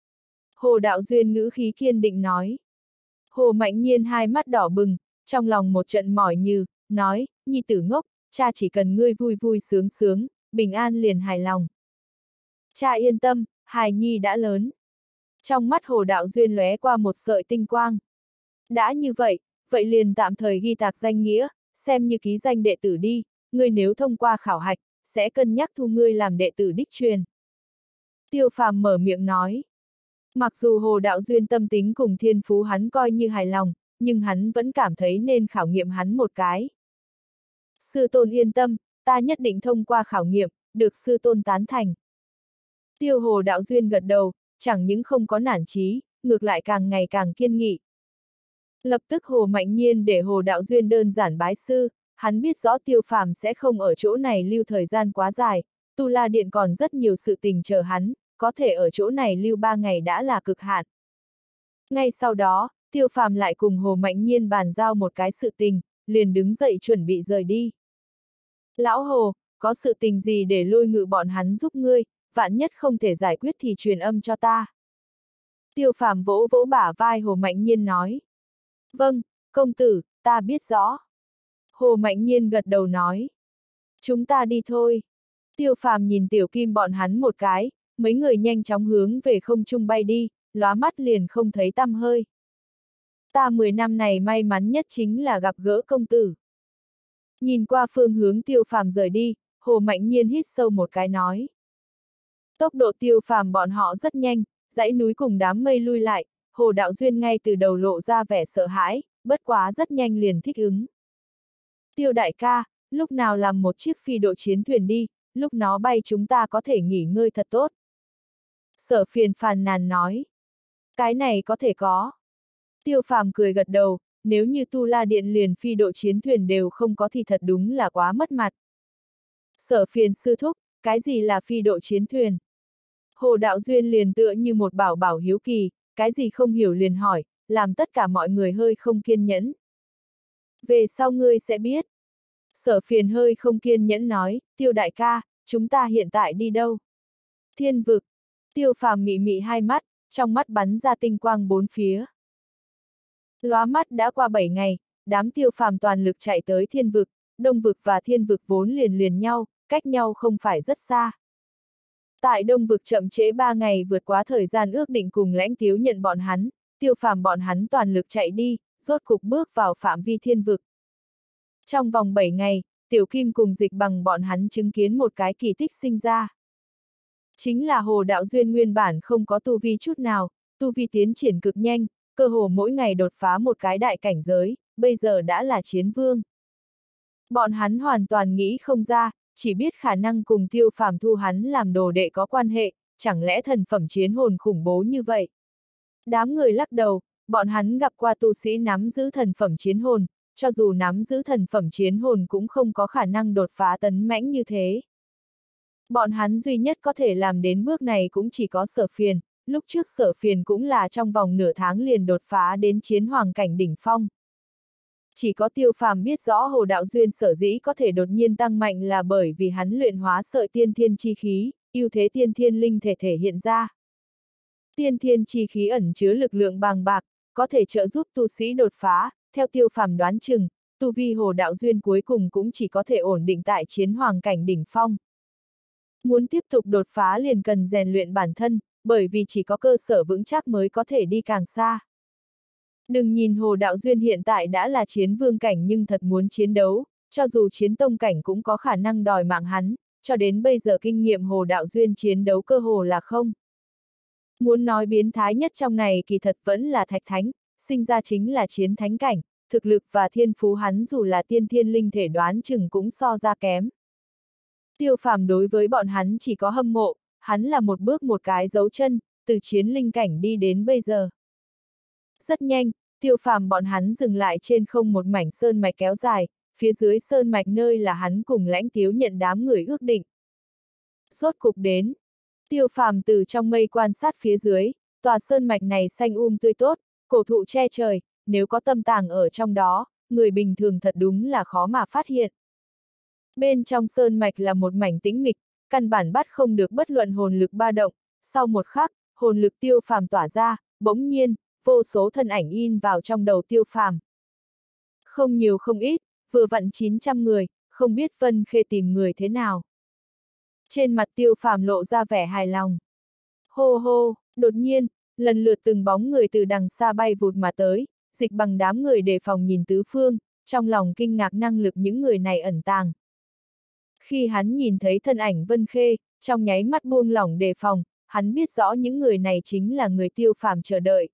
Hồ Đạo Duyên ngữ khí kiên định nói. Hồ Mạnh Nhiên hai mắt đỏ bừng, trong lòng một trận mỏi như, nói, nhi tử ngốc, cha chỉ cần ngươi vui vui sướng sướng, bình an liền hài lòng. Cha yên tâm, hài nhi đã lớn. Trong mắt Hồ Đạo Duyên lóe qua một sợi tinh quang. Đã như vậy, vậy liền tạm thời ghi tạc danh nghĩa, xem như ký danh đệ tử đi, ngươi nếu thông qua khảo hạch, sẽ cân nhắc thu ngươi làm đệ tử đích truyền. Tiêu Phàm mở miệng nói. Mặc dù Hồ Đạo Duyên tâm tính cùng thiên phú hắn coi như hài lòng, nhưng hắn vẫn cảm thấy nên khảo nghiệm hắn một cái. Sư tôn yên tâm, ta nhất định thông qua khảo nghiệm, được sư tôn tán thành. Tiêu Hồ Đạo Duyên gật đầu, chẳng những không có nản chí, ngược lại càng ngày càng kiên nghị. Lập tức Hồ Mạnh Nhiên để Hồ Đạo Duyên đơn giản bái sư, hắn biết rõ Tiêu Phàm sẽ không ở chỗ này lưu thời gian quá dài, Tu La Điện còn rất nhiều sự tình chờ hắn, có thể ở chỗ này lưu ba ngày đã là cực hạn. Ngay sau đó, Tiêu Phàm lại cùng Hồ Mạnh Nhiên bàn giao một cái sự tình, liền đứng dậy chuẩn bị rời đi. Lão Hồ, có sự tình gì để lôi ngự bọn hắn giúp ngươi, vạn nhất không thể giải quyết thì truyền âm cho ta. Tiêu Phàm vỗ vỗ bả vai Hồ Mạnh Nhiên nói. Vâng, công tử, ta biết rõ. Hồ Mạnh Nhiên gật đầu nói. Chúng ta đi thôi. Tiêu Phàm nhìn Tiểu Kim bọn hắn một cái, mấy người nhanh chóng hướng về không trung bay đi, lóa mắt liền không thấy tăm hơi. Ta mười năm này may mắn nhất chính là gặp gỡ công tử. Nhìn qua phương hướng Tiêu Phàm rời đi, Hồ Mạnh Nhiên hít sâu một cái nói. Tốc độ Tiêu Phàm bọn họ rất nhanh, dãy núi cùng đám mây lui lại, Hồ Đạo Duyên ngay từ đầu lộ ra vẻ sợ hãi, bất quá rất nhanh liền thích ứng. Tiêu đại ca, lúc nào làm một chiếc phi độ chiến thuyền đi, lúc nó bay chúng ta có thể nghỉ ngơi thật tốt. Sở Phiền phàn nàn nói. Cái này có thể có. Tiêu Phàm cười gật đầu, nếu như Tu La Điện liền phi độ chiến thuyền đều không có thì thật đúng là quá mất mặt. Sở Phiền sư thúc, cái gì là phi độ chiến thuyền? Hồ Đạo Duyên liền tựa như một bảo bảo hiếu kỳ, cái gì không hiểu liền hỏi, làm tất cả mọi người hơi không kiên nhẫn. Về sau ngươi sẽ biết. Sở Phiền hơi không kiên nhẫn nói, Tiêu đại ca, chúng ta hiện tại đi đâu? Thiên vực. Tiêu Phàm mị mị hai mắt, trong mắt bắn ra tinh quang bốn phía. Lóa mắt đã qua bảy ngày, đám Tiêu Phàm toàn lực chạy tới thiên vực, đông vực và thiên vực vốn liền liền nhau, cách nhau không phải rất xa. Tại đông vực chậm trễ ba ngày vượt quá thời gian ước định cùng Lãnh Tiếu nhận bọn hắn, Tiêu Phàm bọn hắn toàn lực chạy đi, rốt cục bước vào phạm vi thiên vực. Trong vòng bảy ngày, Tiểu Kim cùng Dịch Bằng bọn hắn chứng kiến một cái kỳ tích sinh ra. Chính là Hồ Đạo Duyên nguyên bản không có tu vi chút nào, tu vi tiến triển cực nhanh, cơ hồ mỗi ngày đột phá một cái đại cảnh giới, bây giờ đã là chiến vương. Bọn hắn hoàn toàn nghĩ không ra, chỉ biết khả năng cùng Tiêu Phàm thu hắn làm đồ đệ có quan hệ, chẳng lẽ thần phẩm chiến hồn khủng bố như vậy. Đám người lắc đầu, bọn hắn gặp qua tu sĩ nắm giữ thần phẩm chiến hồn, cho dù nắm giữ thần phẩm chiến hồn cũng không có khả năng đột phá tấn mãnh như thế. Bọn hắn duy nhất có thể làm đến bước này cũng chỉ có Sở Phiền, lúc trước Sở Phiền cũng là trong vòng nửa tháng liền đột phá đến chiến hoàng cảnh đỉnh phong. Chỉ có Tiêu Phàm biết rõ Hồ Đạo Duyên sở dĩ có thể đột nhiên tăng mạnh là bởi vì hắn luyện hóa sợi tiên thiên chi khí, ưu thế tiên thiên linh thể thể hiện ra. Tiên thiên chi khí ẩn chứa lực lượng bàng bạc, có thể trợ giúp tu sĩ đột phá, theo Tiêu Phàm đoán chừng, tu vi Hồ Đạo Duyên cuối cùng cũng chỉ có thể ổn định tại chiến hoàng cảnh đỉnh phong. Muốn tiếp tục đột phá liền cần rèn luyện bản thân, bởi vì chỉ có cơ sở vững chắc mới có thể đi càng xa. Đừng nhìn Hồ Đạo Duyên hiện tại đã là chiến vương cảnh nhưng thật muốn chiến đấu, cho dù chiến tông cảnh cũng có khả năng đòi mạng hắn, cho đến bây giờ kinh nghiệm Hồ Đạo Duyên chiến đấu cơ hồ là không. Muốn nói biến thái nhất trong này kỳ thật vẫn là Thạch Thánh, sinh ra chính là chiến thánh cảnh, thực lực và thiên phú hắn dù là tiên thiên linh thể đoán chừng cũng so ra kém. Tiêu Phàm đối với bọn hắn chỉ có hâm mộ, hắn là một bước một cái dấu chân, từ chiến linh cảnh đi đến bây giờ. Rất nhanh, Tiêu Phàm bọn hắn dừng lại trên không một mảnh sơn mạch kéo dài, phía dưới sơn mạch nơi là hắn cùng Lãnh Tiếu nhận đám người ước định. Rốt cục đến. Tiêu Phàm từ trong mây quan sát phía dưới, tòa sơn mạch này xanh um tươi tốt, cổ thụ che trời, nếu có tâm tàng ở trong đó, người bình thường thật đúng là khó mà phát hiện. Bên trong sơn mạch là một mảnh tĩnh mịch, căn bản bắt không được bất luận hồn lực ba động, sau một khắc, hồn lực Tiêu Phàm tỏa ra, bỗng nhiên, vô số thân ảnh in vào trong đầu Tiêu Phàm. Không nhiều không ít, vừa vặn chín trăm người, không biết Vân Khê tìm người thế nào. Trên mặt Tiêu Phàm lộ ra vẻ hài lòng. Hô hô, đột nhiên, lần lượt từng bóng người từ đằng xa bay vụt mà tới, Dịch Bằng đám người đề phòng nhìn tứ phương, trong lòng kinh ngạc năng lực những người này ẩn tàng. Khi hắn nhìn thấy thân ảnh Vân Khê, trong nháy mắt buông lỏng đề phòng, hắn biết rõ những người này chính là người Tiêu Phàm chờ đợi.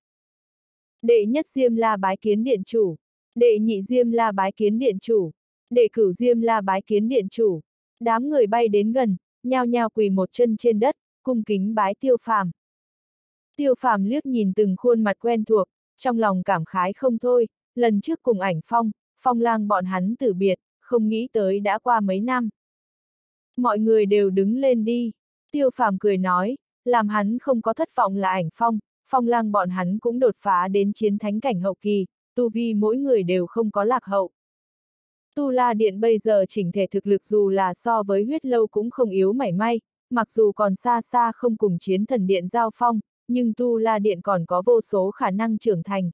Đệ nhất Diêm La bái kiến điện chủ, đệ nhị Diêm La bái kiến điện chủ, đệ cửu Diêm La bái kiến điện chủ. Đám người bay đến gần, nhao nhao quỳ một chân trên đất, cung kính bái Tiêu Phàm. Tiêu Phàm liếc nhìn từng khuôn mặt quen thuộc, trong lòng cảm khái không thôi, lần trước cùng Ảnh Phong, Phong Lang bọn hắn từ biệt, không nghĩ tới đã qua mấy năm. Mọi người đều đứng lên đi, Tiêu Phàm cười nói, làm hắn không có thất vọng là Ảnh Phong, Phong Lang bọn hắn cũng đột phá đến chiến thánh cảnh hậu kỳ, tu vi mỗi người đều không có lạc hậu. Tu La Điện bây giờ chỉnh thể thực lực dù là so với Huyết Lâu cũng không yếu mảy may, mặc dù còn xa xa không cùng Chiến Thần Điện giao phong, nhưng Tu La Điện còn có vô số khả năng trưởng thành.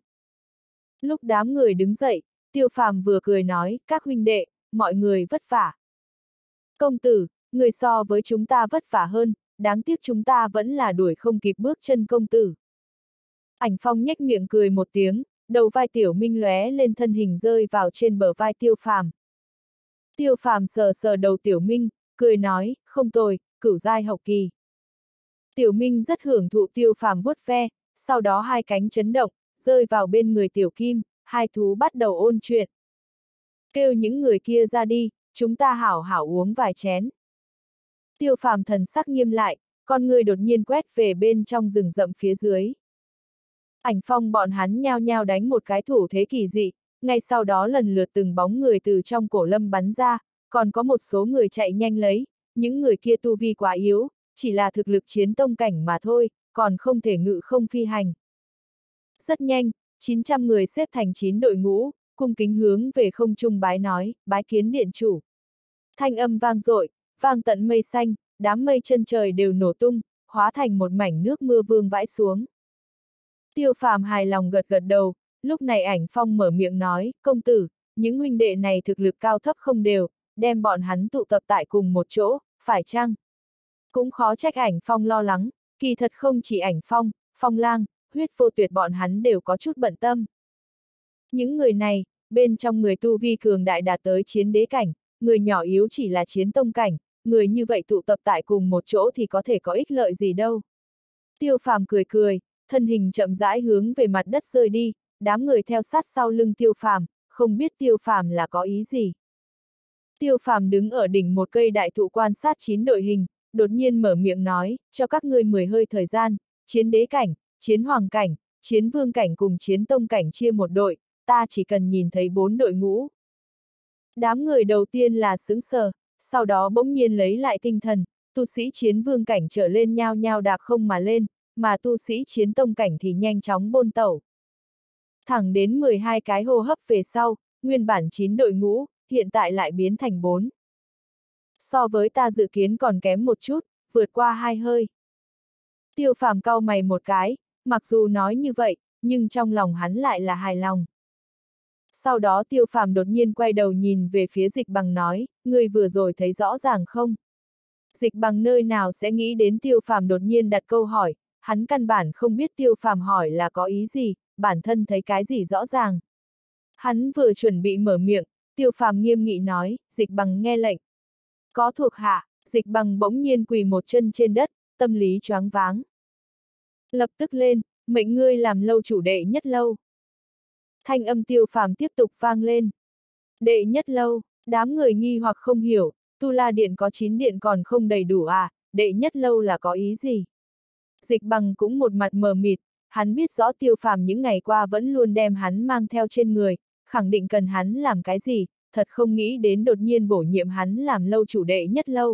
Lúc đám người đứng dậy, Tiêu Phàm vừa cười nói, các huynh đệ, mọi người vất vả. Công tử, người so với chúng ta vất vả hơn, đáng tiếc chúng ta vẫn là đuổi không kịp bước chân công tử. Ảnh Phong nhếch miệng cười một tiếng, đầu vai Tiểu Minh lóe lên thân hình rơi vào trên bờ vai Tiêu Phàm. Tiêu Phàm sờ sờ đầu Tiểu Minh, cười nói, không tồi, cửu giai hậu kỳ. Tiểu Minh rất hưởng thụ Tiêu Phàm vuốt ve, sau đó hai cánh chấn động, rơi vào bên người Tiểu Kim, hai thú bắt đầu ôn chuyện. Kêu những người kia ra đi, chúng ta hảo hảo uống vài chén. Tiêu Phàm thần sắc nghiêm lại, con người đột nhiên quét về bên trong rừng rậm phía dưới. Ảnh Phong bọn hắn nhao nhao đánh một cái thủ thế kỳ dị, ngay sau đó lần lượt từng bóng người từ trong cổ lâm bắn ra, còn có một số người chạy nhanh lấy, những người kia tu vi quá yếu, chỉ là thực lực chiến tông cảnh mà thôi, còn không thể ngự không phi hành. Rất nhanh, chín trăm người xếp thành chín đội ngũ, cung kính hướng về không trung bái nói, bái kiến điện chủ. Thanh âm vang dội, vang tận mây xanh, đám mây chân trời đều nổ tung, hóa thành một mảnh nước mưa vương vãi xuống. Tiêu Phàm hài lòng gật gật đầu, lúc này Ảnh Phong mở miệng nói, công tử, những huynh đệ này thực lực cao thấp không đều, đem bọn hắn tụ tập tại cùng một chỗ, phải chăng? Cũng khó trách Ảnh Phong lo lắng, kỳ thật không chỉ Ảnh Phong, Phong Lang, Huyết Vô Tuyệt bọn hắn đều có chút bận tâm. Những người này, bên trong người tu vi cường đại đạt tới chiến đế cảnh, người nhỏ yếu chỉ là chiến tông cảnh, người như vậy tụ tập tại cùng một chỗ thì có thể có ích lợi gì đâu. Tiêu Phàm cười cười, thân hình chậm rãi hướng về mặt đất rơi đi, đám người theo sát sau lưng Tiêu Phàm, không biết Tiêu Phàm là có ý gì. Tiêu Phàm đứng ở đỉnh một cây đại thụ quan sát chín đội hình, đột nhiên mở miệng nói, cho các ngươi mười hơi thời gian, chiến đế cảnh, chiến hoàng cảnh, chiến vương cảnh cùng chiến tông cảnh chia một đội, ta chỉ cần nhìn thấy bốn đội ngũ. Đám người đầu tiên là sững sờ, sau đó bỗng nhiên lấy lại tinh thần, tu sĩ chiến vương cảnh trở lên nhao nhao đạp không mà lên, mà tu sĩ chiến tông cảnh thì nhanh chóng bôn tẩu. Thẳng đến mười hai cái hô hấp về sau, nguyên bản chín đội ngũ, hiện tại lại biến thành bốn. So với ta dự kiến còn kém một chút, vượt qua hai hơi. Tiêu Phàm cau mày một cái, mặc dù nói như vậy, nhưng trong lòng hắn lại là hài lòng. Sau đó Tiêu Phàm đột nhiên quay đầu nhìn về phía Dịch Bằng nói, ngươi vừa rồi thấy rõ ràng không? Dịch Bằng nơi nào sẽ nghĩ đến Tiêu Phàm đột nhiên đặt câu hỏi, hắn căn bản không biết Tiêu Phàm hỏi là có ý gì, bản thân thấy cái gì rõ ràng. Hắn vừa chuẩn bị mở miệng, Tiêu Phàm nghiêm nghị nói, Dịch Bằng nghe lệnh. Có thuộc hạ, Dịch Bằng bỗng nhiên quỳ một chân trên đất, tâm lý choáng váng. Lập tức lên, mệnh ngươi làm lâu chủ đệ nhất lâu. Thanh âm Tiêu Phàm tiếp tục vang lên. Đệ nhất lâu, đám người nghi hoặc không hiểu, Tu La Điện có chín điện còn không đầy đủ à, đệ nhất lâu là có ý gì? Dịch Bằng cũng một mặt mờ mịt, hắn biết rõ Tiêu Phàm những ngày qua vẫn luôn đem hắn mang theo trên người, khẳng định cần hắn làm cái gì, thật không nghĩ đến đột nhiên bổ nhiệm hắn làm lâu chủ đệ nhất lâu.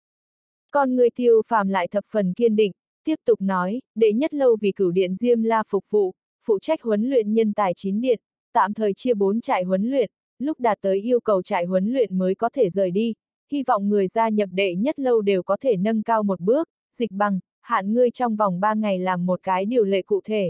Con người Tiêu Phàm lại thập phần kiên định, tiếp tục nói, đệ nhất lâu vì Cửu Điện Diêm La phục vụ, phụ trách huấn luyện nhân tài chín điện, tạm thời chia bốn trại huấn luyện, lúc đạt tới yêu cầu trại huấn luyện mới có thể rời đi, hy vọng người gia nhập đệ nhất lâu đều có thể nâng cao một bước, Dịch Bằng, hạn ngươi trong vòng ba ngày làm một cái điều lệ cụ thể.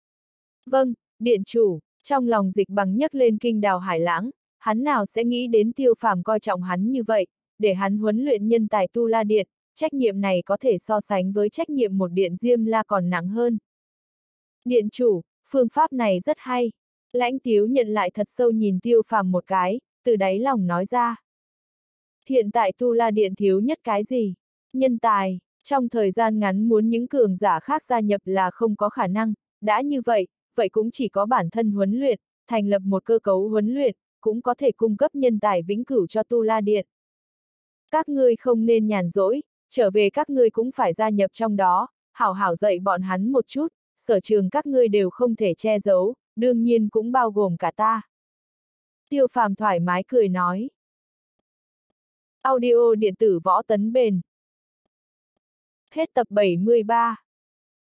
Vâng, điện chủ, trong lòng Dịch Bằng nhấc lên kinh đào hải lãng, hắn nào sẽ nghĩ đến Tiêu Phàm coi trọng hắn như vậy, để hắn huấn luyện nhân tài Tu La Điện, trách nhiệm này có thể so sánh với trách nhiệm một điện Diêm La còn nặng hơn. Điện chủ, phương pháp này rất hay. Lãnh Tiếu nhận lại thật sâu nhìn Tiêu Phàm một cái, từ đáy lòng nói ra. Hiện tại Tu La Điện thiếu nhất cái gì? Nhân tài, trong thời gian ngắn muốn những cường giả khác gia nhập là không có khả năng, đã như vậy, vậy cũng chỉ có bản thân huấn luyện, thành lập một cơ cấu huấn luyện, cũng có thể cung cấp nhân tài vĩnh cửu cho Tu La Điện. Các ngươi không nên nhàn rỗi, trở về các ngươi cũng phải gia nhập trong đó, hảo hảo dạy bọn hắn một chút, sở trường các ngươi đều không thể che giấu, đương nhiên cũng bao gồm cả ta. Tiêu Phàm thoải mái cười nói. Audio điện tử Võ Tấn Bền. Hết tập bảy mươi ba.